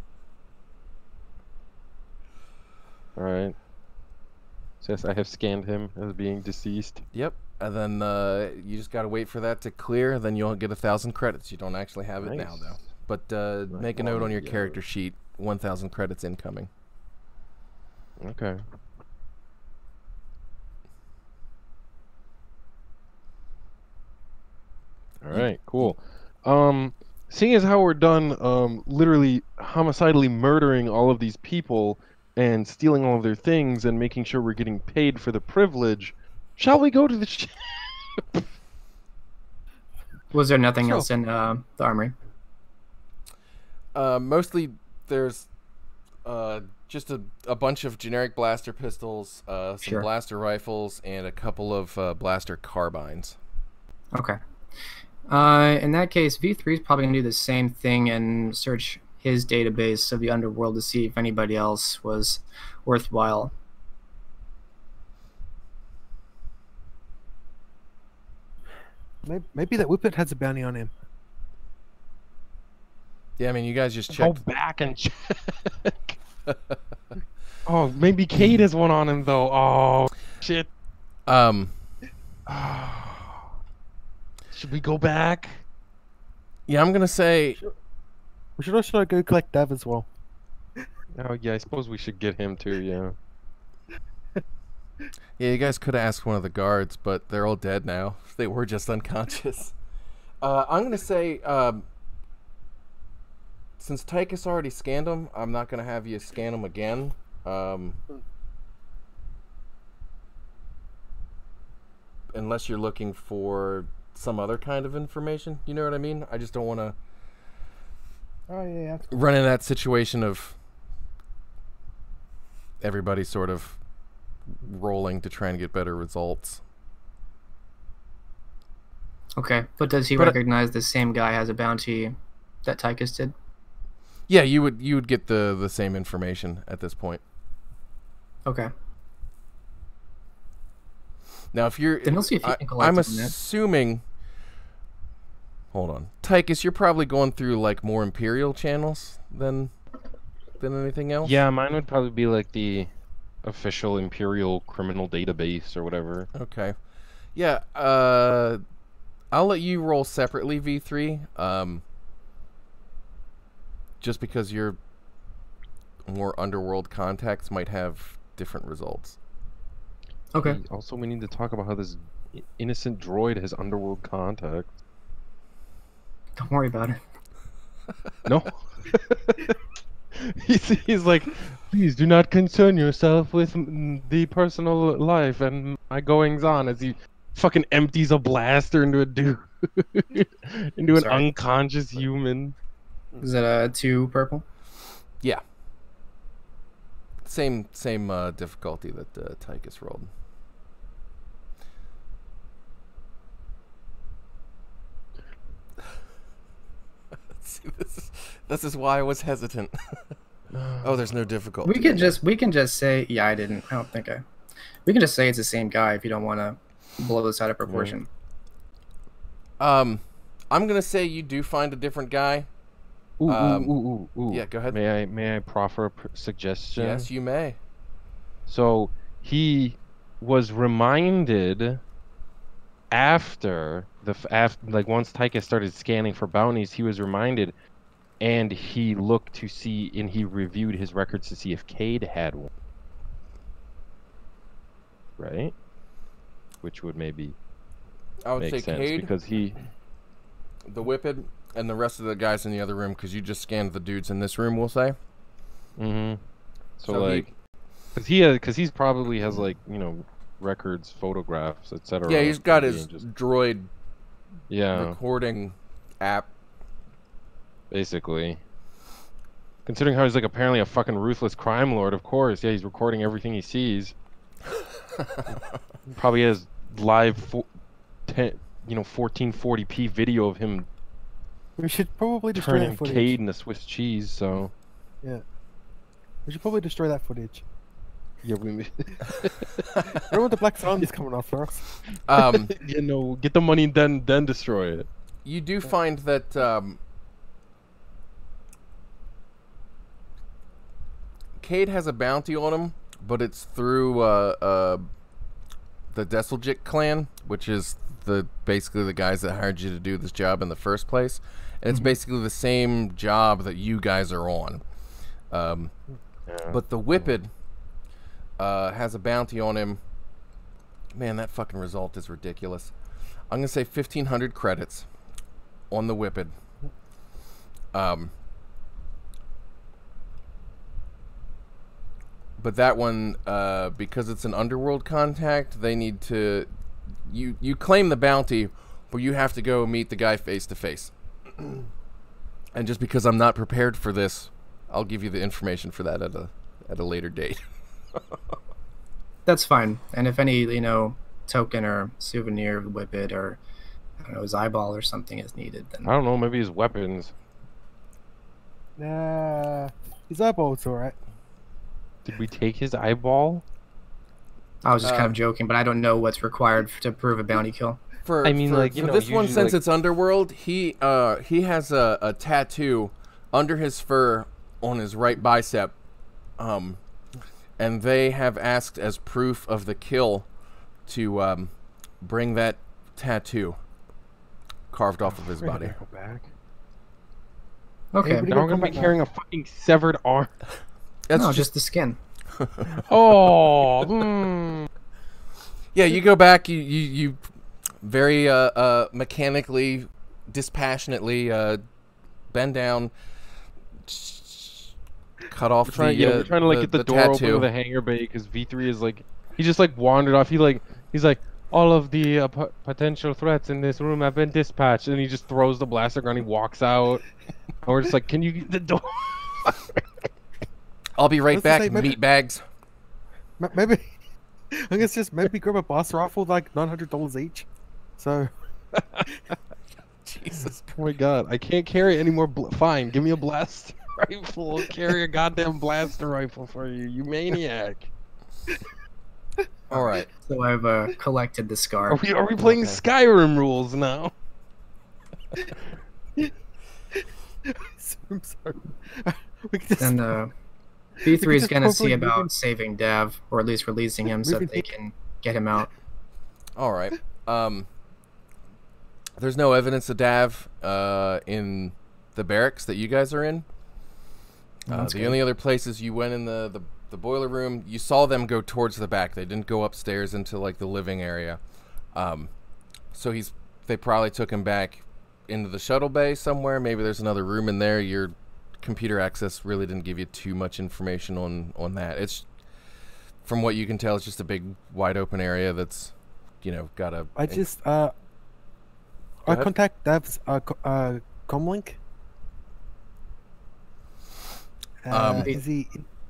Speaker 2: All right. So yes, I have scanned him as being deceased.
Speaker 1: Yep. And then you just gotta wait for that to clear, then you'll get 1,000 credits. You don't actually have it now,
Speaker 2: Nice.
Speaker 1: though. But make a note on your character sheet, 1,000 credits incoming.
Speaker 2: Okay. All right, cool. Seeing as how we're done, literally homicidally murdering all of these people and stealing all of their things and making sure we're getting paid for the privilege, shall we go to the ship?
Speaker 3: Was there nothing
Speaker 1: Sure.
Speaker 3: else in the armory?
Speaker 1: Mostly there's just a bunch of generic blaster pistols, some
Speaker 3: Sure.
Speaker 1: blaster rifles, and a couple of blaster carbines.
Speaker 3: Okay. In that case, V3 is probably going to do the same thing and search his database of the underworld to see if anybody else was worthwhile.
Speaker 4: maybe that whippet has a bounty on him.
Speaker 1: Yeah, I mean, you guys just
Speaker 2: Go
Speaker 1: checked.
Speaker 2: back and check. Oh, maybe Kade has one on him though. Oh, shit. Should we go back?
Speaker 1: Yeah, I'm gonna say
Speaker 4: We should also go collect Dav as well.
Speaker 2: Oh yeah, I suppose we should get him too. Yeah.
Speaker 1: yeah, you guys could have asked one of the guards, but they're all dead now. They were just unconscious. I'm gonna say since Tychus already scanned them, I'm not gonna have you scan them again. Unless you're looking for some other kind of information, you know what I mean? I just don't want to
Speaker 4: Oh yeah.
Speaker 1: run into that situation of everybody sort of rolling to try and get better results.
Speaker 3: Okay, but does he
Speaker 1: But-
Speaker 3: recognize the same guy has a bounty that Tychus did?
Speaker 1: Yeah, you would get the same information at this point.
Speaker 3: Okay.
Speaker 1: Now, if you're,
Speaker 3: Then we'll see if you can collect
Speaker 1: I'm
Speaker 3: it from that.
Speaker 1: assuming. Hold on, Tychus, you're probably going through like more Imperial channels than anything else.
Speaker 2: Yeah, mine would probably be like the official Imperial criminal database or whatever.
Speaker 1: Okay. Yeah. I'll let you roll separately, V3. Just because your more underworld contacts might have different results.
Speaker 3: Okay.
Speaker 2: Also, we need to talk about how this innocent droid has underworld contact.
Speaker 3: Don't worry about it.
Speaker 2: No. he's like, please do not concern yourself with the personal life and my goings on, as he fucking empties a blaster into a dude, into an
Speaker 3: Sorry.
Speaker 2: unconscious human.
Speaker 3: Is it a 2 purple?
Speaker 1: Yeah. Same difficulty that Tychus rolled. See, this is why I was hesitant. Oh, there's no difficulty.
Speaker 3: We can just say I didn't. I don't think I. We can just say it's the same guy if you don't want to blow this out of proportion.
Speaker 1: I'm gonna say you do find a different guy.
Speaker 2: Ooh.
Speaker 1: Yeah, go ahead.
Speaker 2: May I proffer a suggestion?
Speaker 1: Yes, you may.
Speaker 2: So he was reminded after like once Tychus started scanning for bounties, he was reminded, and he looked to see, and he reviewed his records to see if Kade had one. Right? Which would maybe
Speaker 1: I would
Speaker 2: make
Speaker 1: say
Speaker 2: sense
Speaker 1: Kade,
Speaker 2: because he.
Speaker 1: the Whippet, and the rest of the guys in the other room, because you just scanned the dudes in this room, we'll say.
Speaker 2: Mm-hmm. So
Speaker 1: So
Speaker 2: like, because he's probably has like records, photographs, etc.
Speaker 1: Yeah, he's got
Speaker 2: maybe,
Speaker 1: his
Speaker 2: and just
Speaker 1: droid
Speaker 2: recording
Speaker 1: app.
Speaker 2: basically. Considering how he's like apparently a fucking ruthless crime lord, of course, yeah, he's recording everything he sees. Probably has live 1440p video of him
Speaker 4: We should probably destroy
Speaker 2: turning
Speaker 4: that footage.
Speaker 2: Kade into Swiss cheese. So
Speaker 4: Yeah. We should probably destroy that footage.
Speaker 2: yeah, we
Speaker 4: Remember when the Black Sun is coming after us?
Speaker 2: get the money and then destroy it.
Speaker 1: You do find that Kade has a bounty on him, but it's through the Desseljik clan, which is basically the guys that hired you to do this job in the first place. And it's basically the same job that you guys are on. But the Whippet has a bounty on him. Man, that fucking result is ridiculous. I'm going to say 1,500 credits on the Whippet. But that one, because it's an underworld contact, they need to... You claim the bounty, but you have to go meet the guy face to face. And just because I'm not prepared for this, I'll give you the information for that at a later date.
Speaker 3: That's fine. And if any, token or souvenir of the Whippet or, I don't know, his eyeball or something is needed, then
Speaker 2: I don't know, maybe his weapons.
Speaker 4: Nah, his eyeball's alright.
Speaker 2: Did we take his eyeball?
Speaker 3: I was just kind of joking, but I don't know what's required to prove a bounty kill.
Speaker 1: For
Speaker 2: like,
Speaker 1: for this one,
Speaker 2: usually,
Speaker 1: since
Speaker 2: like-
Speaker 1: it's underworld, he has a tattoo under his fur on his right bicep, and they have asked as proof of the kill to bring that tattoo carved off of his
Speaker 2: We're
Speaker 1: body.
Speaker 2: gonna go back.
Speaker 3: Okay.
Speaker 4: Everybody
Speaker 2: Now we're
Speaker 4: come
Speaker 2: gonna be
Speaker 4: back now.
Speaker 2: carrying a fucking severed arm.
Speaker 1: That's
Speaker 3: No, just the skin.
Speaker 2: Oh.
Speaker 1: Yeah, you go back. You very mechanically, dispassionately bend down, cut off
Speaker 2: We're trying to like get the door
Speaker 1: tattoo.
Speaker 2: open with a hanger bay because V3 is like he just like wandered off. He's like all of the potential threats in this room have been dispatched, and he just throws the blaster gun. He walks out, and we're just like, can you get the door?
Speaker 1: I'll be right
Speaker 4: Let's
Speaker 1: back,
Speaker 4: say maybe-
Speaker 1: meat bags.
Speaker 4: Maybe I guess just maybe grab a blaster rifle like $900 each. So
Speaker 1: Jesus.
Speaker 2: Oh my god, I can't carry any more. Fine, give me a blaster rifle. I'll carry a goddamn blaster rifle for you, you maniac.
Speaker 1: All right.
Speaker 3: So I've collected the scar.
Speaker 2: Are we playing
Speaker 1: Okay.
Speaker 2: Skyrim rules now?
Speaker 4: I'm sorry. We can just,
Speaker 3: And B3 is
Speaker 4: just
Speaker 3: going to see
Speaker 4: probably
Speaker 3: about
Speaker 4: moving-
Speaker 3: saving Dav, or at least releasing him so
Speaker 4: Moving
Speaker 3: that they can get him out.
Speaker 1: All right. There's no evidence of Dav in the barracks that you guys are in.
Speaker 3: That's
Speaker 1: The
Speaker 3: good.
Speaker 1: only other places you went in the boiler room, you saw them go towards the back. They didn't go upstairs into like the living area. So they probably took him back into the shuttle bay somewhere. Maybe there's another room in there you're computer access really didn't give you too much information on that. It's, from what you can tell, it's just a big, wide open area that's, you know, got a...
Speaker 4: I just I
Speaker 1: ahead.
Speaker 4: contact Dev's comlink. Is he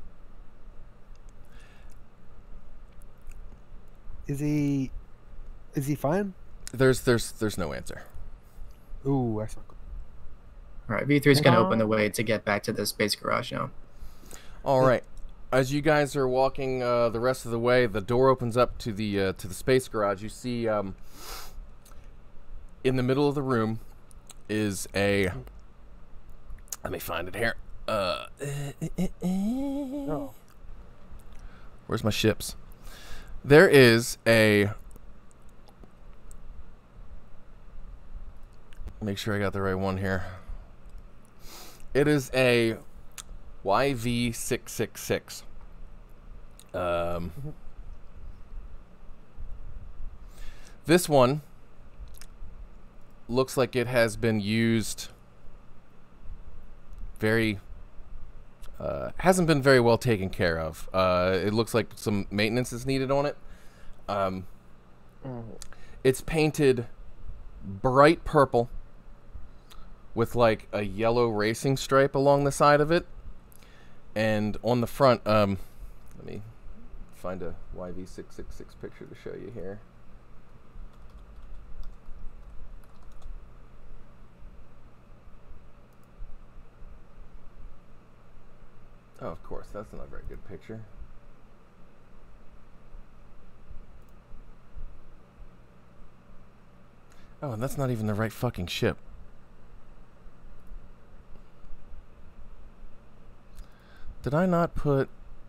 Speaker 4: fine?
Speaker 1: There's no answer.
Speaker 4: Ooh, that's not good.
Speaker 3: Alright, V3's gonna open the way to get back to the space garage now.
Speaker 1: Alright. As you guys are walking the rest of the way, the door opens up to the space garage. You see in the middle of the room is a... Let me find it here.
Speaker 4: Oh.
Speaker 1: Where's my ships? There is a... Make sure I got the right one here. It is a YV666. This one looks like it has been used very... hasn't been very well taken care of. It looks like some maintenance is needed on it. It's painted bright purple with like a yellow racing stripe along the side of it. And on the front, let me find a YV666 picture to show you here. Oh, of course, that's not a very good picture. Oh, and that's not even the right fucking ship. Did I not put...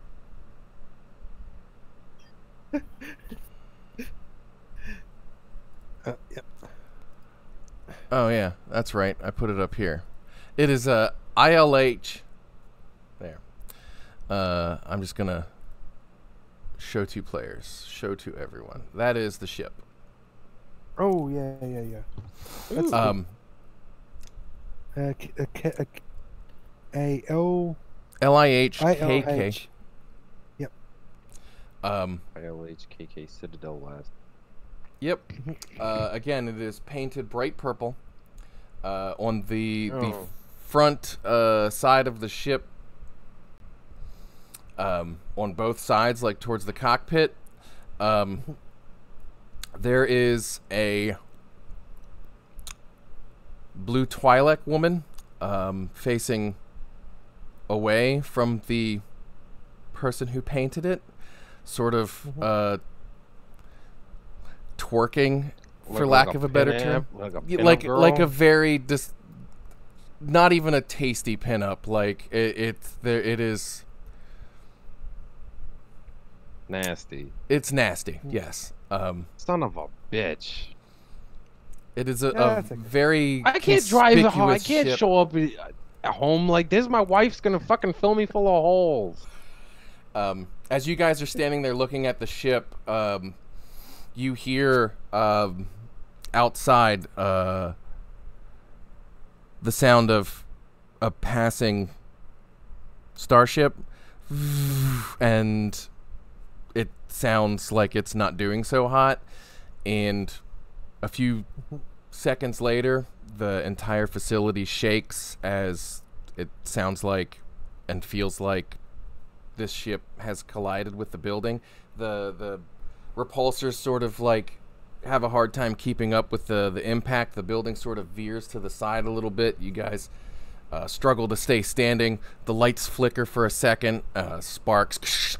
Speaker 4: Yep.
Speaker 1: Oh, yeah, that's right. I put it up here. It is a ILH... There. I'm just going to show to players. Show to everyone. That is the ship.
Speaker 4: Oh, yeah. That's
Speaker 1: LIHKK.
Speaker 4: Yep.
Speaker 2: ILHKK Citadel last.
Speaker 1: Yep. Again, it is painted bright purple. On the front side of the ship, on both sides, like towards the cockpit, there is a blue Twi'lek woman facing away from the person who painted it, sort of twerking, for lack of a better term, like a very not even a tasty pinup. Like it is
Speaker 2: nasty.
Speaker 1: It's nasty. Yes.
Speaker 2: Son of a bitch.
Speaker 1: It is a very.
Speaker 2: I can't drive a home. I
Speaker 1: conspicuous
Speaker 2: can't
Speaker 1: ship.
Speaker 2: show up at home like this. My wife's gonna fucking fill me full of holes.
Speaker 1: As you guys are standing there looking at the ship, you hear outside the sound of a passing starship, and it sounds like it's not doing so hot. And a few seconds later, the entire facility shakes as it sounds like and feels like this ship has collided with the building. The repulsors sort of like have a hard time keeping up with the impact. The building sort of veers to the side a little bit. You guys struggle to stay standing. The lights flicker for a second. Sparks.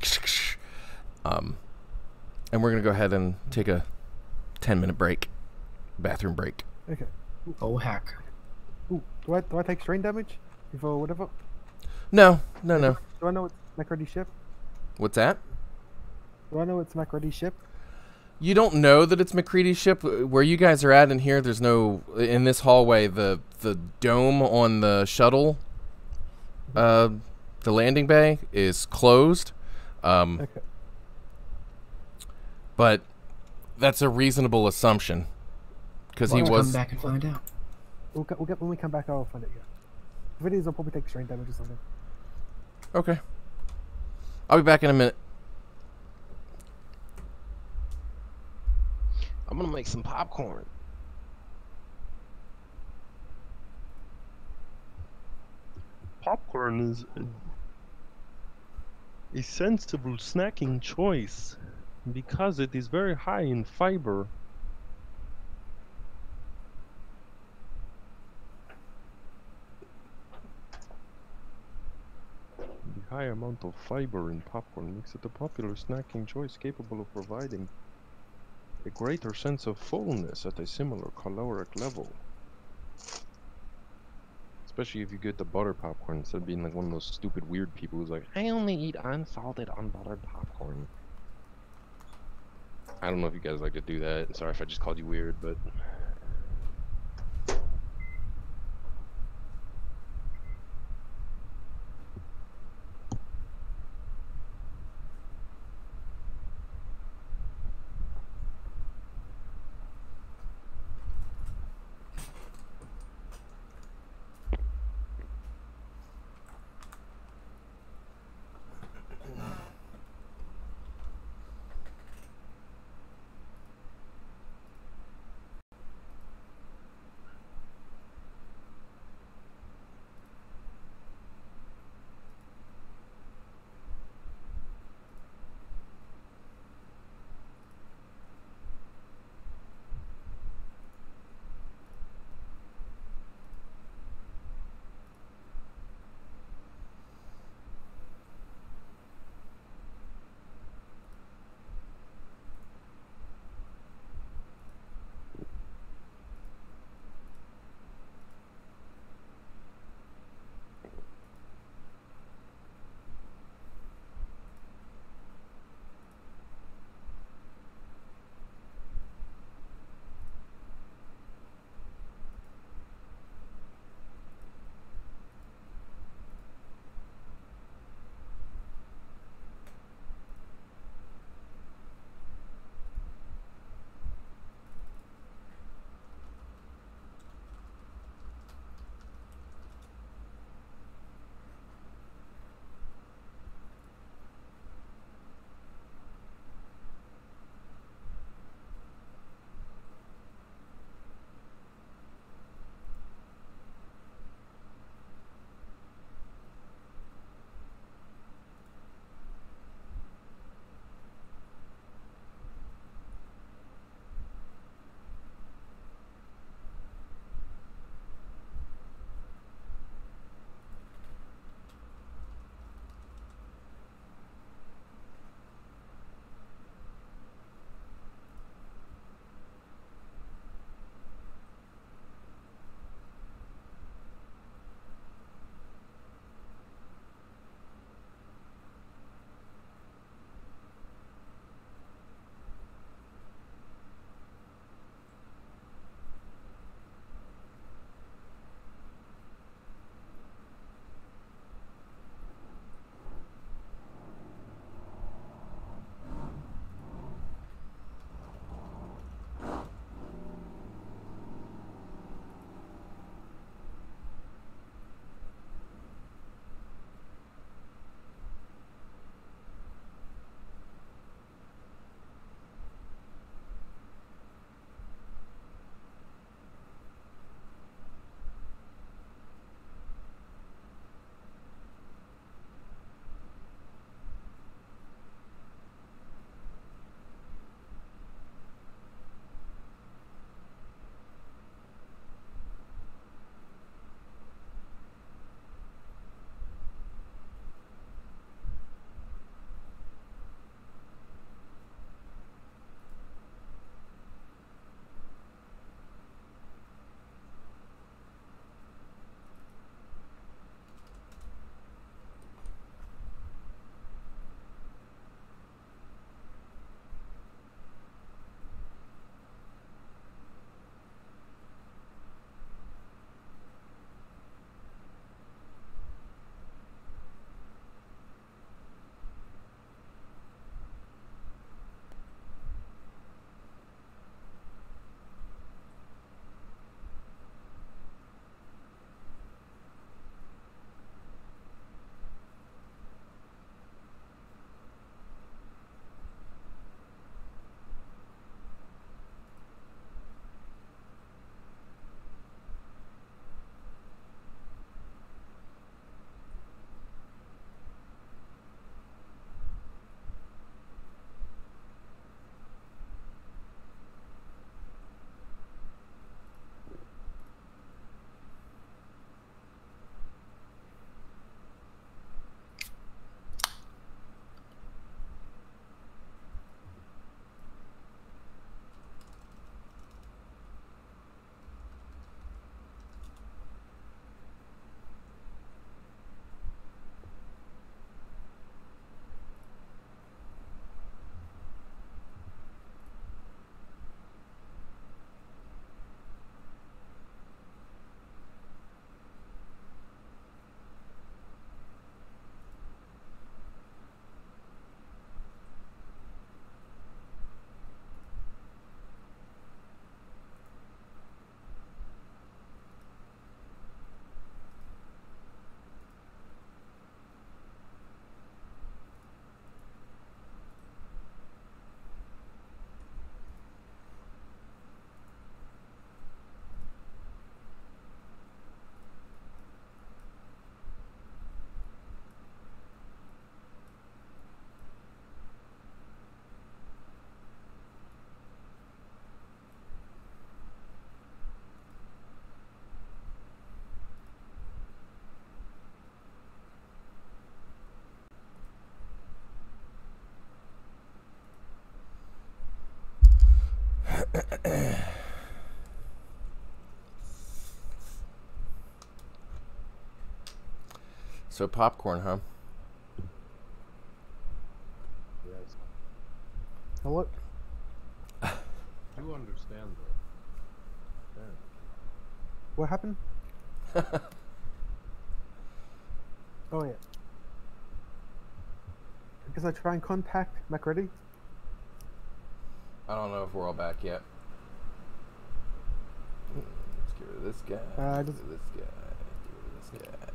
Speaker 1: And we're going to go ahead and take a 10-minute break. Bathroom break.
Speaker 4: Okay.
Speaker 3: Oh, heck.
Speaker 4: Ooh, do I take strain damage before whatever?
Speaker 1: No.
Speaker 4: Do I know it's MacReady's ship?
Speaker 1: What's that?
Speaker 4: Do I know it's MacReady's ship?
Speaker 1: You don't know that it's MacReady's ship. Where you guys are at in here, there's no... In this hallway, the dome on the shuttle, the landing bay, is closed.
Speaker 4: Okay.
Speaker 1: But that's a reasonable assumption. Because he
Speaker 3: Let's
Speaker 1: was...
Speaker 3: come back and find out.
Speaker 4: We'll get when we come back. I'll find it. If it is, I'll probably take strain damage or something.
Speaker 1: Okay. I'll be back in a minute.
Speaker 2: I'm gonna make some popcorn.
Speaker 5: Popcorn is a sensible snacking choice because it is very high in fiber. The high amount of fiber in popcorn makes it a popular snacking choice capable of providing a greater sense of fullness at a similar caloric level. Especially if you get the butter popcorn instead of being like one of those stupid weird people who's like, I only eat unsalted, unbuttered popcorn. I don't know if you guys like to do that. Sorry if I just called you weird, but
Speaker 1: So popcorn, huh?
Speaker 5: Yes.
Speaker 4: Now what?
Speaker 5: You understand though. Yeah.
Speaker 4: What happened? Oh yeah. I guess I try and contact MacLeod.
Speaker 1: I don't know if we're all back yet. Let's get rid of this guy. Get rid of this guy. Get rid of this guy.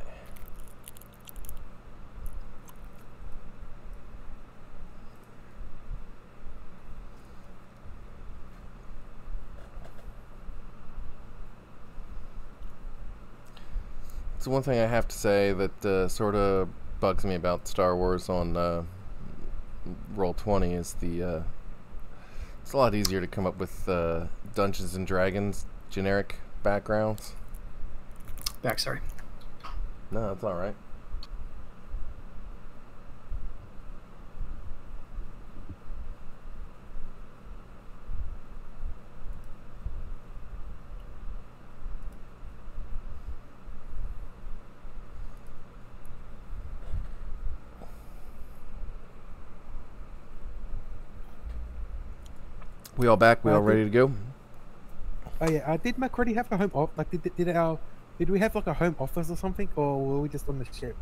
Speaker 1: It's one thing I have to say that sort of bugs me about Star Wars on Roll20 is the it's a lot easier to come up with Dungeons and Dragons generic backgrounds.
Speaker 3: Back, sorry.
Speaker 1: No, that's all right. We all back? We all ready to go?
Speaker 4: Oh yeah. Did MacLeod have a home off? Like, did we have like a home office or something, or were we just on the ship?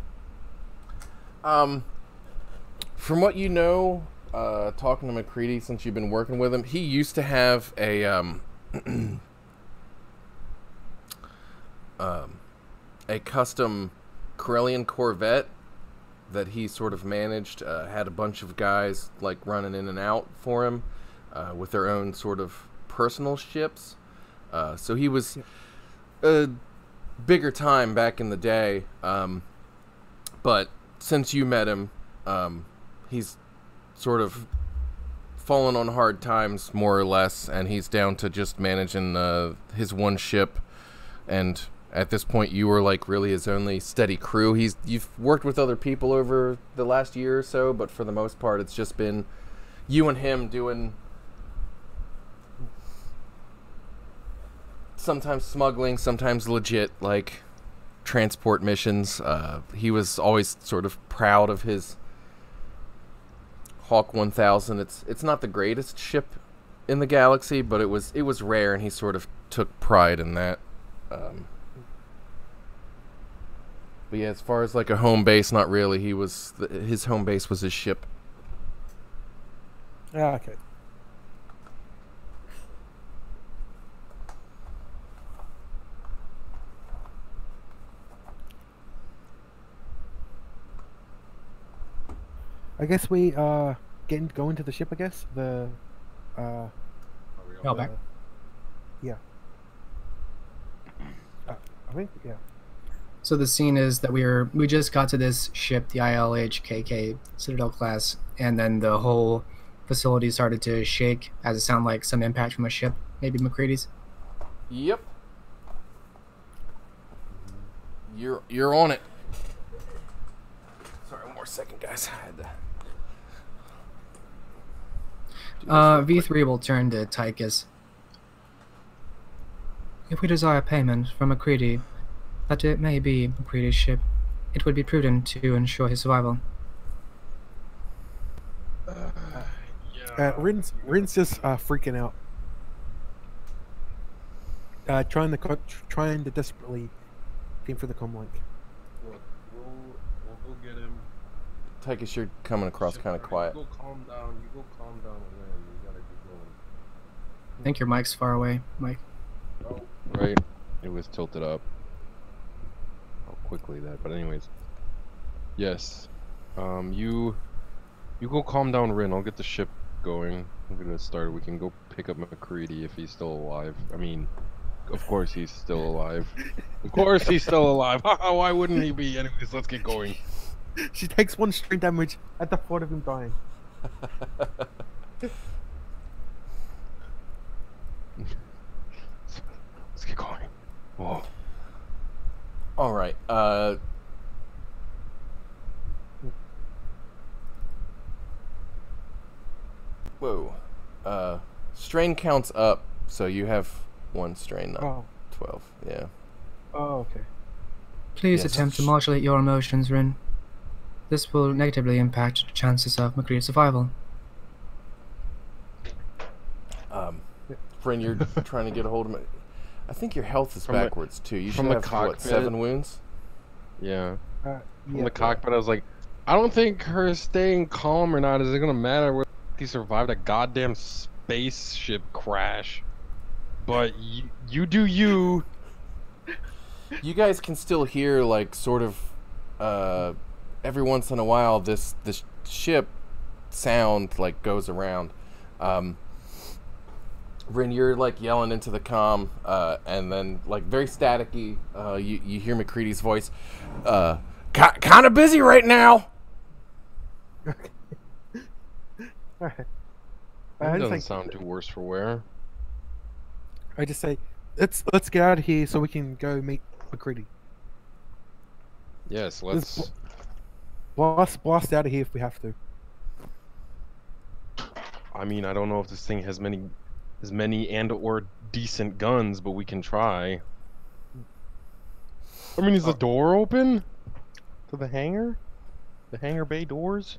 Speaker 1: From what you know, talking to MacLeod since you've been working with him, he used to have a a custom Corellian Corvette that he sort of managed. Had a bunch of guys like running in and out for him with their own sort of personal ships. So he was a bigger time back in the day. But since you met him, he's sort of fallen on hard times, more or less, and he's down to just managing his one ship. And at this point, you were like really his only steady crew. You've worked with other people over the last year or so, but for the most part, it's just been you and him doing sometimes smuggling, sometimes legit like transport missions. He was always sort of proud of his Hawk 1000. It's not the greatest ship in the galaxy, but it was rare, and he sort of took pride in that. But yeah, as far as like a home base, not really. His home base was his ship.
Speaker 4: Yeah. Okay. I guess we go into the ship. I guess the
Speaker 3: Y'all back?
Speaker 4: Yeah. I think yeah.
Speaker 3: So the scene is that we just got to this ship, the ILHKK Citadel class, and then the whole facility started to shake as it sounded like some impact from a ship, maybe MacLeod's.
Speaker 1: Yep. You're on it. Sorry, one more second, guys. I had to do this real quick.
Speaker 3: V3 will turn to Tychus. If we desire payment from MacLeod, that it may be MacLeod's ship, it would be prudent to ensure his survival.
Speaker 4: Rin's just freaking out. Trying to desperately aim for the comlink.
Speaker 5: Look, we'll go get him.
Speaker 1: Tychus, you're coming across kind of quiet.
Speaker 5: You go calm down. You gotta keep going.
Speaker 3: I think your mic's far away, Mike.
Speaker 5: Oh,
Speaker 2: Right. It was tilted up. How quickly that. But anyways. Yes. You go calm down, Rin. I'll get the ship going. I'm gonna start. We can go pick up MacLeod if he's still alive. I mean, of course he's still alive. Of course he's still alive. Why wouldn't he be? Anyways, let's get going.
Speaker 4: She takes 1 strain damage at the thought of him dying.
Speaker 2: Let's get going. Whoa.
Speaker 1: All right. Whoa. Strain counts up, so you have 1 strain, not
Speaker 4: Oh.
Speaker 1: 12. Yeah.
Speaker 4: Oh, okay.
Speaker 3: Please
Speaker 1: Yes.
Speaker 3: attempt to modulate your emotions, Rin. This will negatively impact the chances of MacLeod's survival.
Speaker 1: Friend, you're trying to get a hold of me. I think your health is
Speaker 2: From the-
Speaker 1: backwards too. You should
Speaker 2: from the
Speaker 1: have what,
Speaker 2: cockpit.
Speaker 1: 7 wounds?
Speaker 2: Yeah.
Speaker 4: Yeah.
Speaker 2: From the cockpit, I was like, I don't think her staying calm or not is it gonna matter whether he survived a goddamn spaceship crash. But you do you.
Speaker 1: You guys can still hear like sort of every once in a while this ship sound like goes around. Rin, you're like yelling into the comm, and then like very staticky, you hear MacCready's voice. Kind of busy right now.
Speaker 4: Alright.
Speaker 2: That
Speaker 4: I
Speaker 2: doesn't
Speaker 4: just
Speaker 2: sound too worse for wear.
Speaker 4: I just say, let's get out of here so we can go meet MacCready.
Speaker 2: Yes,
Speaker 4: Let's
Speaker 2: let's.
Speaker 4: blast out of here if we have to.
Speaker 2: I mean, I don't know if this thing has as many and/or decent guns, but we can try. I mean, is the door open to the hangar? The hangar bay doors?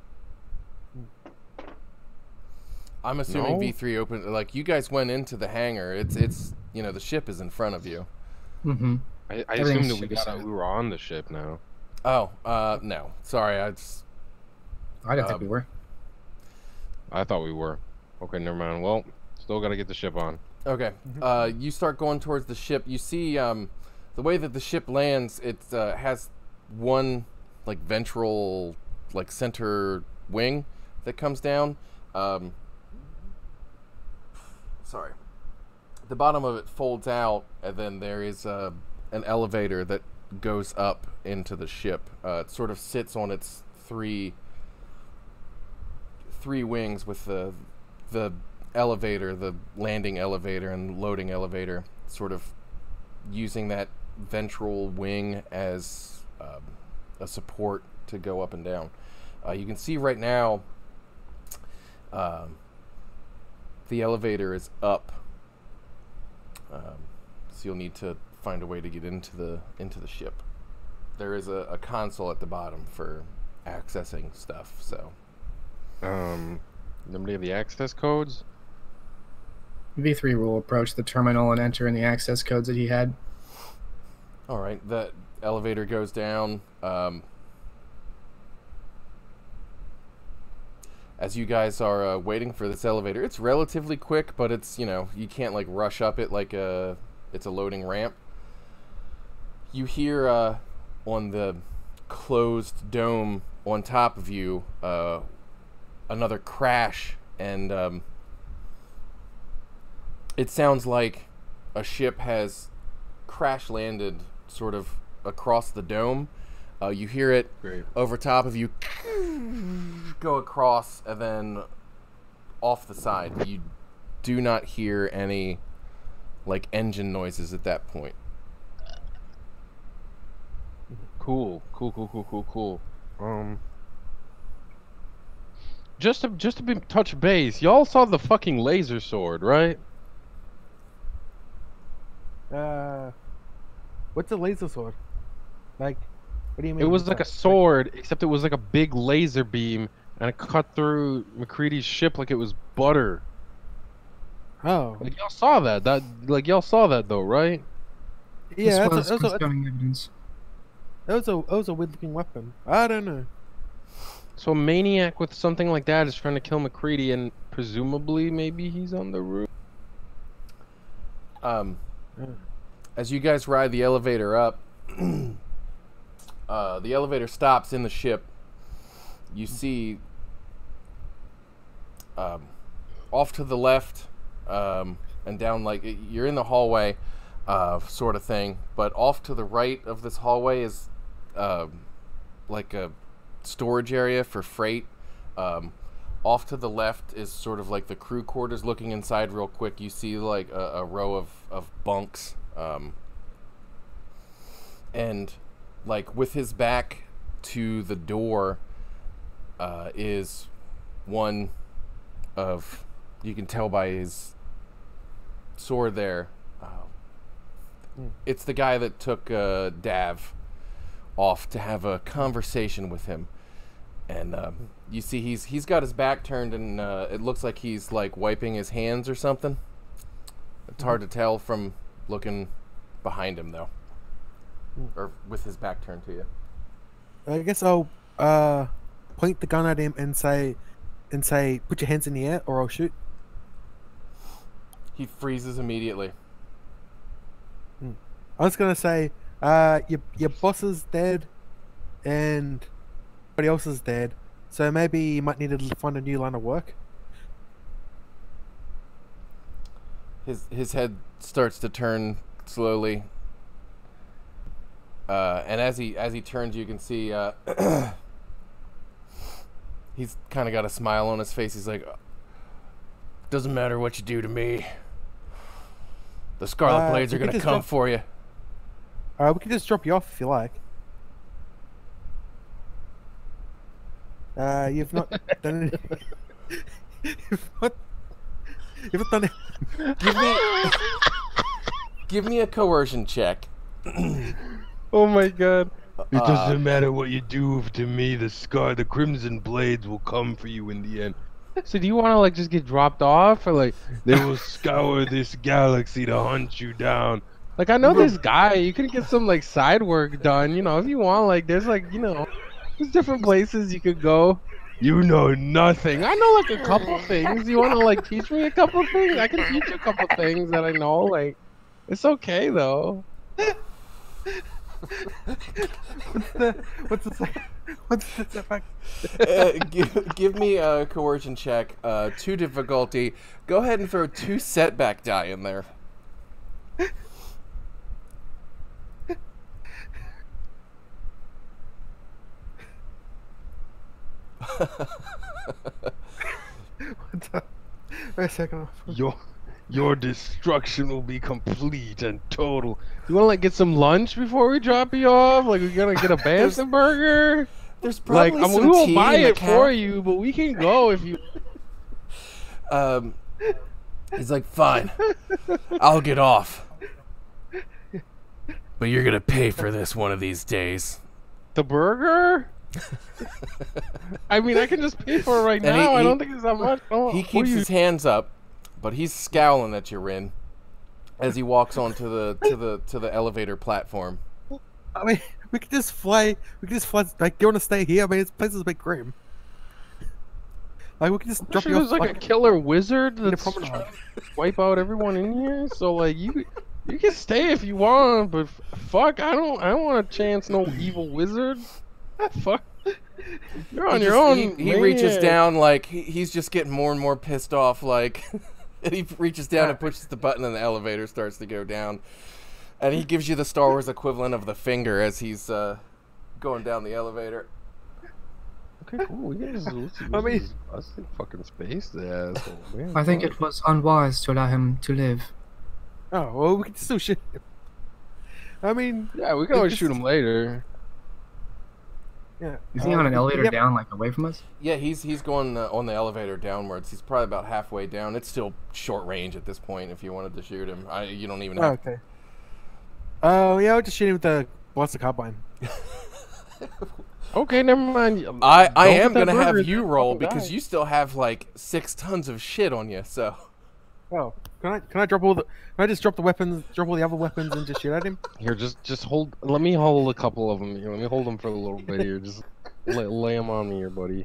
Speaker 1: I'm assuming
Speaker 2: No?
Speaker 1: V3 open. Like you guys went into the hangar. It's you know the ship is in front of you.
Speaker 3: Mm-hmm.
Speaker 2: I
Speaker 3: Everything
Speaker 2: assumed that
Speaker 3: should be set.
Speaker 2: we were on the ship now.
Speaker 1: Oh, no, sorry, I just
Speaker 3: I don't think we were.
Speaker 2: I thought we were. Okay, never mind. Well, still gotta get the ship on.
Speaker 1: okay. You start going towards the ship. You see the way that the ship lands. It has one like ventral like center wing that comes down. Sorry. The bottom of it folds out, and then there is an elevator that goes up into the ship. It sort of sits on its three wings with the elevator, the landing elevator and loading elevator, sort of using that ventral wing as a support to go up and down. You can see right now the elevator is up, so you'll need to find a way to get into the ship. There is a console at the bottom for accessing stuff. So,
Speaker 2: Nobody have the access codes?
Speaker 3: V3 will approach the terminal and enter in the access codes that he had.
Speaker 1: all right, the elevator goes down. As you guys are waiting for this elevator, it's relatively quick, but it's you can't like rush up it like it's a loading ramp. You hear on the closed dome on top of you another crash, and it sounds like a ship has crash landed sort of across the dome. You hear it
Speaker 2: Great.
Speaker 1: over top of you go across and then off the side. You do not hear any like engine noises at that point.
Speaker 2: Cool. Just to be touch base, y'all saw the fucking laser sword, right?
Speaker 4: What's a laser sword? Like, what do you mean?
Speaker 2: It was like a sword, except it was like a big laser beam, and it cut through MacCready's ship like it was butter.
Speaker 4: Oh,
Speaker 2: Like y'all saw that. Y'all saw that though, right?
Speaker 4: yeah.
Speaker 3: This
Speaker 4: That
Speaker 3: was concerning evidence.
Speaker 4: was a weird looking weapon. I don't know.
Speaker 2: So a maniac with something like that is trying to kill MacCready, and presumably maybe he's on the roof.
Speaker 1: As you guys ride the elevator up, the elevator stops in the ship. You see off to the left and down, like you're in the hallway sort of thing, but off to the right of this hallway is like a storage area for freight. Off to the left is sort of like the crew quarters. Looking inside real quick, you see like a row of bunks, and like with his back to the door is one of, you can tell by his sword there, it's the guy that took Dav. off to have a conversation with him. And you see he's got his back turned, and it looks like he's like wiping his hands or something. It's hard to tell from looking behind him though, or with his back turned to you.
Speaker 4: I guess I'll point the gun at him and say, put your hands in the air or I'll shoot.
Speaker 1: He freezes immediately.
Speaker 4: I was gonna say, your boss is dead, and everybody else is dead. So maybe you might need to find a new line of work.
Speaker 1: His head starts to turn slowly, and as he turns, you can see he's kind of got a smile on his face. He's like, "Doesn't matter what you do to me. The Scarlet Blades are gonna come for you."
Speaker 4: We can just drop you off if you like. You've not done any... You've not done it.
Speaker 1: Give me a coercion check.
Speaker 5: Oh my god. It doesn't matter what you do to me, the Crimson Blades will come for you in the end. So do you want to like just get dropped off, or like they will scour this galaxy to hunt you down? Like I know this guy, you can get some like side work done, you know, if you want. Like there's like, you know, there's different places you could go. You know nothing. I know like a couple things. You want to like teach me a couple things? I can teach you a couple things that I know. Like it's okay though.
Speaker 4: What's the setback?
Speaker 1: Give me a coercion check. 2 difficulty. Go ahead and throw 2 setback die in there.
Speaker 4: Wait a second.
Speaker 5: Your destruction will be complete and total. You want to like get some lunch before we drop you off? Like we're gonna get a Bantam burger.
Speaker 1: There's probably
Speaker 5: like
Speaker 1: some
Speaker 5: we won't
Speaker 1: tea
Speaker 5: buy
Speaker 1: in the
Speaker 5: it for you, but we can go if you.
Speaker 1: He's like, fine, I'll get off, but you're gonna pay for this one of these days.
Speaker 5: The burger? I mean, I can just pay for it right now. I don't think it's that much. Oh,
Speaker 1: he keeps his hands up, but he's scowling at you, Rin, as he walks onto the elevator platform.
Speaker 4: I mean, we could just fly. Like, do you want to stay here? I mean, this place is a bit grim. Like, we could just drop you off.
Speaker 5: There's like a killer wizard that's wipe out everyone in here. So like, you can stay if you want, but fuck, I don't want to chance no evil wizard. Fuck. You're on your own.
Speaker 1: He reaches down, like he's just getting more and more pissed off, like and he reaches down and pushes the button and the elevator starts to go down. And he gives you the Star Wars equivalent of the finger as he's going down the elevator.
Speaker 5: Okay, cool. We can just
Speaker 4: I mean,
Speaker 5: us in fucking space, the asshole, man.
Speaker 3: I think it was unwise to allow him to live.
Speaker 4: Oh, well, we can still shoot him. I mean...
Speaker 5: Yeah, we can always shoot him later.
Speaker 4: Yeah.
Speaker 3: Is he on an elevator down, like, away from us?
Speaker 1: Yeah, he's going on the elevator downwards. He's probably about halfway down. It's still short range at this point if you wanted to shoot him. You don't even have...
Speaker 4: Okay. Oh, yeah, I'll just shoot him with the blaster carbine.
Speaker 5: Okay, never mind.
Speaker 1: I am going to have you roll because you still have, like, 6 tons of shit on you, so...
Speaker 4: Oh, can I drop all the... Can I just drop the weapons, drop all the other weapons and just shoot at him?
Speaker 5: Here, just hold... Let me hold a couple of them. Here, let me hold them for a little bit here. Just lay them on me here, buddy.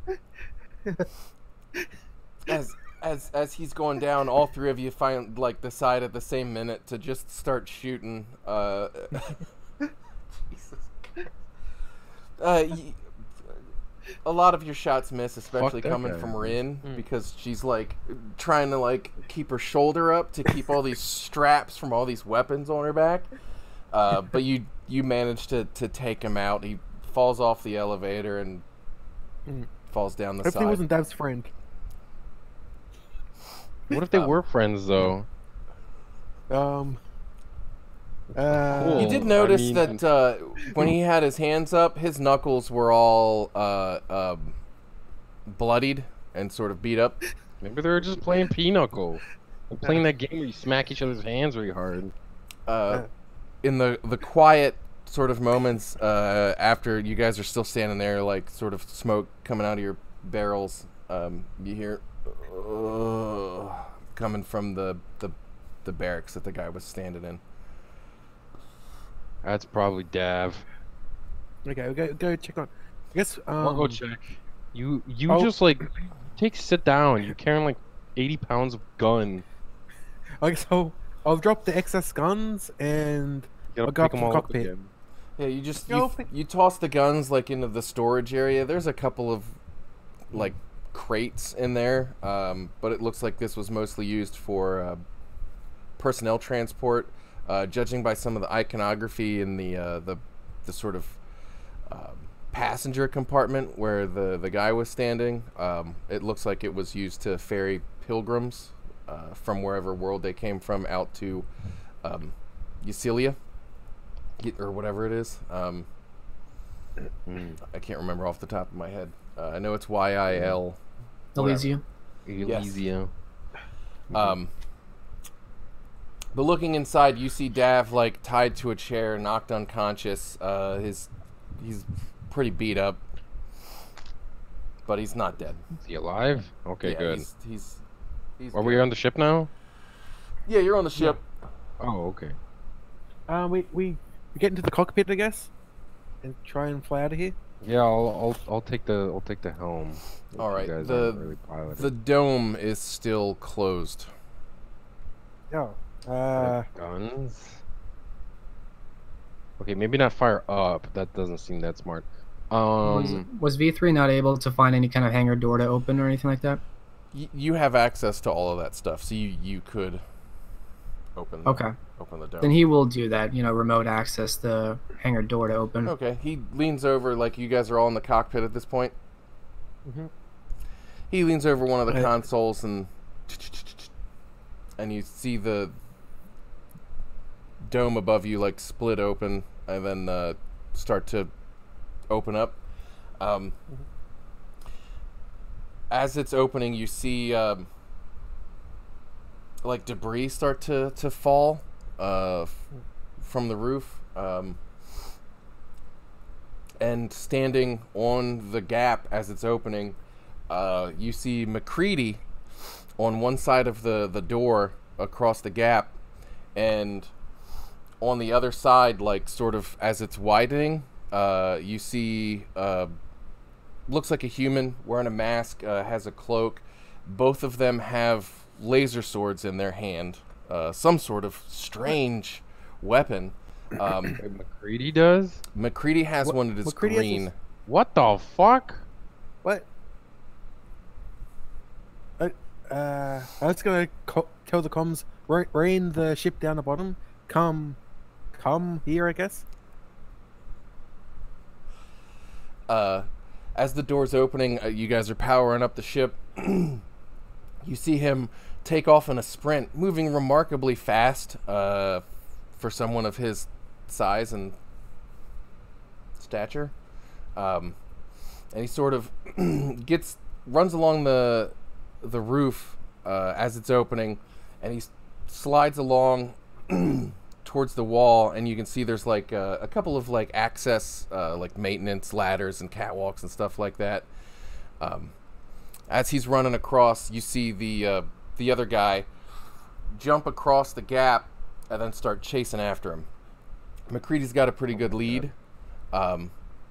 Speaker 1: As he's going down, all 3 of you find, like, decide at the same minute to just start shooting. Jesus Christ. A lot of your shots miss, especially coming from Rin, because she's like trying to like keep her shoulder up to keep all these straps from all these weapons on her back. But you manage to take him out. He falls off the elevator and falls down the side.
Speaker 4: Hopefully he wasn't Dav's friend.
Speaker 5: What if they were friends though?
Speaker 1: You did notice that when he had his hands up, his knuckles were all bloodied and sort of beat up.
Speaker 5: Maybe they were just playing pinochle. They're playing that game where you smack each other's hands really hard.
Speaker 1: In the quiet sort of moments after you guys are still standing there, like sort of smoke coming out of your barrels, you hear coming from the barracks that the guy was standing in.
Speaker 5: That's probably Dav.
Speaker 4: Okay, we'll go check on. I guess.
Speaker 5: I'll go check. You
Speaker 4: Oh.
Speaker 5: just like sit down. You're carrying like 80 pounds of gun.
Speaker 4: I guess I'll drop the excess guns and
Speaker 5: You
Speaker 4: I'll
Speaker 5: gotta
Speaker 4: go
Speaker 5: pick
Speaker 4: up to
Speaker 5: them
Speaker 4: the
Speaker 5: all up
Speaker 4: cockpit.
Speaker 5: again.
Speaker 1: Yeah, you just
Speaker 4: Go
Speaker 1: you,
Speaker 4: pick-
Speaker 1: you toss the guns like into the storage area. There's a couple of like crates in there, but it looks like this was mostly used for personnel transport. Judging by some of the iconography in the sort of passenger compartment where the guy was standing, it looks like it was used to ferry pilgrims from wherever world they came from out to Eucelia, or whatever it is. I can't remember off the top of my head. I know it's YIL.
Speaker 3: Elysium.
Speaker 5: Elysium.
Speaker 1: But looking inside, you see Dav like tied to a chair, knocked unconscious. He's pretty beat up, but he's not dead.
Speaker 5: Is he alive? Okay,
Speaker 1: Yeah,
Speaker 5: good.
Speaker 1: He's
Speaker 5: Are
Speaker 1: good.
Speaker 5: we on the ship now?
Speaker 1: Yeah, you're on the ship.
Speaker 5: Oh, okay.
Speaker 4: We get into the cockpit, I guess, and try and fly out of here.
Speaker 5: Yeah, I'll take the helm. if
Speaker 1: All
Speaker 5: you
Speaker 1: right.
Speaker 5: guys aren't really piloting.
Speaker 1: The dome is still closed.
Speaker 4: Oh.
Speaker 5: Guns. Okay, maybe not fire up. That doesn't seem that smart.
Speaker 3: Was V3 not able to find any kind of hangar door to open or anything like that?
Speaker 1: You have access to all of that stuff, so you could open
Speaker 3: Okay.
Speaker 1: open the dome.
Speaker 3: Then he will do that, remote access the hangar door to open.
Speaker 1: Okay, he leans over, like you guys are all in the cockpit at this point.
Speaker 4: Mhm.
Speaker 1: He leans over one of the
Speaker 4: Right.
Speaker 1: consoles and you see the dome above you like split open and then start to open up. As it's opening, you see like debris start to fall from the roof. And standing on the gap as it's opening, you see MacLeod on one side of the door across the gap, and on the other side, like sort of as it's widening, you see looks like a human wearing a mask, has a cloak. Both of them have laser swords in their hand, some sort of strange weapon.
Speaker 5: MacLeod does?
Speaker 1: MacLeod has one that is
Speaker 4: MacLeod has
Speaker 1: green.
Speaker 4: this-
Speaker 5: What the fuck?
Speaker 4: What? I was gonna tell the comms, rain the ship down the bottom. Come here, I guess.
Speaker 1: As the door's opening, you guys are powering up the ship. You see him take off in a sprint, moving remarkably fast for someone of his size and stature. And he sort of runs along the roof as it's opening, and he slides along towards the wall, and you can see there's like a couple of like access like maintenance ladders and catwalks and stuff like that. As he's running across, you see the other guy jump across the gap and then start chasing after him. MacLeod's got a pretty good lead.
Speaker 4: Are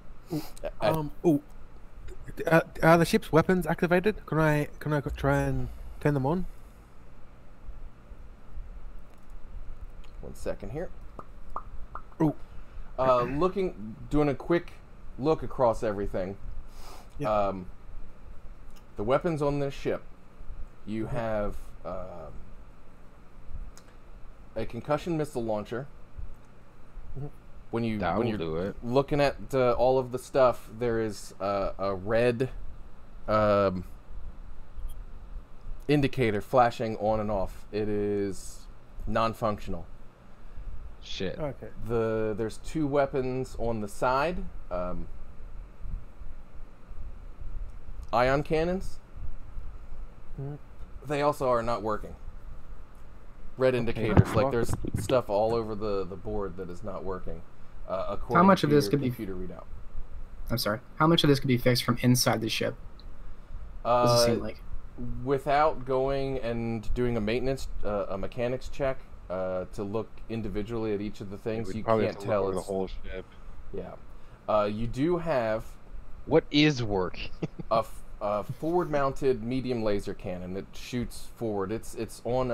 Speaker 4: the ship's weapons activated? Can I try and turn them on?
Speaker 1: 1 second here.
Speaker 4: Ooh.
Speaker 1: Doing a quick look across everything.
Speaker 4: Yeah.
Speaker 1: The weapons on this ship, you have a concussion missile launcher. When
Speaker 5: That'll
Speaker 1: you're
Speaker 5: do it.
Speaker 1: looking at all of the stuff, there is a red indicator flashing on and off. It is non-functional.
Speaker 5: Shit.
Speaker 4: Okay.
Speaker 1: There's 2 weapons on the side. Ion cannons.
Speaker 4: Mhm.
Speaker 1: They also are not working. Red indicators, like
Speaker 5: fuck.
Speaker 1: there's stuff all over the board that is not working. according
Speaker 3: much
Speaker 1: to
Speaker 3: of this
Speaker 1: your
Speaker 3: could be-
Speaker 1: computer readout.
Speaker 3: I'm sorry. How much of this could be fixed from inside the ship? Does it seem like?
Speaker 1: Without going and doing a maintenance, a mechanics check to look individually at each of the things,
Speaker 2: We'd
Speaker 1: you
Speaker 2: probably
Speaker 1: can't
Speaker 2: have to look
Speaker 1: tell
Speaker 2: over the
Speaker 1: it's
Speaker 2: whole ship.
Speaker 1: yeah. You do have
Speaker 2: What is working?
Speaker 1: a forward-mounted medium laser cannon that shoots forward. It's on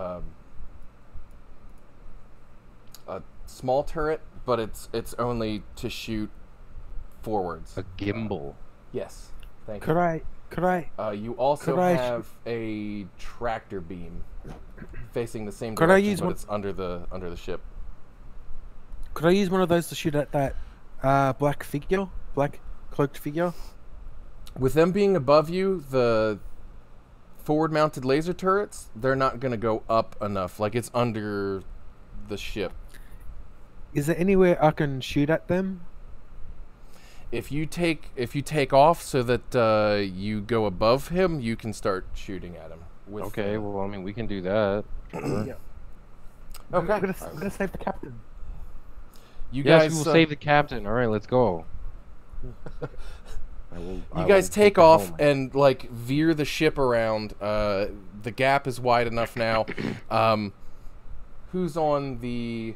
Speaker 1: a small turret, but it's only to shoot forwards.
Speaker 2: A gimbal.
Speaker 1: Yes, thank
Speaker 4: Could
Speaker 1: you.
Speaker 4: I?
Speaker 1: You also
Speaker 4: could I
Speaker 1: have a tractor beam facing the same
Speaker 4: Could I
Speaker 1: direction,
Speaker 4: use
Speaker 1: but
Speaker 4: one-
Speaker 1: it's under the ship.
Speaker 4: Could I use one of those to shoot at that black cloaked figure?
Speaker 1: With them being above you, the forward-mounted laser turrets, they're not going to go up enough. Like, it's under the ship.
Speaker 4: Is there anywhere I can shoot at them?
Speaker 1: If you take off so that you go above him, you can start shooting at him. With,
Speaker 2: Okay, well, I mean, we can do that. Sure.
Speaker 4: Yeah.
Speaker 1: Okay.
Speaker 4: I'm gonna save the captain.
Speaker 1: You
Speaker 2: Yes,
Speaker 1: guys,
Speaker 2: we will save the captain. All right, let's go.
Speaker 1: you guys take off and like veer the ship around. The gap is wide enough now. Who's on the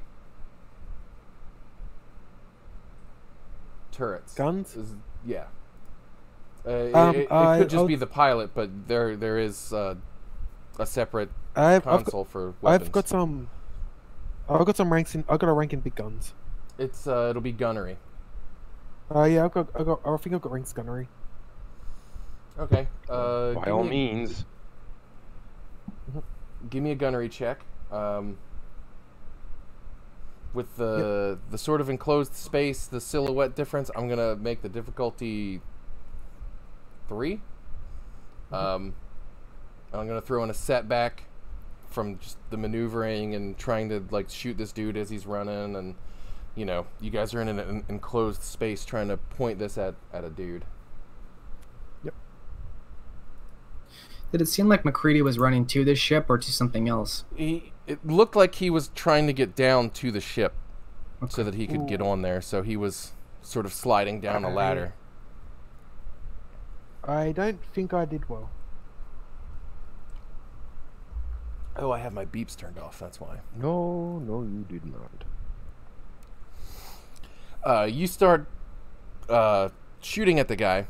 Speaker 1: turrets?
Speaker 4: Guns?
Speaker 1: Yeah. It could just
Speaker 4: I'll-
Speaker 1: be the pilot, but there is a separate
Speaker 4: I've
Speaker 1: console for weapons.
Speaker 4: I've got some ranks in. I've got a rank in big guns.
Speaker 1: It'll be gunnery.
Speaker 4: Yeah, I think I've got ranks gunnery.
Speaker 1: Okay.
Speaker 2: By all means.
Speaker 1: Give me a gunnery check. With the sort of enclosed space, the silhouette difference, I'm gonna make the difficulty 3. I'm gonna throw in a setback from just the maneuvering and trying to like shoot this dude as he's running, and you know, you guys are in an enclosed space trying to point this at a dude.
Speaker 3: Did it seem like MacLeod was running to this ship or to something else?
Speaker 1: It looked like he was trying to get down to the ship so
Speaker 3: Okay.
Speaker 1: that he could get on there. So he was sort of sliding down a ladder.
Speaker 4: I don't think I did well.
Speaker 1: Oh, I have my beeps turned off. That's why.
Speaker 2: No, you did not.
Speaker 1: You start shooting at the guy.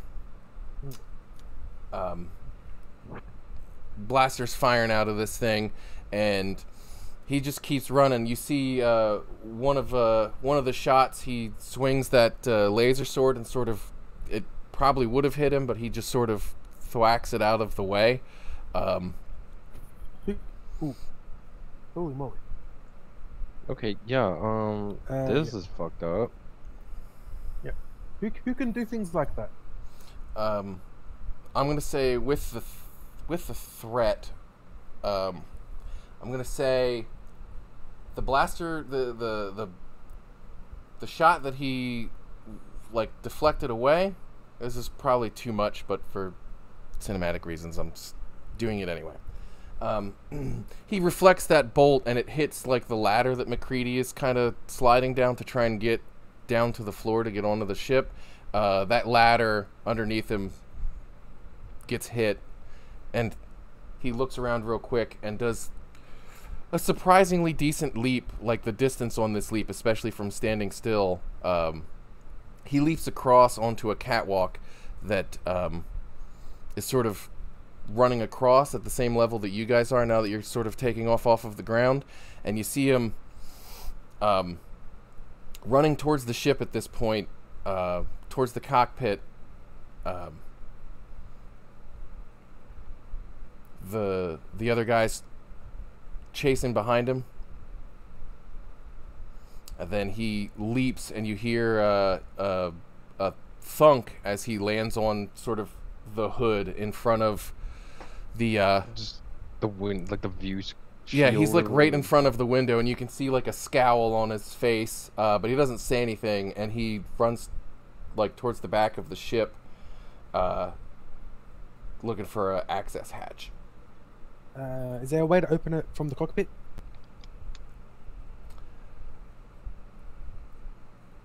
Speaker 1: Blasters firing out of this thing, and he just keeps running. You see one of the shots. He swings that laser sword, and sort of it probably would have hit him, but he just sort of thwacks it out of the way.
Speaker 4: Ooh. Holy moly!
Speaker 2: Okay, yeah, this is fucked up.
Speaker 4: Yeah. Who can do things like that?
Speaker 1: I'm gonna say with the threat, I'm gonna say the blaster, the shot that he like deflected away. This is probably too much, but for cinematic reasons, I'm just doing it anyway. He reflects that bolt, and it hits like the ladder that MacLeod is kind of sliding down to try and get down to the floor to get onto the ship. That ladder underneath him gets hit, and he looks around real quick and does a surprisingly decent leap, like the distance on this leap, especially from standing still. He leaps across onto a catwalk that is sort of running across at the same level that you guys are now that you're sort of taking off of the ground, and you see him running towards the ship at this point, towards the cockpit. The other guy's chasing behind him, and then he leaps, and you hear a thunk as he lands on sort of the hood in front of the
Speaker 2: Just the wind, like the views.
Speaker 1: yeah, he's like right in
Speaker 2: shield.
Speaker 1: front of the window, and you can see like a scowl on his face, but he doesn't say anything, and he runs like towards the back of the ship, looking for an access hatch.
Speaker 4: Is there a way to open it from the cockpit?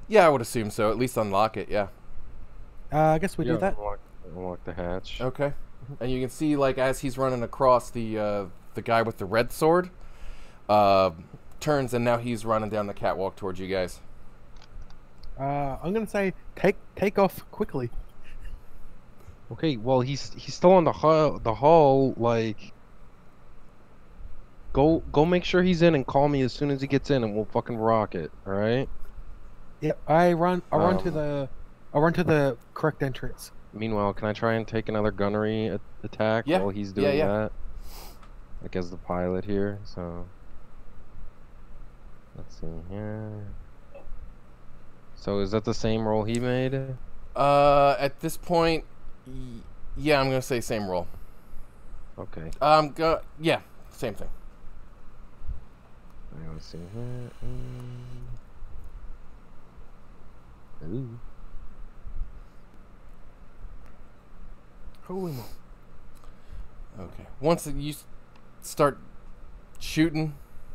Speaker 1: Yeah, I would assume so. At least unlock it. Yeah.
Speaker 4: I guess we do that.
Speaker 2: Unlock the hatch.
Speaker 1: Okay. And you can see, like, as he's running across the guy with the red sword, turns, and now he's running down the catwalk towards you guys.
Speaker 4: I'm gonna say take off quickly.
Speaker 2: Okay, well he's still on the hull. Like, go make sure he's in and call me as soon as he gets in, and we'll fucking rock it. All right.
Speaker 4: Yep. I run to the correct entrance.
Speaker 2: Meanwhile, can I try and take another gunnery attack
Speaker 1: Yeah.
Speaker 2: while he's doing
Speaker 1: Yeah.
Speaker 2: that? Like, as the pilot here. So let's see here. So is that the same roll he made?
Speaker 1: At this point, yeah, I'm gonna say same roll.
Speaker 2: Okay.
Speaker 1: Yeah, same thing.
Speaker 2: Let's see here. Ooh.
Speaker 4: Holy moly.
Speaker 1: Okay. Once you start shooting,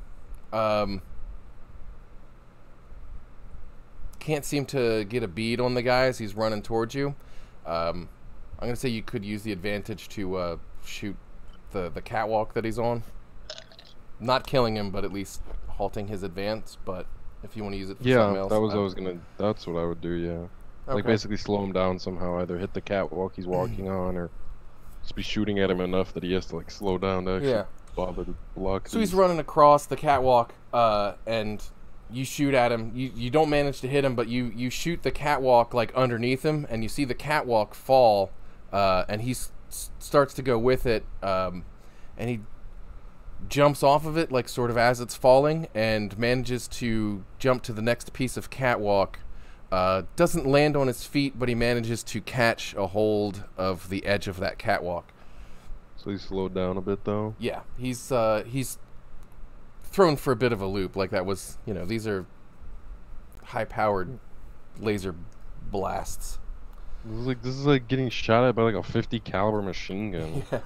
Speaker 1: can't seem to get a bead on the guy as he's running towards you. I'm gonna say you could use the advantage to shoot the catwalk that he's on. Not killing him, but at least halting his advance. But if you want to use it for something else,
Speaker 2: that's what I would do. Yeah. Like,
Speaker 1: okay.
Speaker 2: basically slow him down somehow. Either hit the catwalk he's walking on, or just be shooting at him enough that he has to, like, slow down to actually bother to block.
Speaker 1: So he's running across the catwalk, and you shoot at him. You don't manage to hit him, but you shoot the catwalk, like, underneath him, and you see the catwalk fall, and he starts to go with it, and he jumps off of it, like, sort of as it's falling, and manages to jump to the next piece of catwalk. Doesn't land on his feet, but he manages to catch a hold of the edge of that catwalk.
Speaker 2: So he slowed down a bit, though?
Speaker 1: Yeah, he's thrown for a bit of a loop. Like, that was, these are high-powered laser blasts.
Speaker 2: This is like getting shot at by, like, a 50 caliber machine gun.
Speaker 1: Yeah.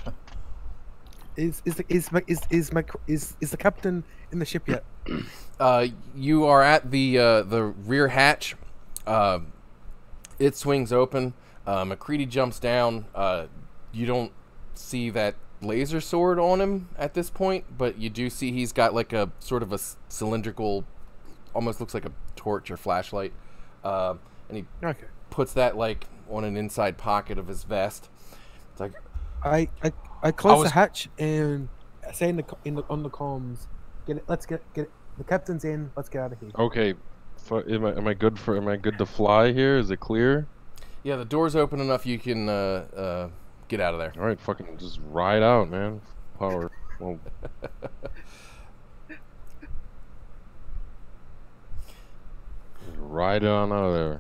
Speaker 4: Is the captain in the ship yet?
Speaker 1: You are at the rear hatch. It swings open. MacLeod jumps down. You don't see that laser sword on him at this point, but you do see he's got, like, a sort of a cylindrical, almost looks like a torch or flashlight, and he puts that, like, on an inside pocket of his vest. It's like,
Speaker 4: I close the hatch and say on the comms, let's get it. The captain's in. Let's get out of here.
Speaker 2: Okay, am I good to fly here? Is it clear?
Speaker 1: Yeah, the door's open enough you can get out of there.
Speaker 2: All right, fucking just ride out, man. Power. Well. Ride on out of there.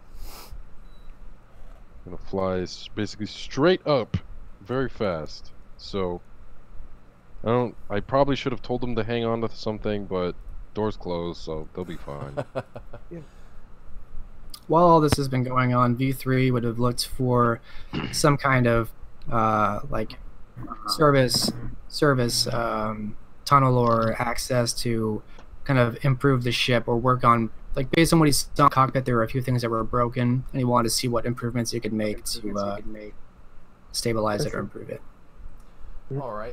Speaker 2: I'm gonna fly basically straight up, very fast. So I probably should have told them to hang on to something, but door's closed, so they'll be fine.
Speaker 4: Yeah.
Speaker 3: While all this has been going on, V3 would have looked for some kind of like service tunnel or access to kind of improve the ship or work on, like, based on what he saw in the cockpit, there were a few things that were broken, and he wanted to see what improvements he could make to stabilize it or improve it.
Speaker 1: All right.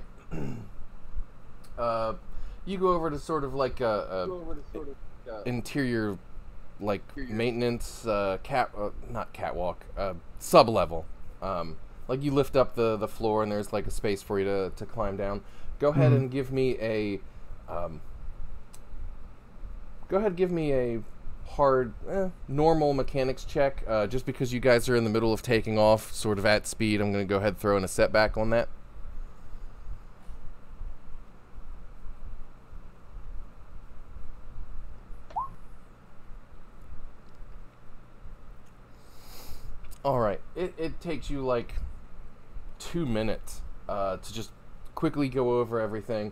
Speaker 1: You go over to sort of like interior, like, maintenance, not catwalk, sub level. Like, you lift up the floor and there's, like, a space for you to climb down. Go ahead and give me a hard, normal mechanics check. Just because you guys are in the middle of taking off, sort of at speed, I'm going to go ahead and throw in a setback on that. All right, it takes you like 2 minutes to just quickly go over everything.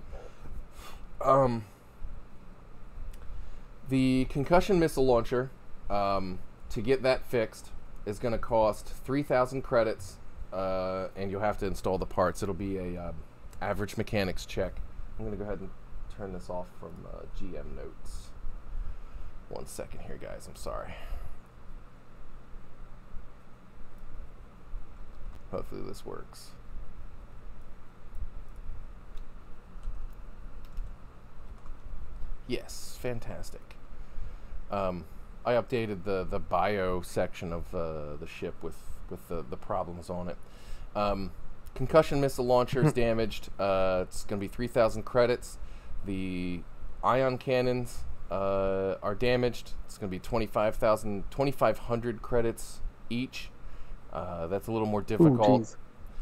Speaker 1: The concussion missile launcher, to get that fixed, is going to cost 3,000 credits, and you'll have to install the parts. It'll be a average mechanics check. I'm going to go ahead and turn this off from GM notes. 1 second here, guys. I'm sorry. Hopefully this works. Yes, fantastic. I updated the bio section of the ship with the problems on it. Concussion missile launcher is damaged. It's going to be 3,000 credits. The ion cannons are damaged. It's going to be 2,500 credits each. That's a little more difficult.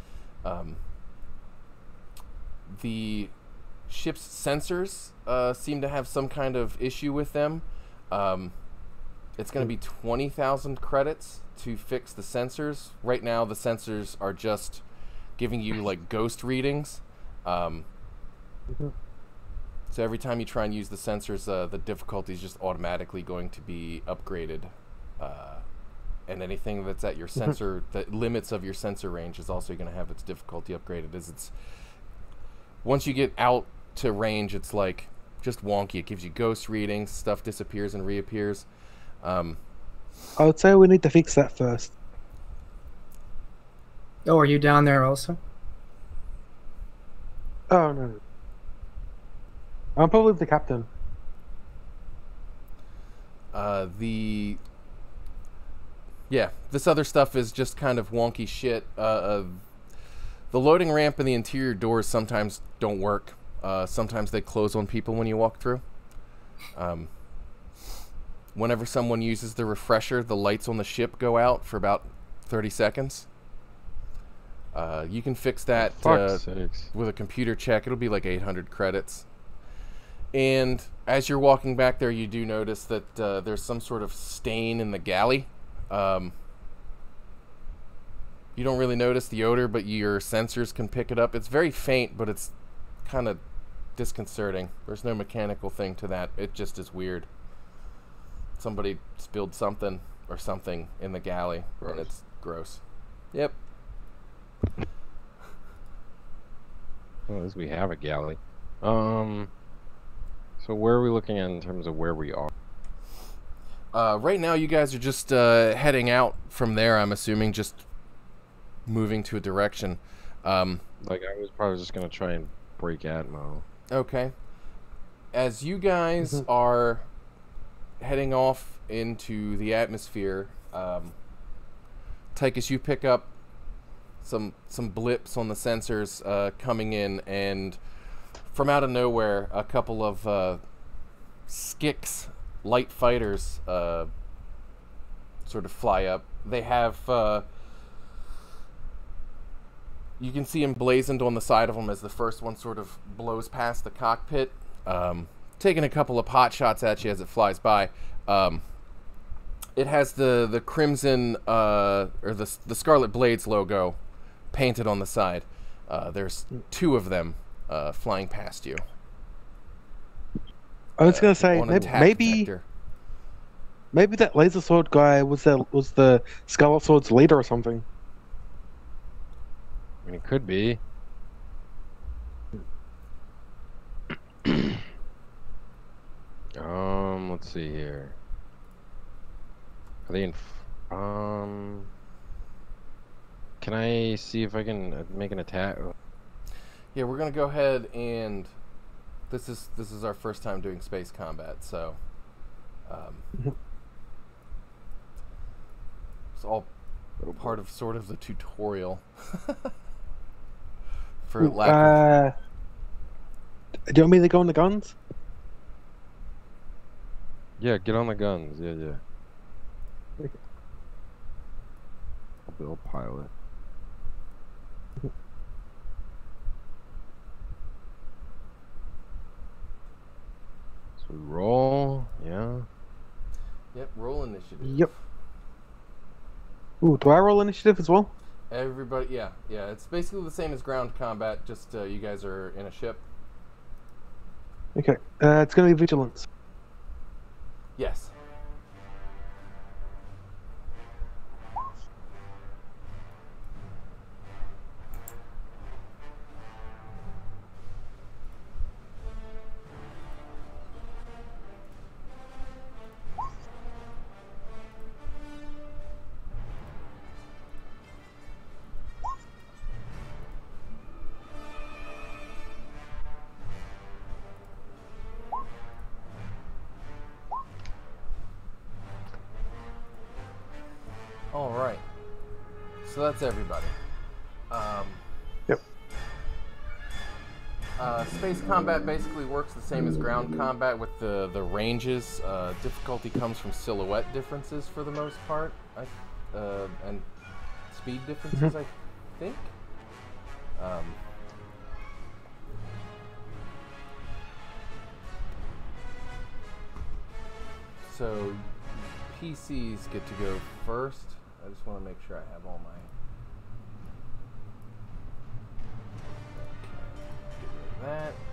Speaker 1: The ship's sensors seem to have some kind of issue with them. It's going to be 20,000 credits to fix the sensors. Right now, the sensors are just giving you like ghost readings. So every time you try and use the sensors, the difficulty is just automatically going to be upgraded. And anything that's at your sensor, the limits of your sensor range, is also going to have its difficulty upgraded. As it's once you get out to range, it's like just wonky. It gives you ghost readings, stuff disappears and reappears.
Speaker 4: I would say we need to fix that first.
Speaker 3: Oh, are you down there also?
Speaker 4: Oh no, I'm probably the captain.
Speaker 1: This other stuff is just kind of wonky shit. The loading ramp and the interior doors sometimes don't work. Sometimes they close on people when you walk through. Whenever someone uses the refresher, the lights on the ship go out for about 30 seconds. You can fix that with a computer check. It'll be like 800 credits. And as you're walking back there, you do notice that there's some sort of stain in the galley. You don't really notice the odor, but your sensors can pick it up. It's very faint, but it's kind of disconcerting. There's no mechanical thing to that. It just is weird. Somebody spilled something or something in the galley, and it's gross. Yep.
Speaker 2: Well, at least we have a galley. So where are we looking at in terms of where we are?
Speaker 1: Right now, you guys are just heading out from there, I'm assuming, just moving to a direction.
Speaker 2: Like, I was probably just going to try and break Atmo.
Speaker 1: Okay. As you guys are heading off into the atmosphere, Tychus, you pick up some blips on the sensors coming in, and from out of nowhere, a couple of Skix light fighters sort of fly up. They have you can see emblazoned on the side of them as the first one sort of blows past the cockpit, taking a couple of pot shots at you as it flies by. It has the Crimson or the Scarlet Blades logo painted on the side. There's two of them flying past you.
Speaker 4: I was gonna say maybe that laser sword guy was the Scarlet Sword's leader or something.
Speaker 2: I mean, it could be. Let's see here. Are they in? Can I see if I can make an attack?
Speaker 1: Yeah, we're gonna go ahead and this is our first time doing space combat, so it's all part of sort of the tutorial. For lack
Speaker 4: do you want me to go on the guns?
Speaker 2: Yeah, get on the guns. Yeah. I'll pilot. So we roll, yeah.
Speaker 1: Yep, roll initiative.
Speaker 4: Yep. Ooh, do I roll initiative as well?
Speaker 1: Everybody, yeah. It's basically the same as ground combat, just you guys are in a ship.
Speaker 4: Okay, it's gonna be vigilance.
Speaker 1: Yes. so that's everybody.
Speaker 4: Yep.
Speaker 1: Space combat basically works the same as ground combat with the ranges. Difficulty comes from silhouette differences for the most part, and speed differences, I think. So PCs get to go first. I just want to make sure I have all my... Okay, get rid of that.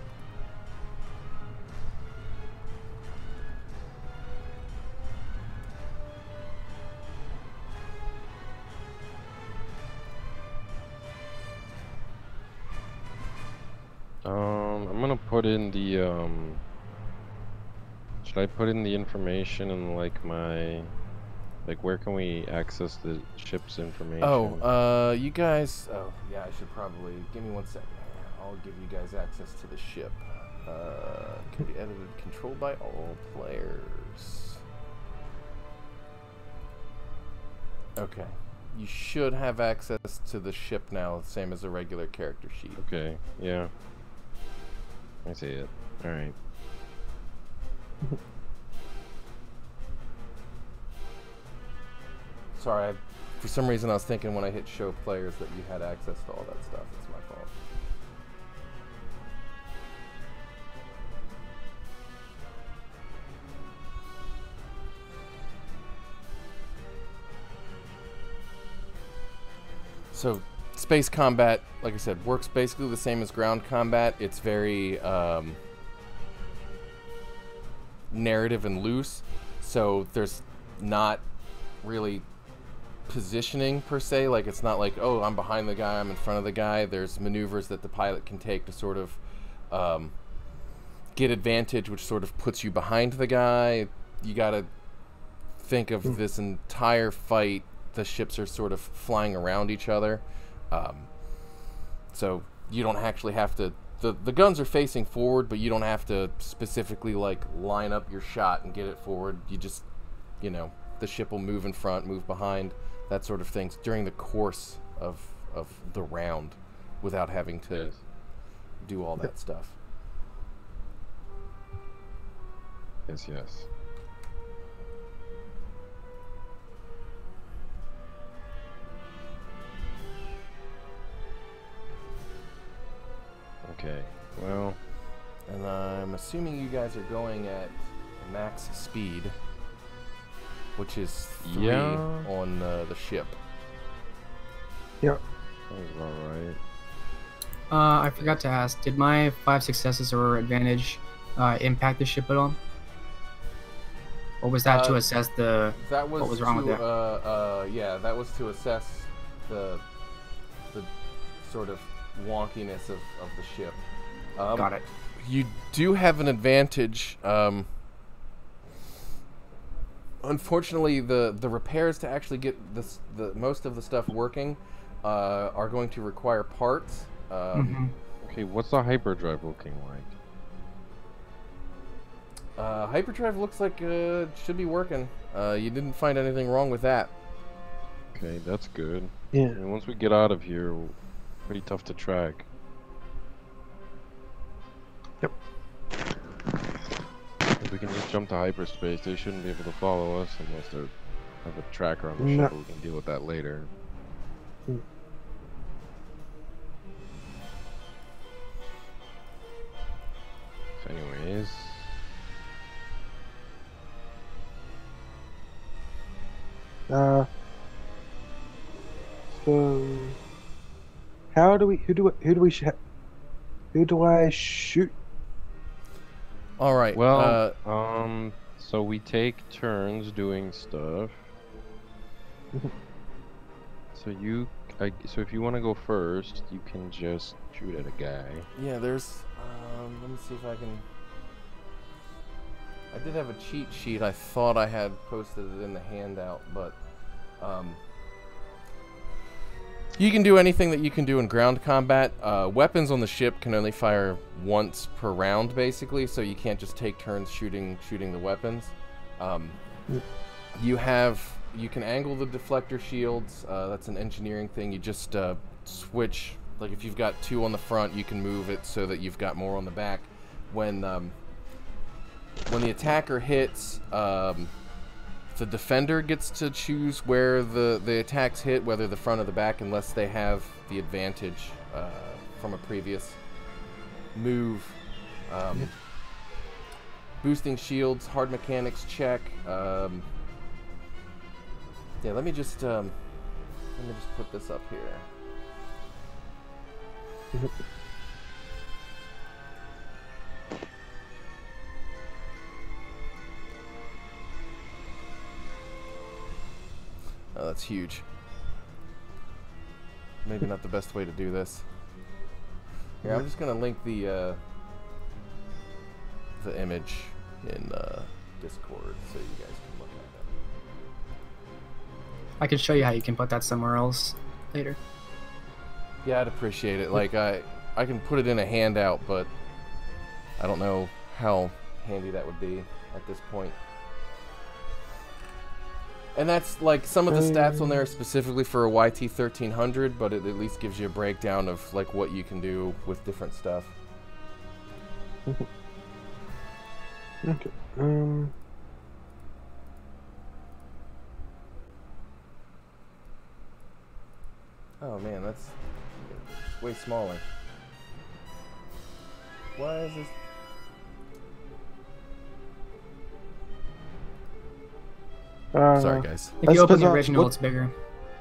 Speaker 2: I'm gonna put in the should I put in the information in like my, like where can we access the ship's information?
Speaker 1: Oh, you guys, oh yeah, I should probably, give me 1 second. I'll give you guys access to the ship. Can be edited, controlled by all players. Okay. You should have access to the ship now, same as a regular character sheet.
Speaker 2: Okay, yeah. I see it. Alright.
Speaker 1: Sorry, for some reason I was thinking when I hit show players that you had access to all that stuff. It's my fault. So, space combat, like I said, works basically the same as ground combat. It's very narrative and loose, so there's not really positioning per se. Like, it's not like, oh, I'm behind the guy, I'm in front of the guy. There's maneuvers that the pilot can take to sort of get advantage, which sort of puts you behind the guy. You gotta think of this entire fight, the ships are sort of flying around each other, so you don't actually have to, the guns are facing forward, but you don't have to specifically like line up your shot and get it forward. You just, you know, the ship will move in front, move behind, that sort of things during the course of the round without having to do all that stuff.
Speaker 2: Yes, yes. Okay, well...
Speaker 1: And I'm assuming you guys are going at max speed, which is 3 on the ship.
Speaker 4: Yep.
Speaker 2: Sounds about right.
Speaker 3: I forgot to ask, did my 5 successes or advantage impact the ship at all? Or was that to assess the
Speaker 1: that was
Speaker 3: what was wrong with it?
Speaker 1: Yeah, that was to assess the sort of wonkiness of the ship.
Speaker 3: Got it.
Speaker 1: You do have an advantage. Unfortunately, the repairs to actually get the most of the stuff working are going to require parts.
Speaker 2: Okay, what's the hyperdrive looking like?
Speaker 1: Hyperdrive looks like it should be working. You didn't find anything wrong with that.
Speaker 2: Okay, that's good.
Speaker 4: Yeah.
Speaker 2: And once we get out of here, pretty tough to track.
Speaker 4: Yep.
Speaker 2: If we can just jump to hyperspace, they shouldn't be able to follow us unless they have a tracker on the ship. We can deal with that later. So anyways...
Speaker 4: So how do we? Who do I shoot?
Speaker 1: All right.
Speaker 2: Well, so we take turns doing stuff. So so if you want to go first, you can just shoot at a guy.
Speaker 1: Yeah, there's. Let me see if I can. I did have a cheat sheet. I thought I had posted it in the handout, but you can do anything that you can do in ground combat. Weapons on the ship can only fire once per round, basically, so you can't just take turns shooting the weapons. You have you can angle the deflector shields. That's an engineering thing. You just switch. Like if you've got 2 on the front, you can move it so that you've got more on the back. When the attacker hits, the defender gets to choose where the attacks hit, whether the front or the back, unless they have the advantage from a previous move. Boosting shields, hard mechanics check. Yeah, let me just put this up here. Oh, that's huge. Maybe not the best way to do this. Here, I'm just gonna link the image in Discord so you guys can look at it.
Speaker 3: I can show you how you can put that somewhere else later.
Speaker 1: Yeah, I'd appreciate it. Like I can put it in a handout, but I don't know how handy that would be at this point. And that's like some of the stats on there are specifically for a YT 1300, but it at least gives you a breakdown of like what you can do with different stuff.
Speaker 4: Okay.
Speaker 1: Oh man, that's way smaller. Why is this? Sorry, guys.
Speaker 3: If you open the original, it's bigger.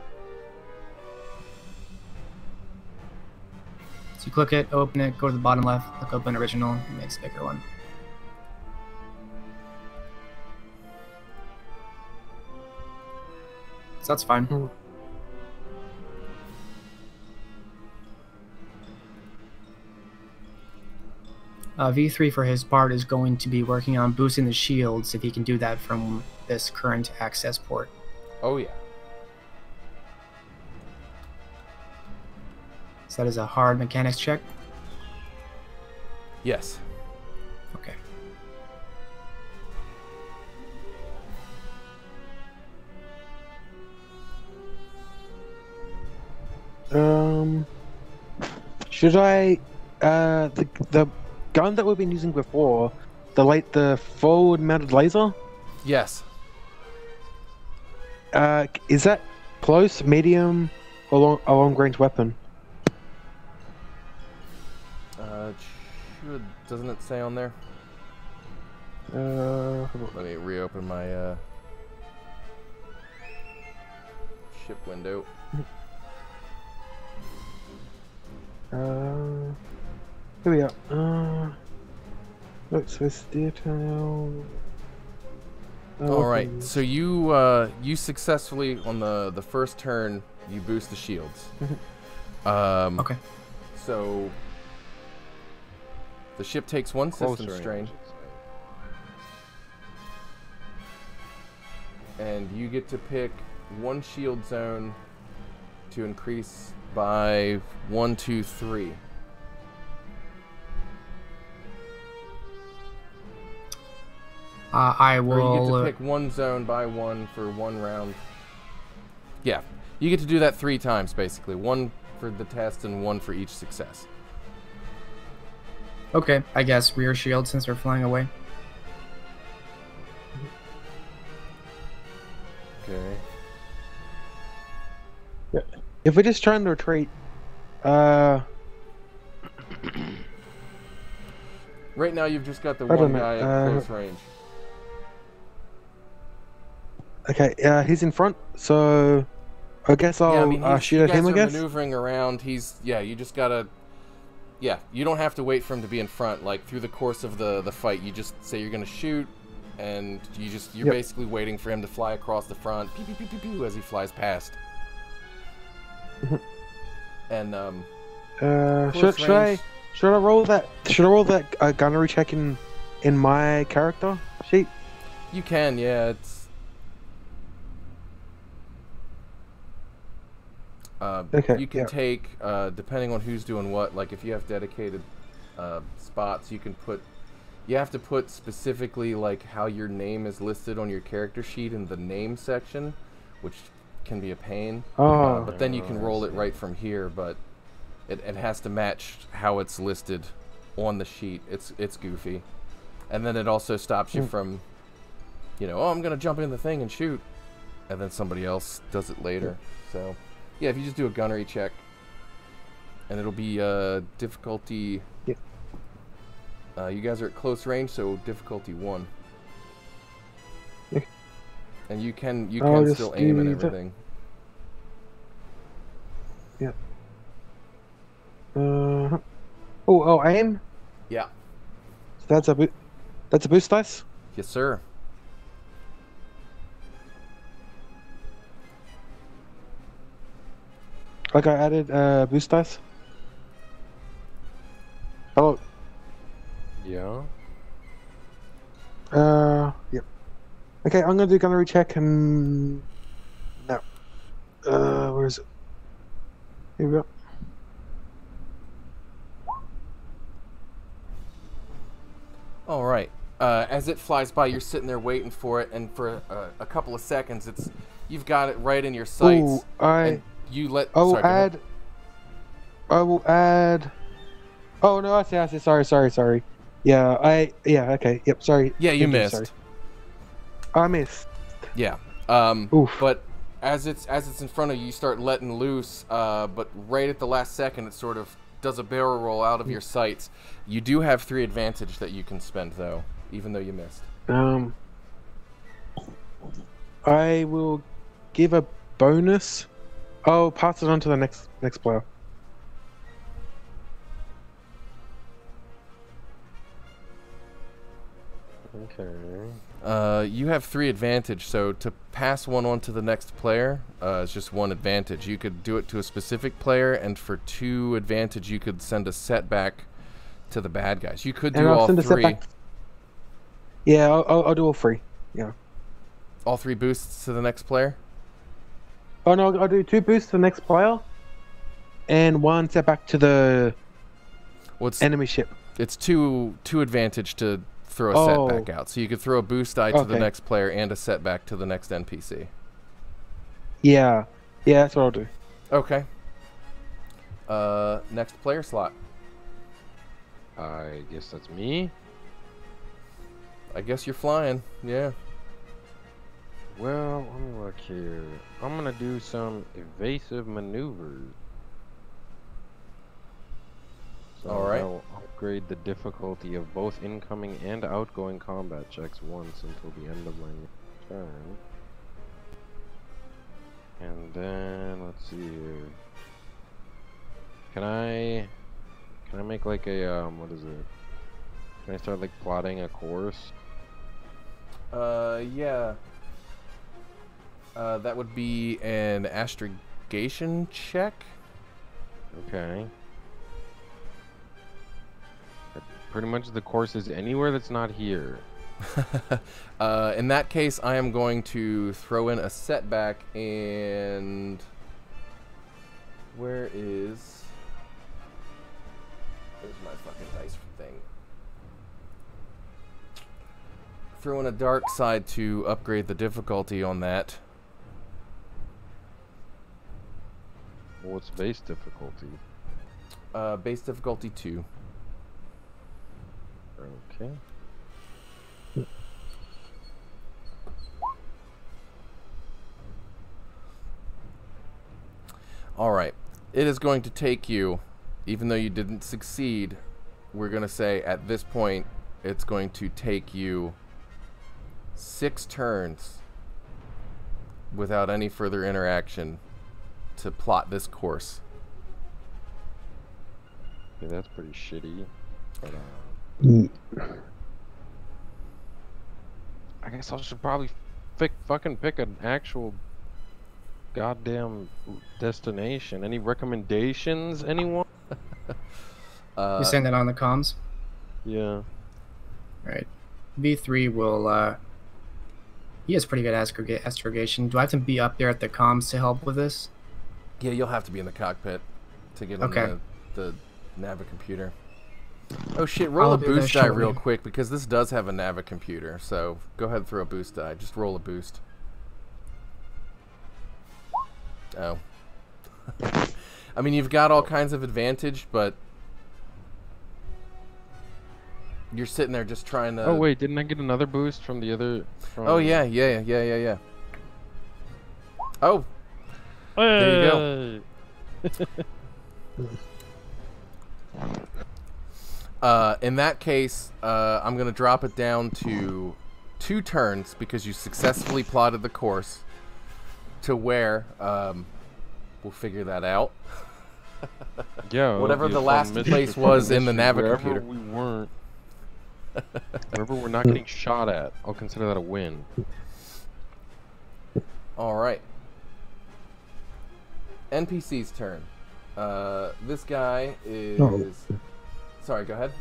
Speaker 3: So you click it, open it, go to the bottom left, click open original, it makes a bigger one. So that's fine. V3 for his part is going to be working on boosting the shields if he can do that from this current access port.
Speaker 1: Oh yeah.
Speaker 3: So that is a hard mechanics check.
Speaker 1: Yes.
Speaker 3: Okay.
Speaker 4: Should I the gun that we've been using before, the forward mounted laser?
Speaker 1: Yes.
Speaker 4: Is that close, medium, or a long range weapon?
Speaker 1: Doesn't it say on there? Let me reopen my ship window.
Speaker 4: Here we are. Looks this detail.
Speaker 1: All right, so you successfully on the first turn you boost the shields.
Speaker 3: Okay.
Speaker 1: So the ship takes 1 system
Speaker 2: Closer
Speaker 1: strain,
Speaker 2: range,
Speaker 1: and you get to pick 1 shield zone to increase by 1, 2, 3.
Speaker 3: I will.
Speaker 1: Or you get to pick 1 zone by 1 for 1 round. Yeah, you get to do that 3 times basically. 1 for the test and 1 for each success.
Speaker 3: Okay, I guess rear shield since they're flying away.
Speaker 1: Okay.
Speaker 4: Yeah. If we're just trying to retreat,
Speaker 1: right now you've just got the
Speaker 4: I don't
Speaker 1: one
Speaker 4: know,
Speaker 1: guy at close range.
Speaker 4: okay, he's in front, so I guess I'll shoot at him. I guess.
Speaker 1: Maneuvering around. You just gotta. Yeah, you don't have to wait for him to be in front. Like through the course of the fight, you just say you're gonna shoot, and you're
Speaker 4: Yep.
Speaker 1: basically waiting for him to fly across the front, pew, pew, pew, pew, pew, as he flies past. And
Speaker 4: should I roll that? Should I roll that gunnery check in my character sheet?
Speaker 1: you can, yeah. It's
Speaker 4: Okay,
Speaker 1: you can
Speaker 4: yeah.
Speaker 1: take depending on who's doing what. Like if you have dedicated spots, you can put. You have to put specifically like how your name is listed on your character sheet in the name section. which can be a pain.
Speaker 4: Oh.
Speaker 1: But then you can roll it
Speaker 2: see.
Speaker 1: right from here, but it has to match how it's listed on the sheet. It's goofy. And then it also stops you from, you know, oh, I'm going to jump in the thing and shoot. And then somebody else does it later. So, yeah, if you just do a gunnery check, and it'll be difficulty...
Speaker 4: Yeah.
Speaker 1: You guys are at close range, so difficulty 1.
Speaker 4: Yeah.
Speaker 1: And you can
Speaker 4: just
Speaker 1: still aim and
Speaker 4: do that.
Speaker 1: everything.
Speaker 4: Yeah. Oh, aim.
Speaker 1: Yeah.
Speaker 4: So that's a boost dice.
Speaker 1: Yes, sir.
Speaker 4: Like I added boost dice. Oh.
Speaker 2: Yeah.
Speaker 4: Yep. Okay, I'm gonna do gunnery check and no. Where is it? Here we go.
Speaker 1: All right. As it flies by, you're sitting there waiting for it, and for a couple of seconds, you've got it right in your sights.
Speaker 4: Oh,
Speaker 1: and you let.
Speaker 4: I will
Speaker 1: sorry, go ahead.
Speaker 4: add. I will add. Oh no! I see. Sorry. Yeah. Okay. Yep. Sorry.
Speaker 1: Yeah, you
Speaker 4: Thank
Speaker 1: missed.
Speaker 4: Sorry. I missed.
Speaker 1: Yeah.
Speaker 4: Oof.
Speaker 1: But as it's in front of you, you start letting loose. But right at the last second, it sort of does a barrel roll out of your sights. You do have 3 advantage that you can spend, though, even though you missed.
Speaker 4: I will give a bonus. I'll pass it on to the next player.
Speaker 2: Okay.
Speaker 1: You have 3 advantage, so to pass one on to the next player is just 1 advantage. You could do it to a specific player, and for 2 advantage, you could send a setback to the bad guys. You could do
Speaker 4: I'll
Speaker 1: all
Speaker 4: send a
Speaker 1: 3.
Speaker 4: setback. Yeah, I'll do all 3. Yeah.
Speaker 1: All 3 boosts to the next player?
Speaker 4: Oh no, I'll do 2 boosts to the next player, and 1 setback to the enemy ship.
Speaker 1: It's 2 advantage to throw a setback out. So you could throw a boost die to the next player and a setback to the next NPC.
Speaker 4: Yeah, that's what I'll do.
Speaker 1: Okay. Next player slot.
Speaker 2: I guess that's me.
Speaker 1: I guess you're flying. Yeah.
Speaker 2: Well, let me look here. I'm gonna do some evasive maneuvers. So
Speaker 1: all right.
Speaker 2: I'll upgrade the difficulty of both incoming and outgoing combat checks once until the end of my turn. And then let's see here. Can I make like a what is it? Can I start like plotting a course?
Speaker 1: Yeah. That would be an astrogation check.
Speaker 2: Okay. Pretty much the course is anywhere that's not here.
Speaker 1: In that case, I am going to throw in a setback, and where's my fucking dice thing? Throw in a dark side to upgrade the difficulty on that.
Speaker 2: What's base difficulty?
Speaker 1: Base difficulty 2.
Speaker 2: Okay.
Speaker 1: Alright. It is going to take you, even though you didn't succeed, we're going to say at this point, it's going to take you 6 turns without any further interaction to plot this course.
Speaker 2: Yeah, that's pretty shitty. But I guess I should probably fucking pick an actual goddamn destination. Any recommendations, anyone?
Speaker 3: You send that on the comms?
Speaker 2: Yeah.
Speaker 3: Alright. V3 will, he has pretty good astrogation. Do I have to be up there at the comms to help with this?
Speaker 1: Yeah, you'll have to be in the cockpit to get on the Navicomputer. Oh shit, roll a boost die real quick, because this does have a Navicomputer, so go ahead and throw a boost die. Just roll a boost. Oh. I mean, you've got all kinds of advantage, but you're sitting there just trying to...
Speaker 2: Oh wait, didn't I get another boost from the other? From...
Speaker 1: Oh yeah. Oh, there you go. In that case, I'm gonna drop it down to 2 turns because you successfully plotted the course to where we'll figure that out.
Speaker 2: Yeah.
Speaker 1: Whatever the last place was in the Navicomputer.
Speaker 2: Wherever we weren't. Wherever we're not getting shot at, I'll consider that a win.
Speaker 1: All right. NPC's turn. This guy is...
Speaker 6: Oh.
Speaker 1: Sorry, go ahead.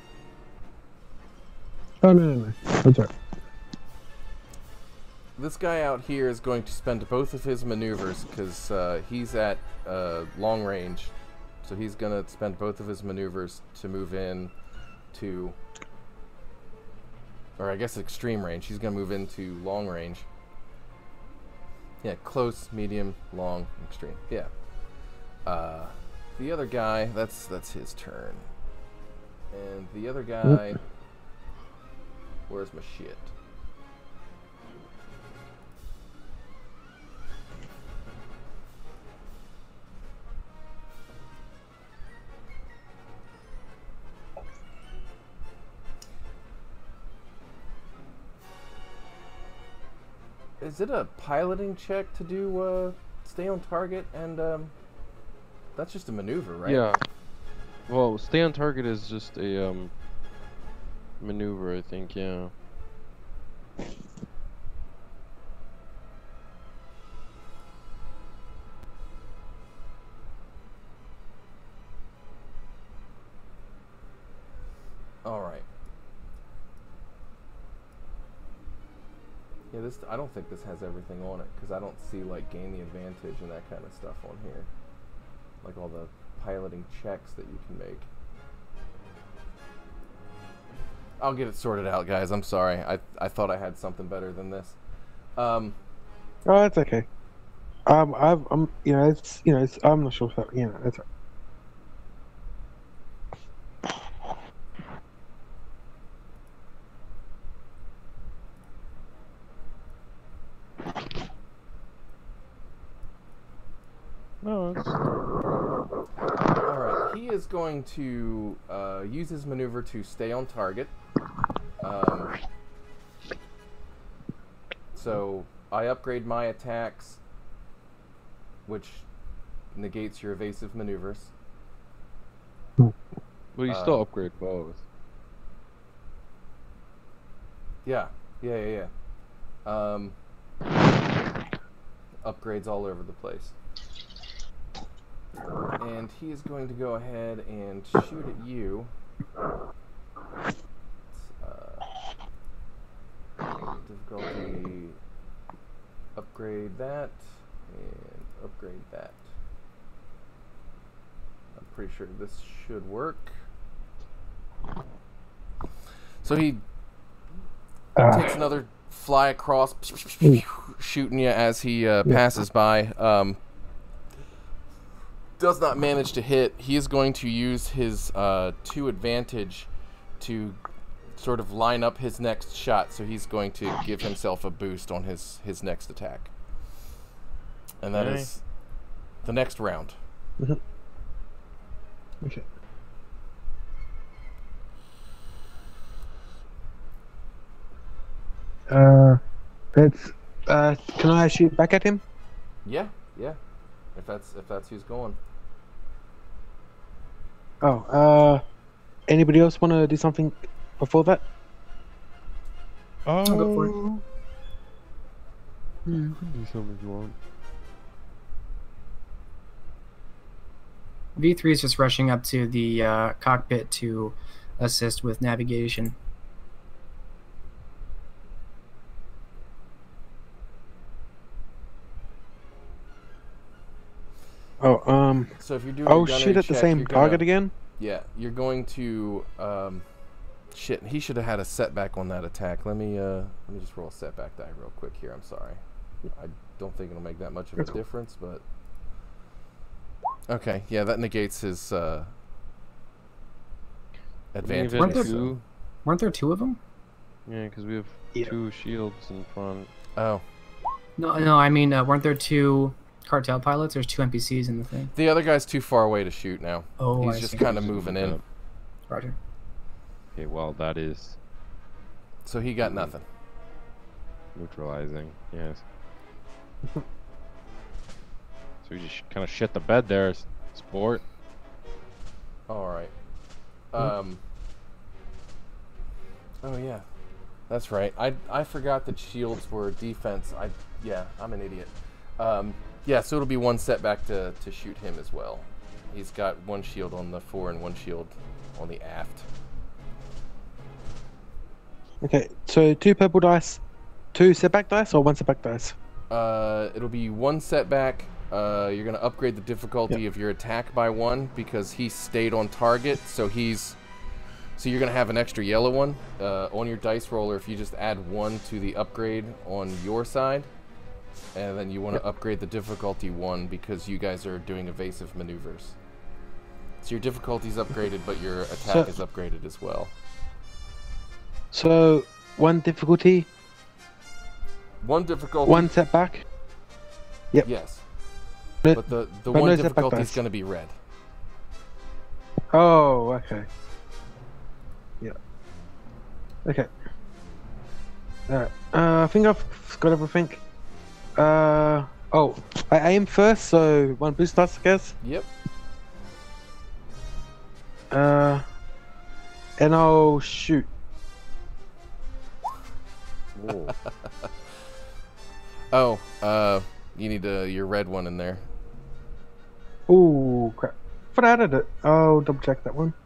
Speaker 6: Oh, no. That's all right.
Speaker 1: This guy out here is going to spend both of his maneuvers because he's at long range. So he's going to spend both of his maneuvers to move in to... Or I guess extreme range. He's going to move into long range. Yeah, close, medium, long, extreme. Yeah. The other guy, that's his turn. And the other guy... Where's my shit? Is it a piloting check to do stay on target and that's just a maneuver, right?
Speaker 2: Yeah. Well, stay on target is just a maneuver, I think. Yeah.
Speaker 1: All right. Yeah, this, I don't think this has everything on it because I don't see like gain the advantage and that kind of stuff on here. Like all the piloting checks that you can make. I'll get it sorted out, guys. I'm sorry. I thought I had something better than this.
Speaker 6: Oh, that's okay. I'm I'm not sure if that, that's all
Speaker 2: No, it's...
Speaker 1: Alright, he is going to use his maneuver to stay on target. So I upgrade my attacks, which negates your evasive maneuvers.
Speaker 2: Well, you still upgrade both.
Speaker 1: Yeah. Upgrades all over the place. And he is going to go ahead and shoot at you. Difficulty. Upgrade that. And upgrade that. I'm pretty sure this should work. So he takes another fly across, shooting you as he passes by. Does not manage to hit. He is going to use his 2 advantage to sort of line up his next shot. So he's going to give himself a boost on his next attack. And that is the next round.
Speaker 6: Okay. Can I shoot back at him?
Speaker 1: Yeah. If that's who's going.
Speaker 6: Oh, anybody else want to do something before that?
Speaker 2: Oh.
Speaker 3: I'll go for it.
Speaker 2: Yeah, you can do something if you want.
Speaker 3: V3 is just rushing up to the cockpit to assist with navigation.
Speaker 6: Oh,
Speaker 1: So if you're doing
Speaker 6: oh,
Speaker 1: a gunnery
Speaker 6: shoot at the
Speaker 1: check,
Speaker 6: same
Speaker 1: you're
Speaker 6: target
Speaker 1: gonna,
Speaker 6: again?
Speaker 1: Yeah, you're going to shit, he should have had a setback on that attack. Let me just roll a setback die real quick here. I'm sorry. I don't think it'll make that much of a difference, but Okay, yeah, that negates his advantage.
Speaker 3: Weren't there
Speaker 5: two?
Speaker 3: Weren't there 2 of them?
Speaker 5: Yeah, because we have
Speaker 6: Yeah.
Speaker 5: 2 shields in front.
Speaker 1: Oh,
Speaker 3: No, I mean, weren't there 2 cartel pilots? There's 2 NPCs in the thing.
Speaker 1: the other guy's too far away to shoot now.
Speaker 3: Oh,
Speaker 1: He's
Speaker 3: I
Speaker 1: just
Speaker 3: see.
Speaker 1: kind of moving in,
Speaker 3: Roger.
Speaker 5: Okay, well, that is
Speaker 1: so he got nothing.
Speaker 5: neutralizing. Yes. So we just kind of shit the bed there, sport.
Speaker 1: All right. Oh yeah, that's right. I forgot that shields were defense. Yeah, I'm an idiot. Yeah, so it'll be 1 setback to shoot him as well. He's got 1 shield on the fore and 1 shield on the aft.
Speaker 6: Okay, so 2 purple dice, 2 setback dice, or 1 setback dice?
Speaker 1: It'll be 1 setback. You're gonna upgrade the difficulty of your attack by 1 because he stayed on target. So you're gonna have an extra yellow one on your dice roller if you just add 1 to the upgrade on your side, and then you want to upgrade the difficulty 1 because you guys are doing evasive maneuvers. So your difficulty's upgraded, but your attack is upgraded as well.
Speaker 6: So 1 difficulty,
Speaker 1: 1 difficulty.
Speaker 6: 1 setback. Yep.
Speaker 1: Yes.
Speaker 6: No-
Speaker 1: But the
Speaker 6: but
Speaker 1: 1
Speaker 6: no setback
Speaker 1: difficulty is
Speaker 6: dice.
Speaker 1: gonna be red.
Speaker 6: Oh, okay. Yeah. Okay. Alright. I think I've got everything. Oh, I aim first, so 1 boost dice, I guess.
Speaker 1: Yep.
Speaker 6: And I'll shoot.
Speaker 5: Whoa.
Speaker 1: Oh, you need your red one in there.
Speaker 6: Ooh, crap. But I added it. I'll double check that one.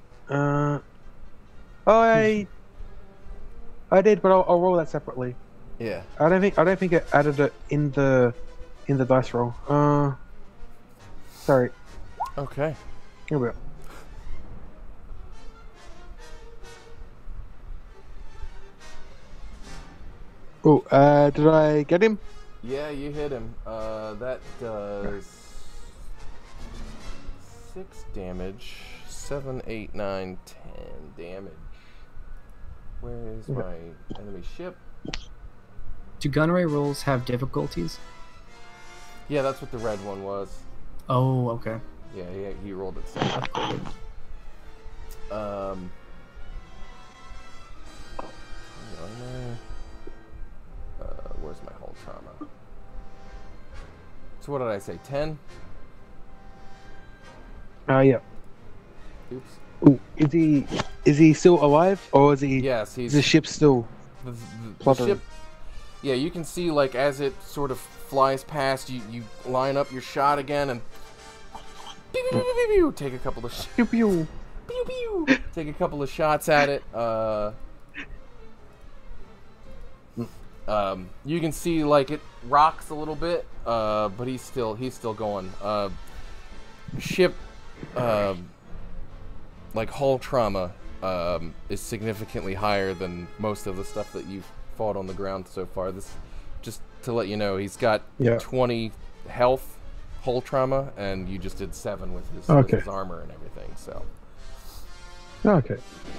Speaker 6: I did, but I'll roll that separately.
Speaker 1: Yeah.
Speaker 6: I don't think I added it in the dice roll. Sorry.
Speaker 1: Okay.
Speaker 6: Here we go. Oh, did I get him?
Speaker 1: Yeah, you hit him. That does 6 damage. 7, 8, 9, 10 damage. Where is my enemy ship?
Speaker 3: Do gunray rolls have difficulties?
Speaker 1: Yeah, that's what the red one was.
Speaker 3: Oh, okay.
Speaker 1: Yeah, he rolled it 7. Where's my whole trauma? So what did I say? 10?
Speaker 6: Yeah.
Speaker 1: Oops.
Speaker 6: Ooh, is he still alive, or is he?
Speaker 1: Yes,
Speaker 6: Is the ship still?
Speaker 1: the
Speaker 6: Fluttering.
Speaker 1: ship. Yeah, you can see like as it sort of flies past, you line up your shot again and pew, pew, pew, pew, pew, take a couple of
Speaker 6: Pew pew.
Speaker 1: pew, pew, take a couple of shots at it. You can see like it rocks a little bit, but he's still going. Ship, like hull trauma, is significantly higher than most of the stuff that you've fought on the ground so far. This, just to let you know, he's got 20 health hull trauma, and you just did 7 with his armor and everything. So.
Speaker 6: Okay.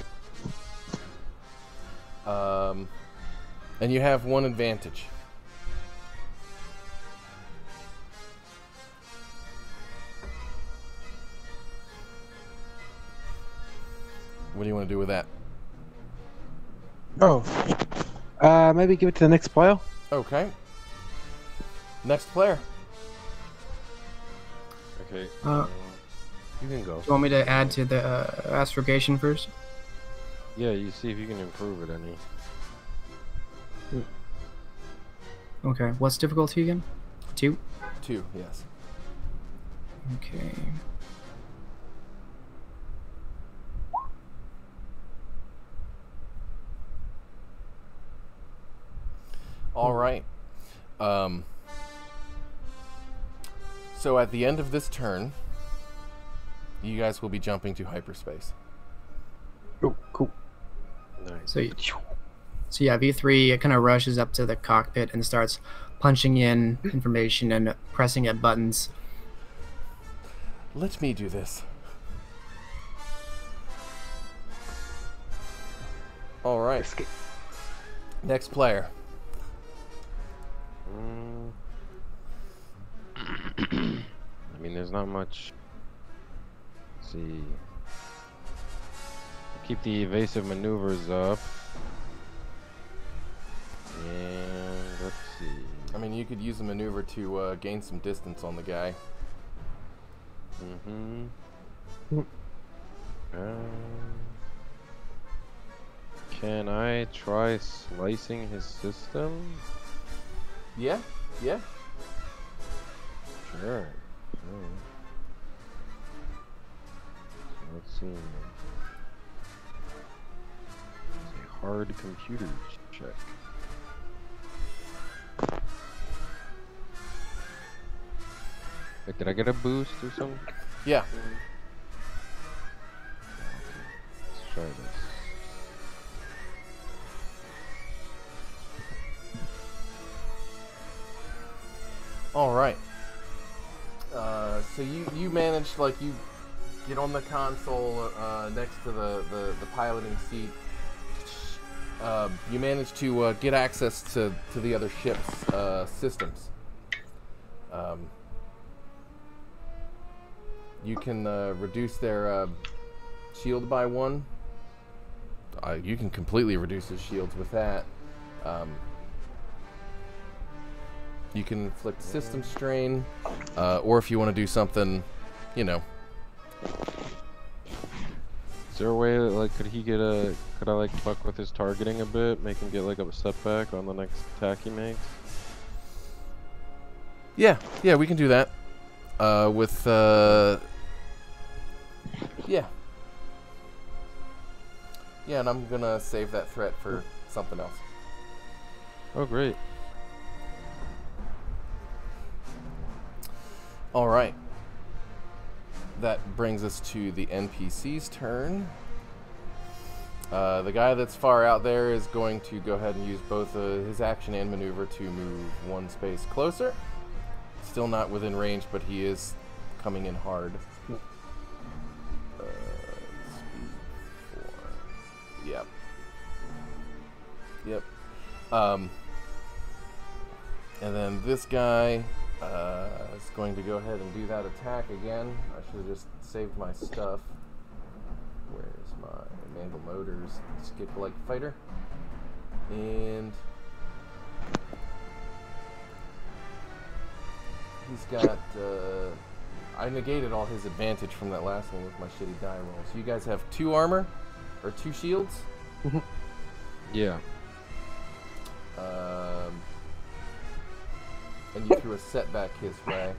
Speaker 1: And you have 1 advantage. What do you want to do with that?
Speaker 6: Oh. Maybe give it to the next player.
Speaker 1: Okay. Next player.
Speaker 5: Okay.
Speaker 2: You can go.
Speaker 3: Do you want me to add to the astrogation first?
Speaker 5: Yeah, you see if you can improve it any.
Speaker 3: Okay. What's difficulty again? 2?
Speaker 1: 2, yes.
Speaker 3: Okay.
Speaker 1: All right. So at the end of this turn, you guys will be jumping to hyperspace.
Speaker 6: Oh, cool.
Speaker 5: Nice.
Speaker 3: So yeah, V3 it kind of rushes up to the cockpit and starts punching in information and pressing at buttons.
Speaker 1: Let me do this. All right.
Speaker 6: Escape.
Speaker 1: Next player.
Speaker 2: I mean, there's not much. Let's see. Keep the evasive maneuvers up. And let's see.
Speaker 1: I mean, you could use a maneuver to gain some distance on the guy.
Speaker 2: Can I try slicing his system?
Speaker 1: Yeah, yeah.
Speaker 2: Sure. Let's see. It's a hard computer check. Wait, did I get a boost or something?
Speaker 1: Yeah.
Speaker 2: Let's try this.
Speaker 1: All right. So you managed, like, you get on the console next to the piloting seat. You managed to get access to the other ship's systems. You can reduce their shield by 1. You can completely reduce his shields with that. You can inflict system strain, or if you want to do something, you know.
Speaker 2: Is there a way, like, could I, like, fuck with his targeting a bit, make him get, like, a setback on the next attack he makes?
Speaker 1: Yeah, we can do that. Yeah. Yeah, and I'm gonna save that threat for something else.
Speaker 2: Oh, great.
Speaker 1: All right. That brings us to the NPC's turn. The guy that's far out there is going to go ahead and use both his action and maneuver to move 1 space closer. Still not within range, but he is coming in hard. Speed 4. Yep. And then this guy is going to go ahead and do that attack again. I should have just saved my stuff. Where's my Mandel Motors skip like fighter? And he's got I negated all his advantage from that last one with my shitty die roll. So you guys have 2 armor or 2 shields?
Speaker 2: Yeah.
Speaker 1: And you threw a setback his way.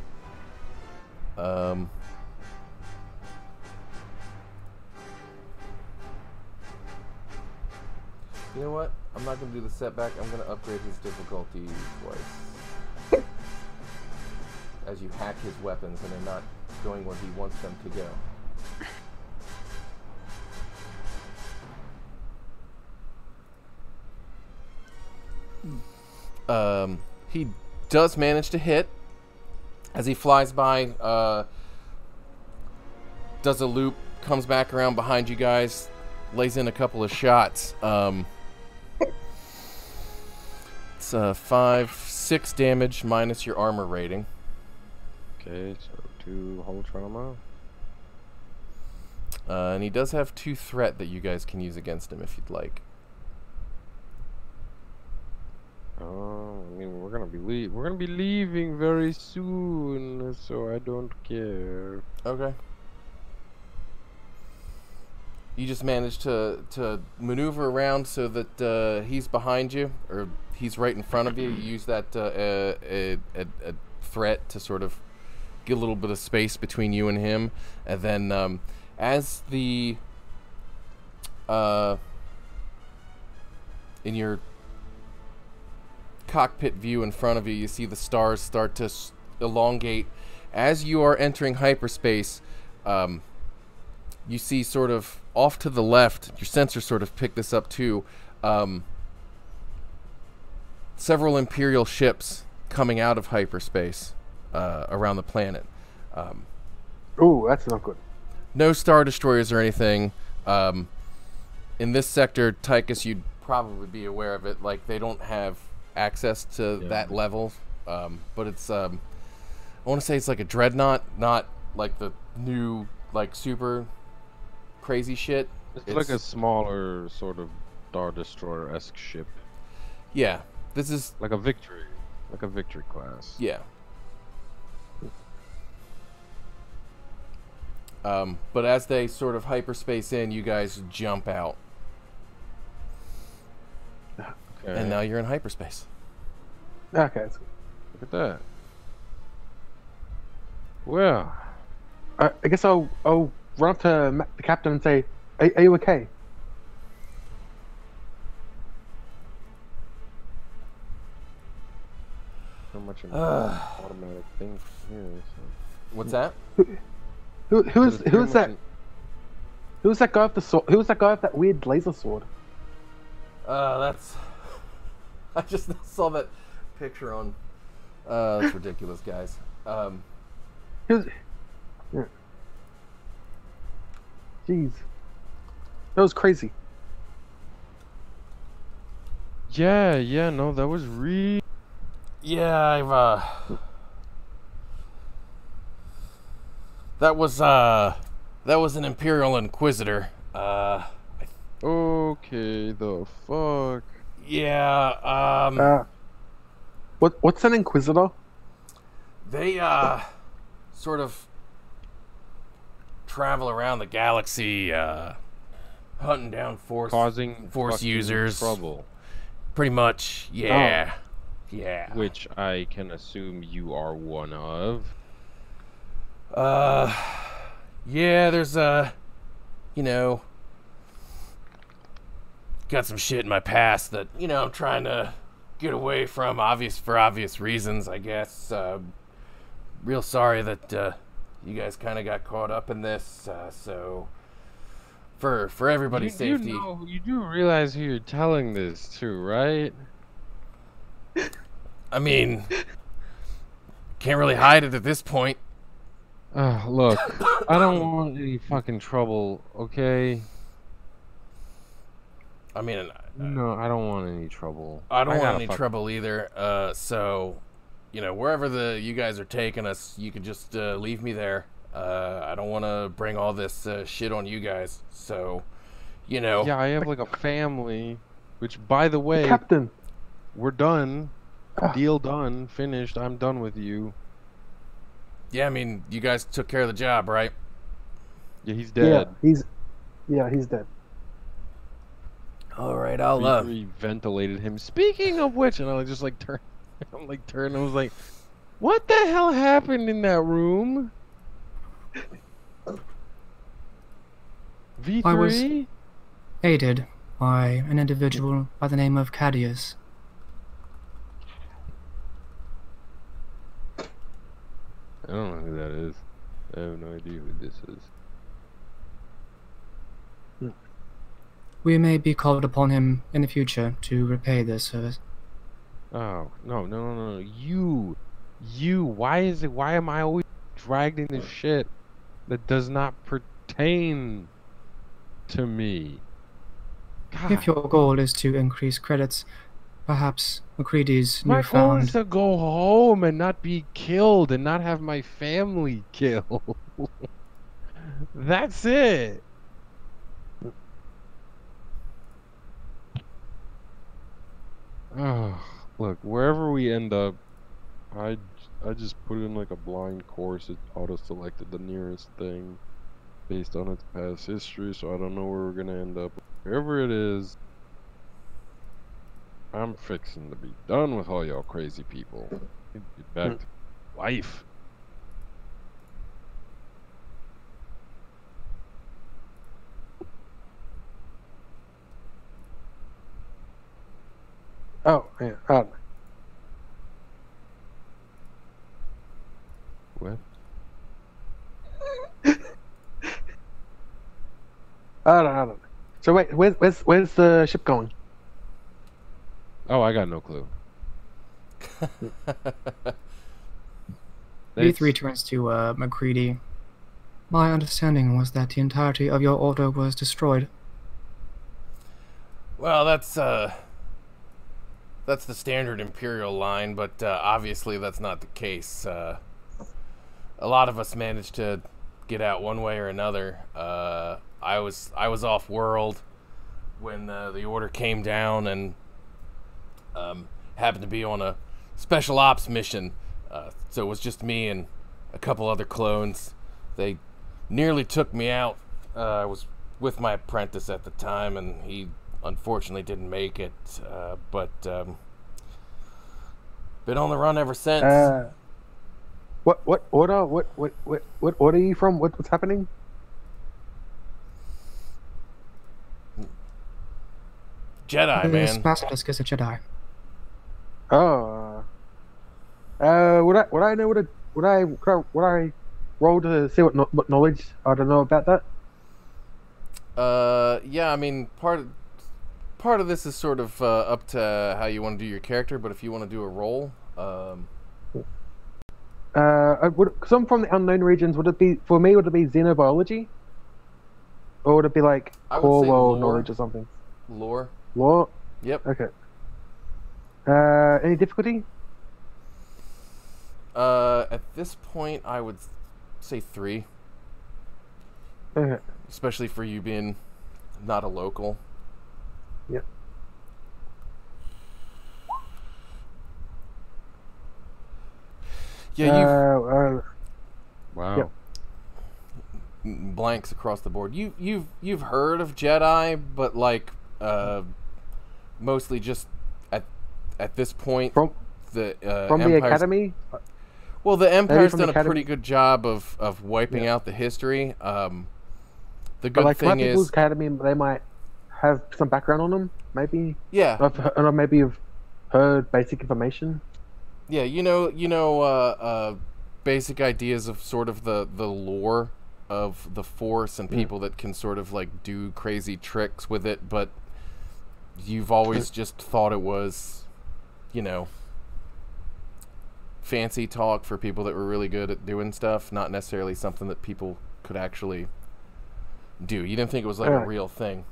Speaker 1: You know what? I'm not going to do the setback. I'm going to upgrade his difficulty twice. As you hack his weapons and they're not going where he wants them to go. He does manage to hit as he flies by, does a loop, comes back around behind you guys, lays in a couple of shots. It's 5-6 damage minus your armor rating.
Speaker 2: Okay, so 2 hull trauma.
Speaker 1: And he does have 2 threat that you guys can use against him if you'd like.
Speaker 2: Oh, I mean, we're gonna be leaving very soon, so I don't care.
Speaker 1: Okay. You just managed to maneuver around so that he's behind you, or he's right in front of you. You use that a threat to sort of get a little bit of space between you and him, and then as the in your cockpit view in front of you, you see the stars start to elongate. As you are entering hyperspace, you see sort of off to the left, your sensors sort of pick this up too, several Imperial ships coming out of hyperspace around the planet.
Speaker 6: Oh, that's not good.
Speaker 1: No Star Destroyers or anything. In this sector, Tychus, you'd probably be aware of it. Like, they don't have access to that level. But it's, I want to say it's like a dreadnought, not like the new, like, super crazy shit.
Speaker 5: It's like a smaller sort of Star Destroyer-esque ship.
Speaker 1: Yeah, this is
Speaker 5: like a victory class.
Speaker 1: Yeah. But as they sort of hyperspace in, you guys jump out.
Speaker 5: Okay.
Speaker 1: And now you're in hyperspace.
Speaker 6: Okay, that's good.
Speaker 5: Look at that. Well,
Speaker 6: I guess I'll run up to the captain and say, "Are you okay?"
Speaker 5: so much an automatic thing here. So.
Speaker 1: What's that?
Speaker 6: Who's that? Who's that guy with the sword? Who's that guy with that weird laser sword?
Speaker 1: That's. I just saw that picture on. That's ridiculous, guys.
Speaker 6: Who's? Yeah. Jeez, that was crazy.
Speaker 5: Yeah, no, that was
Speaker 1: Yeah, I've that was an Imperial Inquisitor.
Speaker 5: Okay, the fuck.
Speaker 1: Yeah,
Speaker 6: What's an Inquisitor?
Speaker 1: they sort of travel around the galaxy, hunting down
Speaker 5: Causing
Speaker 1: force
Speaker 5: fucking
Speaker 1: users.
Speaker 5: trouble.
Speaker 1: Pretty much, yeah. Yeah.
Speaker 5: Which I can assume you are one of.
Speaker 1: Yeah, there's you know, got some shit in my past that, you know, I'm trying to get away from, for obvious reasons, I guess. Real sorry that you guys kind of got caught up in this, so for everybody's safety.
Speaker 5: You do realize who you're telling this to, right?
Speaker 1: I mean, can't really hide it at this point.
Speaker 5: Look, I don't want any fucking trouble, okay?
Speaker 1: I mean,
Speaker 5: No, I don't want any trouble.
Speaker 1: I don't want any trouble either. So, you know, wherever you guys are taking us, you could just leave me there. I don't want to bring all this shit on you guys. So, you know.
Speaker 5: Yeah, I have like a family, which, by the way,
Speaker 6: Captain,
Speaker 5: we're done. Deal done. Finished. I'm done with you.
Speaker 1: Yeah, I mean, you guys took care of the job, right?
Speaker 5: Yeah, he's dead.
Speaker 6: he's dead.
Speaker 1: All right, I'll
Speaker 5: We ventilated him. Speaking of which, and I just like turn, I'm like turn. I was like, what the hell happened in that room? V3.
Speaker 3: I was aided by an individual by the name of Kade.
Speaker 5: I don't know who that is. I have no idea who this is.
Speaker 3: We may be called upon him in the future to repay this service.
Speaker 5: Oh, no. You. Why am I always dragged in this shit that does not pertain to me? God.
Speaker 3: If your goal is to increase credits, perhaps MacLeod's
Speaker 5: My goal is
Speaker 3: newfound...
Speaker 5: to go home and not be killed and not have my family killed. That's it. Oh, look, wherever we end up, I just put in like a blind course. It auto-selected the nearest thing based on its past history, so I don't know where we're gonna end up. Wherever it is, I'm fixing to be done with all y'all crazy people. Get back to life.
Speaker 6: Oh, yeah.
Speaker 5: What?
Speaker 6: I don't know. So wait, where's the ship going?
Speaker 5: Oh, I got no clue.
Speaker 3: V3 turns to MacLeod. My understanding was that the entirety of your order was destroyed.
Speaker 1: Well, that's the standard Imperial line, but obviously that's not the case. A lot of us managed to get out one way or another. I was off world when the order came down, and happened to be on a special ops mission. So it was just me and a couple other clones. They nearly took me out. I was with my apprentice at the time, and he unfortunately didn't make it. But been on the run ever since.
Speaker 6: What order? What order are you from? What's happening?
Speaker 1: Jedi,
Speaker 3: This
Speaker 1: man.
Speaker 3: basilisk is a Jedi.
Speaker 6: Oh. Would I know would I roll to see what knowledge I don't know about that?
Speaker 1: Yeah, I mean, part of this is sort of up to how you want to do your character, but if you want to do a roll,
Speaker 6: Because I'm from the unknown regions, would it be xenobiology? Or would it be like
Speaker 1: I would
Speaker 6: core
Speaker 1: say
Speaker 6: world
Speaker 1: lore.
Speaker 6: knowledge or something?
Speaker 1: lore.
Speaker 6: Lore?
Speaker 1: Yep.
Speaker 6: Okay. Any difficulty?
Speaker 1: At this point, I would say 3,
Speaker 6: Okay.
Speaker 1: especially for you being not a local.
Speaker 6: Yep.
Speaker 1: Yeah,
Speaker 5: Wow.
Speaker 6: Yep.
Speaker 1: blanks across the board. You've heard of Jedi, but like mostly just at this point
Speaker 6: From
Speaker 1: the
Speaker 6: from the
Speaker 1: Empire's-
Speaker 6: academy?
Speaker 1: Well, the Empire's
Speaker 6: from the
Speaker 1: done a
Speaker 6: academy?
Speaker 1: pretty good job of wiping out the history. The
Speaker 6: But
Speaker 1: good
Speaker 6: like
Speaker 1: thing
Speaker 6: People's
Speaker 1: is,
Speaker 6: Academy, they might have some background on them, maybe.
Speaker 1: yeah,
Speaker 6: And maybe you've heard basic information.
Speaker 1: yeah, basic ideas of sort of the lore of the Force and people that can sort of like do crazy tricks with it, but you've always just thought it was, fancy talk for people that were really good at doing stuff, not necessarily something that people could actually do. You didn't think it was like a
Speaker 6: Alright.
Speaker 1: real thing.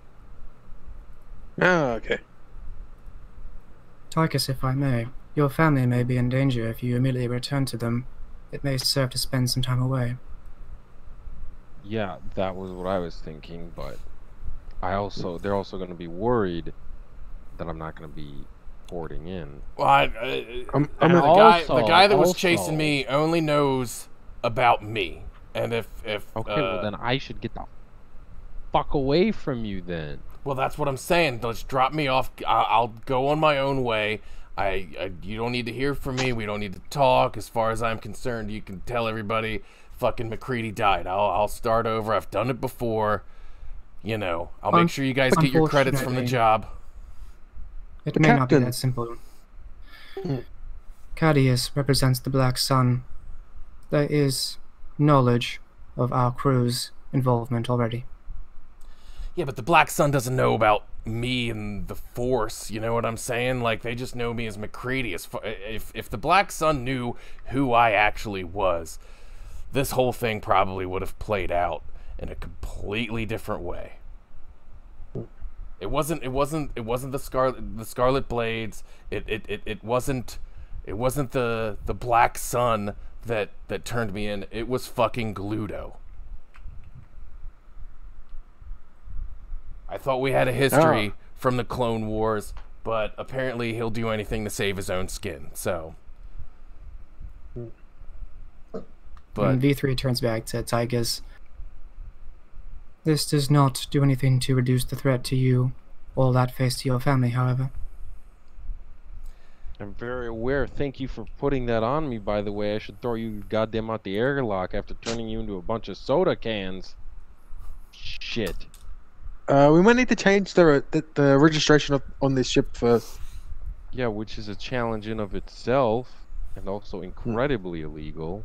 Speaker 6: Oh, okay.
Speaker 3: Tychus, if I may, your family may be in danger if you immediately return to them. It may serve to spend some time away.
Speaker 5: Yeah, that was what I was thinking, but they're also going to be worried that I'm not going to be boarding in.
Speaker 1: Well,
Speaker 6: I'm
Speaker 1: the
Speaker 5: also-
Speaker 1: guy that was
Speaker 5: also-
Speaker 1: chasing me only knows about me, and if
Speaker 5: Okay, well then I should get the fuck away from you then.
Speaker 1: well, that's what I'm saying. Just drop me off. I'll go on my own way. You don't need to hear from me. We don't need to talk. As far as I'm concerned, you can tell everybody fucking MacCready died. I'll start over. I've done it before. I'll make sure you guys get your credits from the
Speaker 3: Unfortunately-
Speaker 1: job.
Speaker 3: It may not be
Speaker 6: Captain.
Speaker 3: that simple. Kade represents the Black Sun. There is knowledge of our crew's involvement already.
Speaker 1: Yeah, but the Black Sun doesn't know about me and the Force. You know what I'm saying? Like, they just know me as MacCready. If the Black Sun knew who I actually was, this whole thing probably would have played out in a completely different way. It wasn't the Scarlet Blades. It wasn't the Black Sun that turned me in. It was fucking Gluto. I thought we had a history from the Clone Wars, but apparently he'll do anything to save his own skin. So, but
Speaker 3: And V3 turns back to Tychus. This does not do anything to reduce the threat to you or that face to your family, however.
Speaker 5: I'm very aware. Thank you for putting that on me, by the way. I should throw you goddamn out the airlock after turning you into a bunch of soda cans. Shit.
Speaker 6: We might need to change the registration on this ship first.
Speaker 5: Yeah, which is a challenge in of itself, and also incredibly illegal.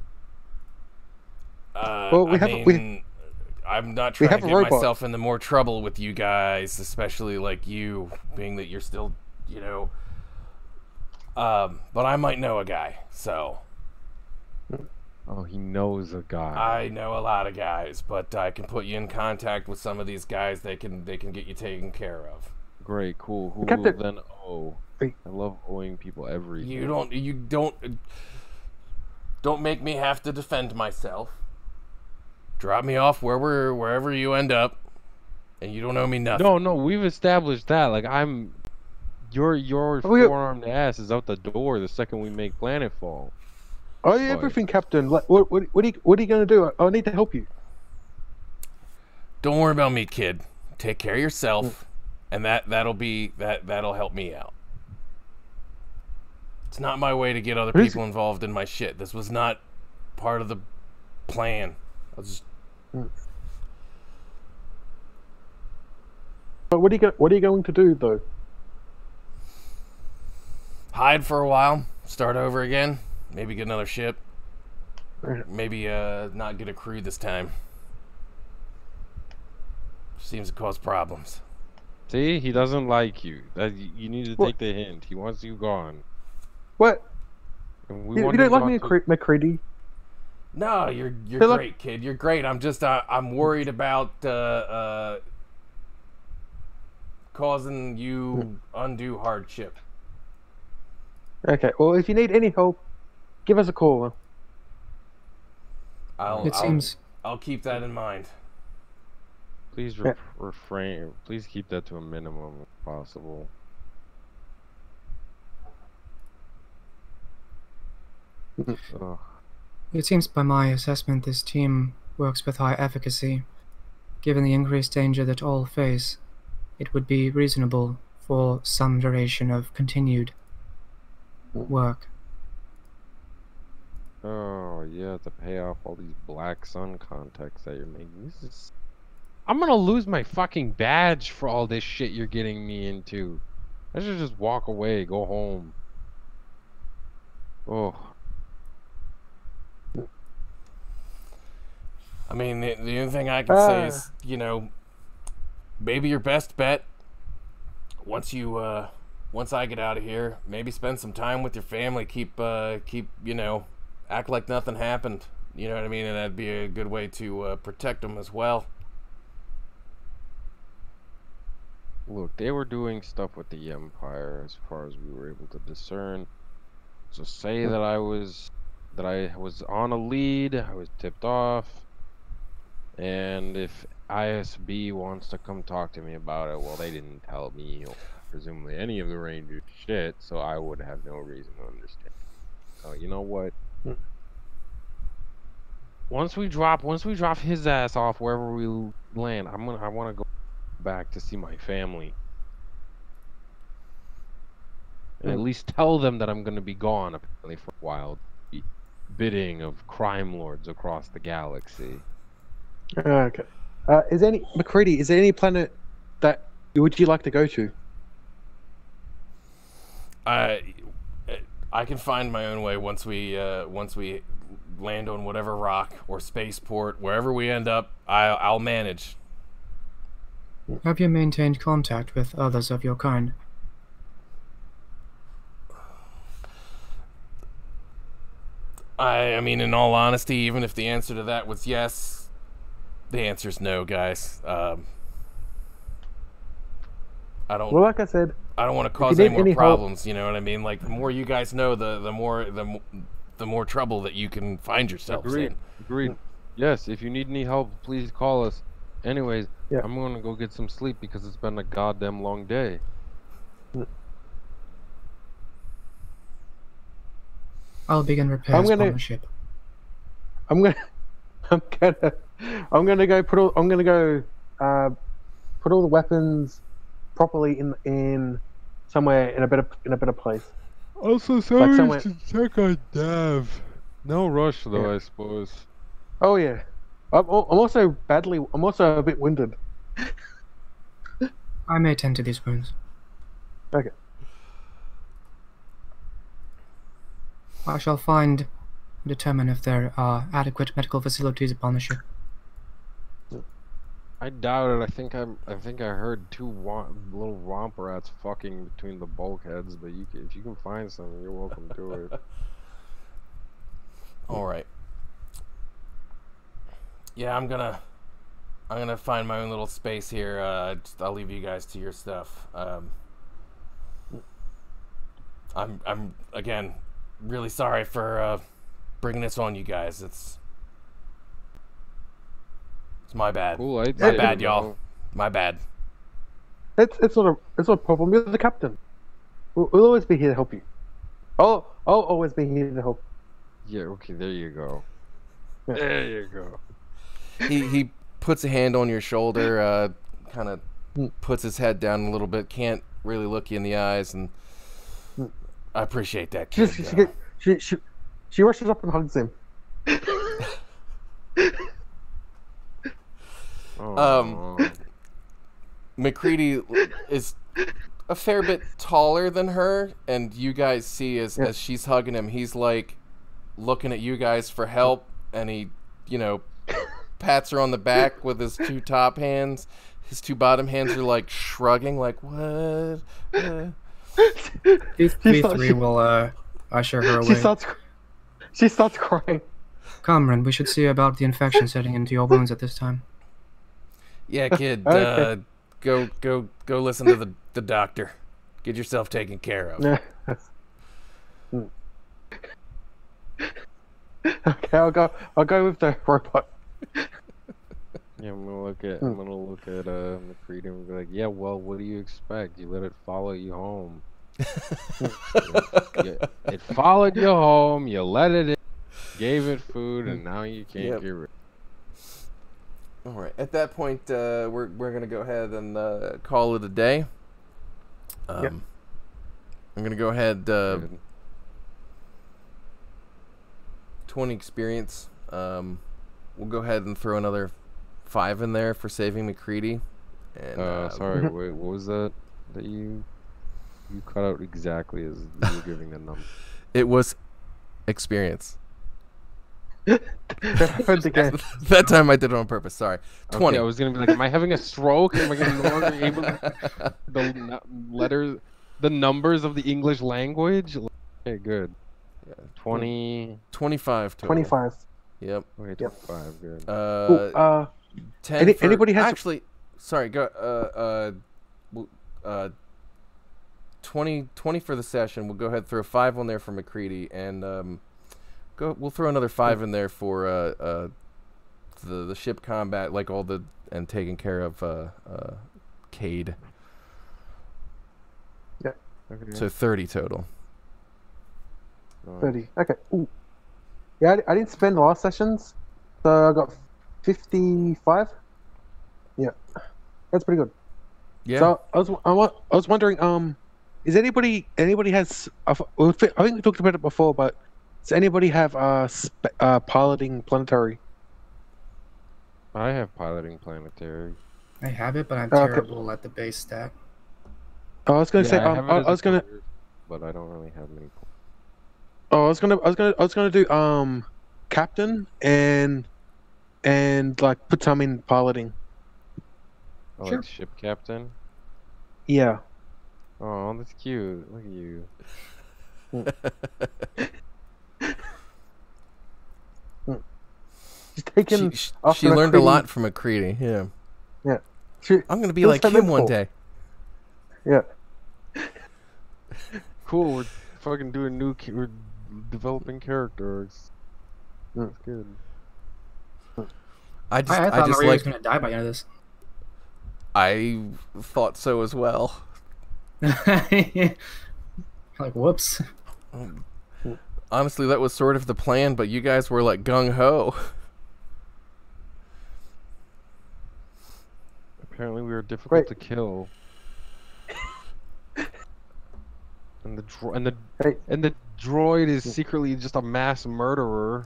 Speaker 6: Well,
Speaker 1: I'm not
Speaker 6: we
Speaker 1: trying
Speaker 6: have
Speaker 1: to
Speaker 6: a
Speaker 1: get
Speaker 6: robot.
Speaker 1: myself into more trouble with you guys, especially like you, being that you're still, but I might know a guy, so.
Speaker 5: Oh, he knows a guy.
Speaker 1: I know a lot of guys, but I can put you in contact with some of these guys. They can get you taken care of.
Speaker 5: Great, cool. Who
Speaker 6: Captain-
Speaker 5: will then owe?
Speaker 6: Wait.
Speaker 5: I love owing people everything.
Speaker 1: You don't make me have to defend myself. Drop me off wherever you end up, and you don't owe me nothing.
Speaker 5: No, we've established that. Like your four-armed ass is out the door the second we make planetfall.
Speaker 6: Oh yeah, everything, Captain. Like, what are you gonna do? I need to help you.
Speaker 1: Don't worry about me, kid. Take care of yourself, and that'll help me out. It's not my way to get other people involved in my shit. This was not part of the plan. I was just...
Speaker 6: But what are you going to do though?
Speaker 1: Hide for a while, start over again, maybe get another ship. Maybe not get a crew this time. Seems to cause problems.
Speaker 5: See, he doesn't like you. You need to take the hint. He wants you gone.
Speaker 6: What?
Speaker 5: And
Speaker 6: You don't like me, McCready?
Speaker 1: No, you're great, kid. You're great. I'm just I'm worried about causing you undue hardship.
Speaker 6: Okay. Well, if you need any help, give us a call.
Speaker 1: I'll keep that in mind.
Speaker 5: Please refrain. Please keep that to a minimum if possible. Ugh.
Speaker 3: It seems by my assessment this team works with high efficacy. Given the increased danger that all face, it would be reasonable for some duration of continued work.
Speaker 5: Oh, you have to pay off all these black sun contacts that you're making. I'm gonna lose my fucking badge for all this shit you're getting me into. I should just walk away, go home. Oh.
Speaker 1: I mean, the only thing I can say is, maybe your best bet, once I get out of here, maybe spend some time with your family, keep, act like nothing happened, you know what I mean? And that'd be a good way to protect them as well.
Speaker 5: Look, they were doing stuff with the Empire as far as we were able to discern. So say that I was on a lead, I was tipped off. And if ISB wants to come talk to me about it, well, they didn't tell me or presumably any of the Rangers shit, so I would have no reason to understand. So you know what? Once we drop his ass off wherever we land, I want to go back to see my family, and at least tell them that I'm going to be gone apparently for a while, bidding of crime lords across the galaxy.
Speaker 6: Okay. McCready, is there any planet that would you like to go to?
Speaker 1: I can find my own way once we land on whatever rock or spaceport, wherever we end up. I'll manage.
Speaker 3: Have you maintained contact with others of your kind?
Speaker 1: I mean, in all honesty, even if the answer to that was yes, the answer's no, guys. I don't.
Speaker 6: Well, like I said,
Speaker 1: I don't want to cause any more problems. You know what I mean? Like, the more you guys know, the more trouble that you can find yourselves in.
Speaker 5: Agreed. Yes. If you need any help, please call us. Anyways,
Speaker 6: yeah.
Speaker 5: I'm gonna go get some sleep because it's been a goddamn long day.
Speaker 3: I'll begin repairs on the ship.
Speaker 6: I'm gonna go put all the weapons properly in somewhere in a better place.
Speaker 5: Also, somewhere to check on Dav. No rush though, I suppose.
Speaker 6: Oh yeah, I'm also a bit winded.
Speaker 3: I may tend to these wounds.
Speaker 6: Okay.
Speaker 3: I shall determine if there are adequate medical facilities upon the ship.
Speaker 5: I doubt it. I think I heard two little romp rats fucking between the bulkheads. But if you can find something, you're welcome to it.
Speaker 1: All right. Yeah, I'm gonna find my own little space here. I'll leave you guys to your stuff. I'm again really sorry for bringing this on you guys. It's my bad.
Speaker 5: Cool, I'd
Speaker 1: My
Speaker 5: say,
Speaker 1: bad,
Speaker 5: you know,
Speaker 1: y'all. My bad.
Speaker 6: It's not a problem. You're the captain. We'll always be here to help you. I'll always be here to help.
Speaker 5: Yeah, okay, there you go. There you go.
Speaker 1: He puts a hand on your shoulder, kind of puts his head down a little bit. Can't really look you in the eyes, and I appreciate that, kid.
Speaker 6: She rushes up and hugs him.
Speaker 1: MacCready is a fair bit taller than her, and you guys see as she's hugging him, he's like looking at you guys for help, and he, pats her on the back with his two top hands. His two bottom hands are like shrugging, like, what?
Speaker 3: We three will usher her away.
Speaker 6: She starts crying.
Speaker 3: Comrade, we should see about the infection setting into your wounds at this time.
Speaker 1: Yeah, kid,
Speaker 6: Okay.
Speaker 1: go listen to the doctor. Get yourself taken care of.
Speaker 6: Okay, I'll go with the robot.
Speaker 5: Yeah, I'm gonna look at MacCready and be like, yeah, well, what do you expect? You let it follow you home. It followed you home. You let it in, gave it food, and now you can't get rid.
Speaker 1: All right. At that point, we're gonna go ahead and call it a day. I'm gonna go ahead. 20 experience. We'll go ahead and throw another 5 in there for saving MacCready. And
Speaker 5: sorry, wait, what was that you cut out exactly as you were giving the number?
Speaker 1: It was experience.
Speaker 6: That
Speaker 1: time I did it on purpose. Sorry. 20.
Speaker 5: Okay, I was gonna be like, am I having a stroke? Am I gonna no longer able to the numbers of the English language? Okay, good.
Speaker 1: Yeah.
Speaker 5: 20.
Speaker 1: 25 total.
Speaker 6: 25.
Speaker 1: Yep.
Speaker 5: Okay, 25. Good.
Speaker 1: 10 for,
Speaker 6: anybody has
Speaker 1: actually. Sorry. Go. 20 for the session. We'll go ahead and throw 5 on there for MacCready, and we'll throw another 5 in there for the ship combat, like and taking care of Kade.
Speaker 6: Yeah.
Speaker 5: Okay.
Speaker 1: So 30 total.
Speaker 6: 30. Okay. Ooh. Yeah, I didn't spend the last sessions, so I got 55. Yeah, that's pretty good.
Speaker 1: Yeah.
Speaker 6: So I was wondering, is anybody has? I think we talked about it before, but does anybody have piloting planetary?
Speaker 5: I have piloting planetary.
Speaker 3: I have it, but I'm
Speaker 6: Okay.
Speaker 3: terrible at the base stat.
Speaker 6: I was gonna say,
Speaker 5: I have it
Speaker 6: I
Speaker 5: as a
Speaker 6: was gonna.
Speaker 5: career, but I don't really have many.
Speaker 6: Oh, I was gonna do captain and like put some in piloting.
Speaker 5: Oh,
Speaker 3: Sure.
Speaker 5: like ship captain.
Speaker 6: Yeah.
Speaker 5: Oh, that's cute. Look at you.
Speaker 6: She's taken.
Speaker 1: She learned a lot from MacCready. Yeah.
Speaker 6: Yeah.
Speaker 1: I'm gonna be like him one day.
Speaker 6: Yeah.
Speaker 5: Cool. We're fucking doing we're developing characters. That's good.
Speaker 3: I thought
Speaker 1: just
Speaker 3: Maria was
Speaker 1: like
Speaker 3: gonna die by the end of this.
Speaker 1: I thought so as well.
Speaker 3: Like, whoops.
Speaker 1: Honestly, that was sort of the plan, but you guys were like gung ho.
Speaker 5: Apparently, we were difficult to kill. And the droid is secretly just a mass murderer.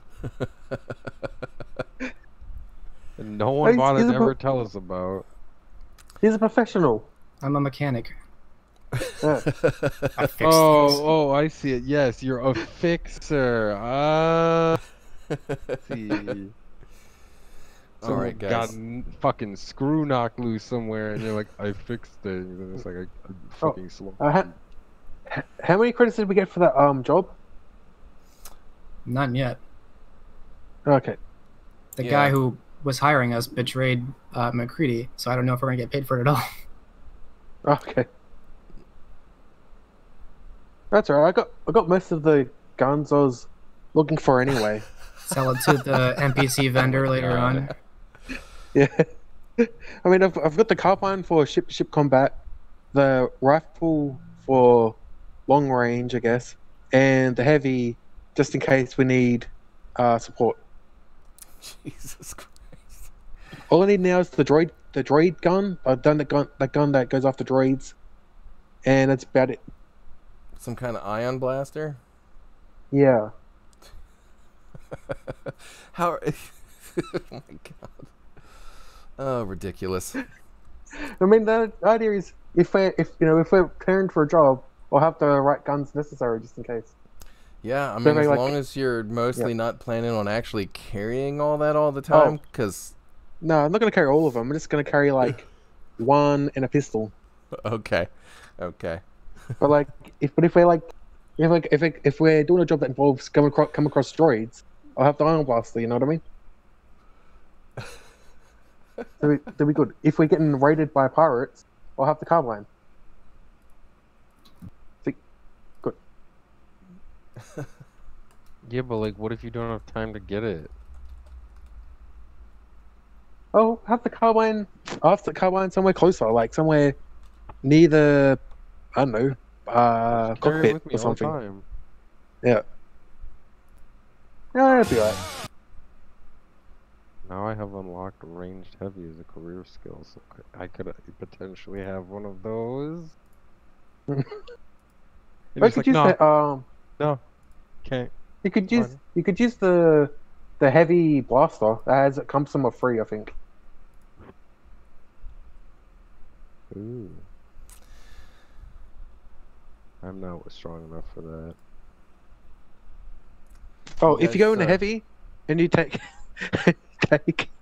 Speaker 5: And no one bothered to ever tell us about.
Speaker 6: He's a professional.
Speaker 3: I'm a mechanic.
Speaker 6: Yeah.
Speaker 3: I fixed things.
Speaker 5: Oh, I see it. Yes, you're a fixer. See.
Speaker 1: All right, guys.
Speaker 5: Got fucking screw knocked loose somewhere, and you're like, I fixed things, and it's like a fucking slow.
Speaker 6: How many credits did we get for that job?
Speaker 3: None yet.
Speaker 6: Okay.
Speaker 3: The
Speaker 1: Yeah.
Speaker 3: guy who was hiring us betrayed MacCready, so I don't know if we're gonna get paid for it at all.
Speaker 6: Okay. That's alright. I got most of the guns I was looking for anyway.
Speaker 3: Sell it to the NPC vendor later on.
Speaker 6: Yeah. I mean, I've got the carbine for ship combat, the rifle for long range, I guess, and the heavy just in case we need support.
Speaker 1: Jesus Christ.
Speaker 6: All I need now is the droid gun. I've done that gun that goes after droids, and that's about it.
Speaker 1: Some kind of ion blaster?
Speaker 6: Yeah.
Speaker 1: How? Oh my god. Oh, ridiculous.
Speaker 6: I mean, the idea is if we're clearing for a job, we'll have the right guns necessary just in case.
Speaker 1: Yeah, I
Speaker 6: So
Speaker 1: mean, as
Speaker 6: like-
Speaker 1: long as you're mostly
Speaker 6: Yeah.
Speaker 1: not planning on actually carrying all that all the time, because
Speaker 6: No, I'm not gonna carry all of them. I'm just gonna carry like one and a pistol.
Speaker 1: okay.
Speaker 6: But like, if we're doing a job that involves come across droids, I'll have the iron blaster. You know what I mean? So we good. If we're getting raided by pirates, I'll have the carbine. So, good.
Speaker 2: Yeah, but like, what if you don't have time to get it?
Speaker 6: Oh, have the carbine. I'll have the carbine somewhere closer, like somewhere near the, I don't know,
Speaker 2: Carry it
Speaker 6: cockpit
Speaker 2: with me
Speaker 6: or
Speaker 2: all the
Speaker 6: something.
Speaker 2: time.
Speaker 6: Yeah. Yeah, that'd be alright.
Speaker 2: Now I have unlocked ranged heavy as a career skill, so I could potentially have one of those. And
Speaker 6: Or you
Speaker 2: he's
Speaker 6: could
Speaker 2: like,
Speaker 6: use
Speaker 2: no,
Speaker 6: the
Speaker 2: no, can't.
Speaker 6: you could use
Speaker 2: Fine.
Speaker 6: the heavy blaster that comes somewhere free, I think.
Speaker 2: Ooh. I'm not strong enough for that.
Speaker 6: Oh,
Speaker 1: You
Speaker 6: if you go
Speaker 1: guys,
Speaker 6: into heavy and you take take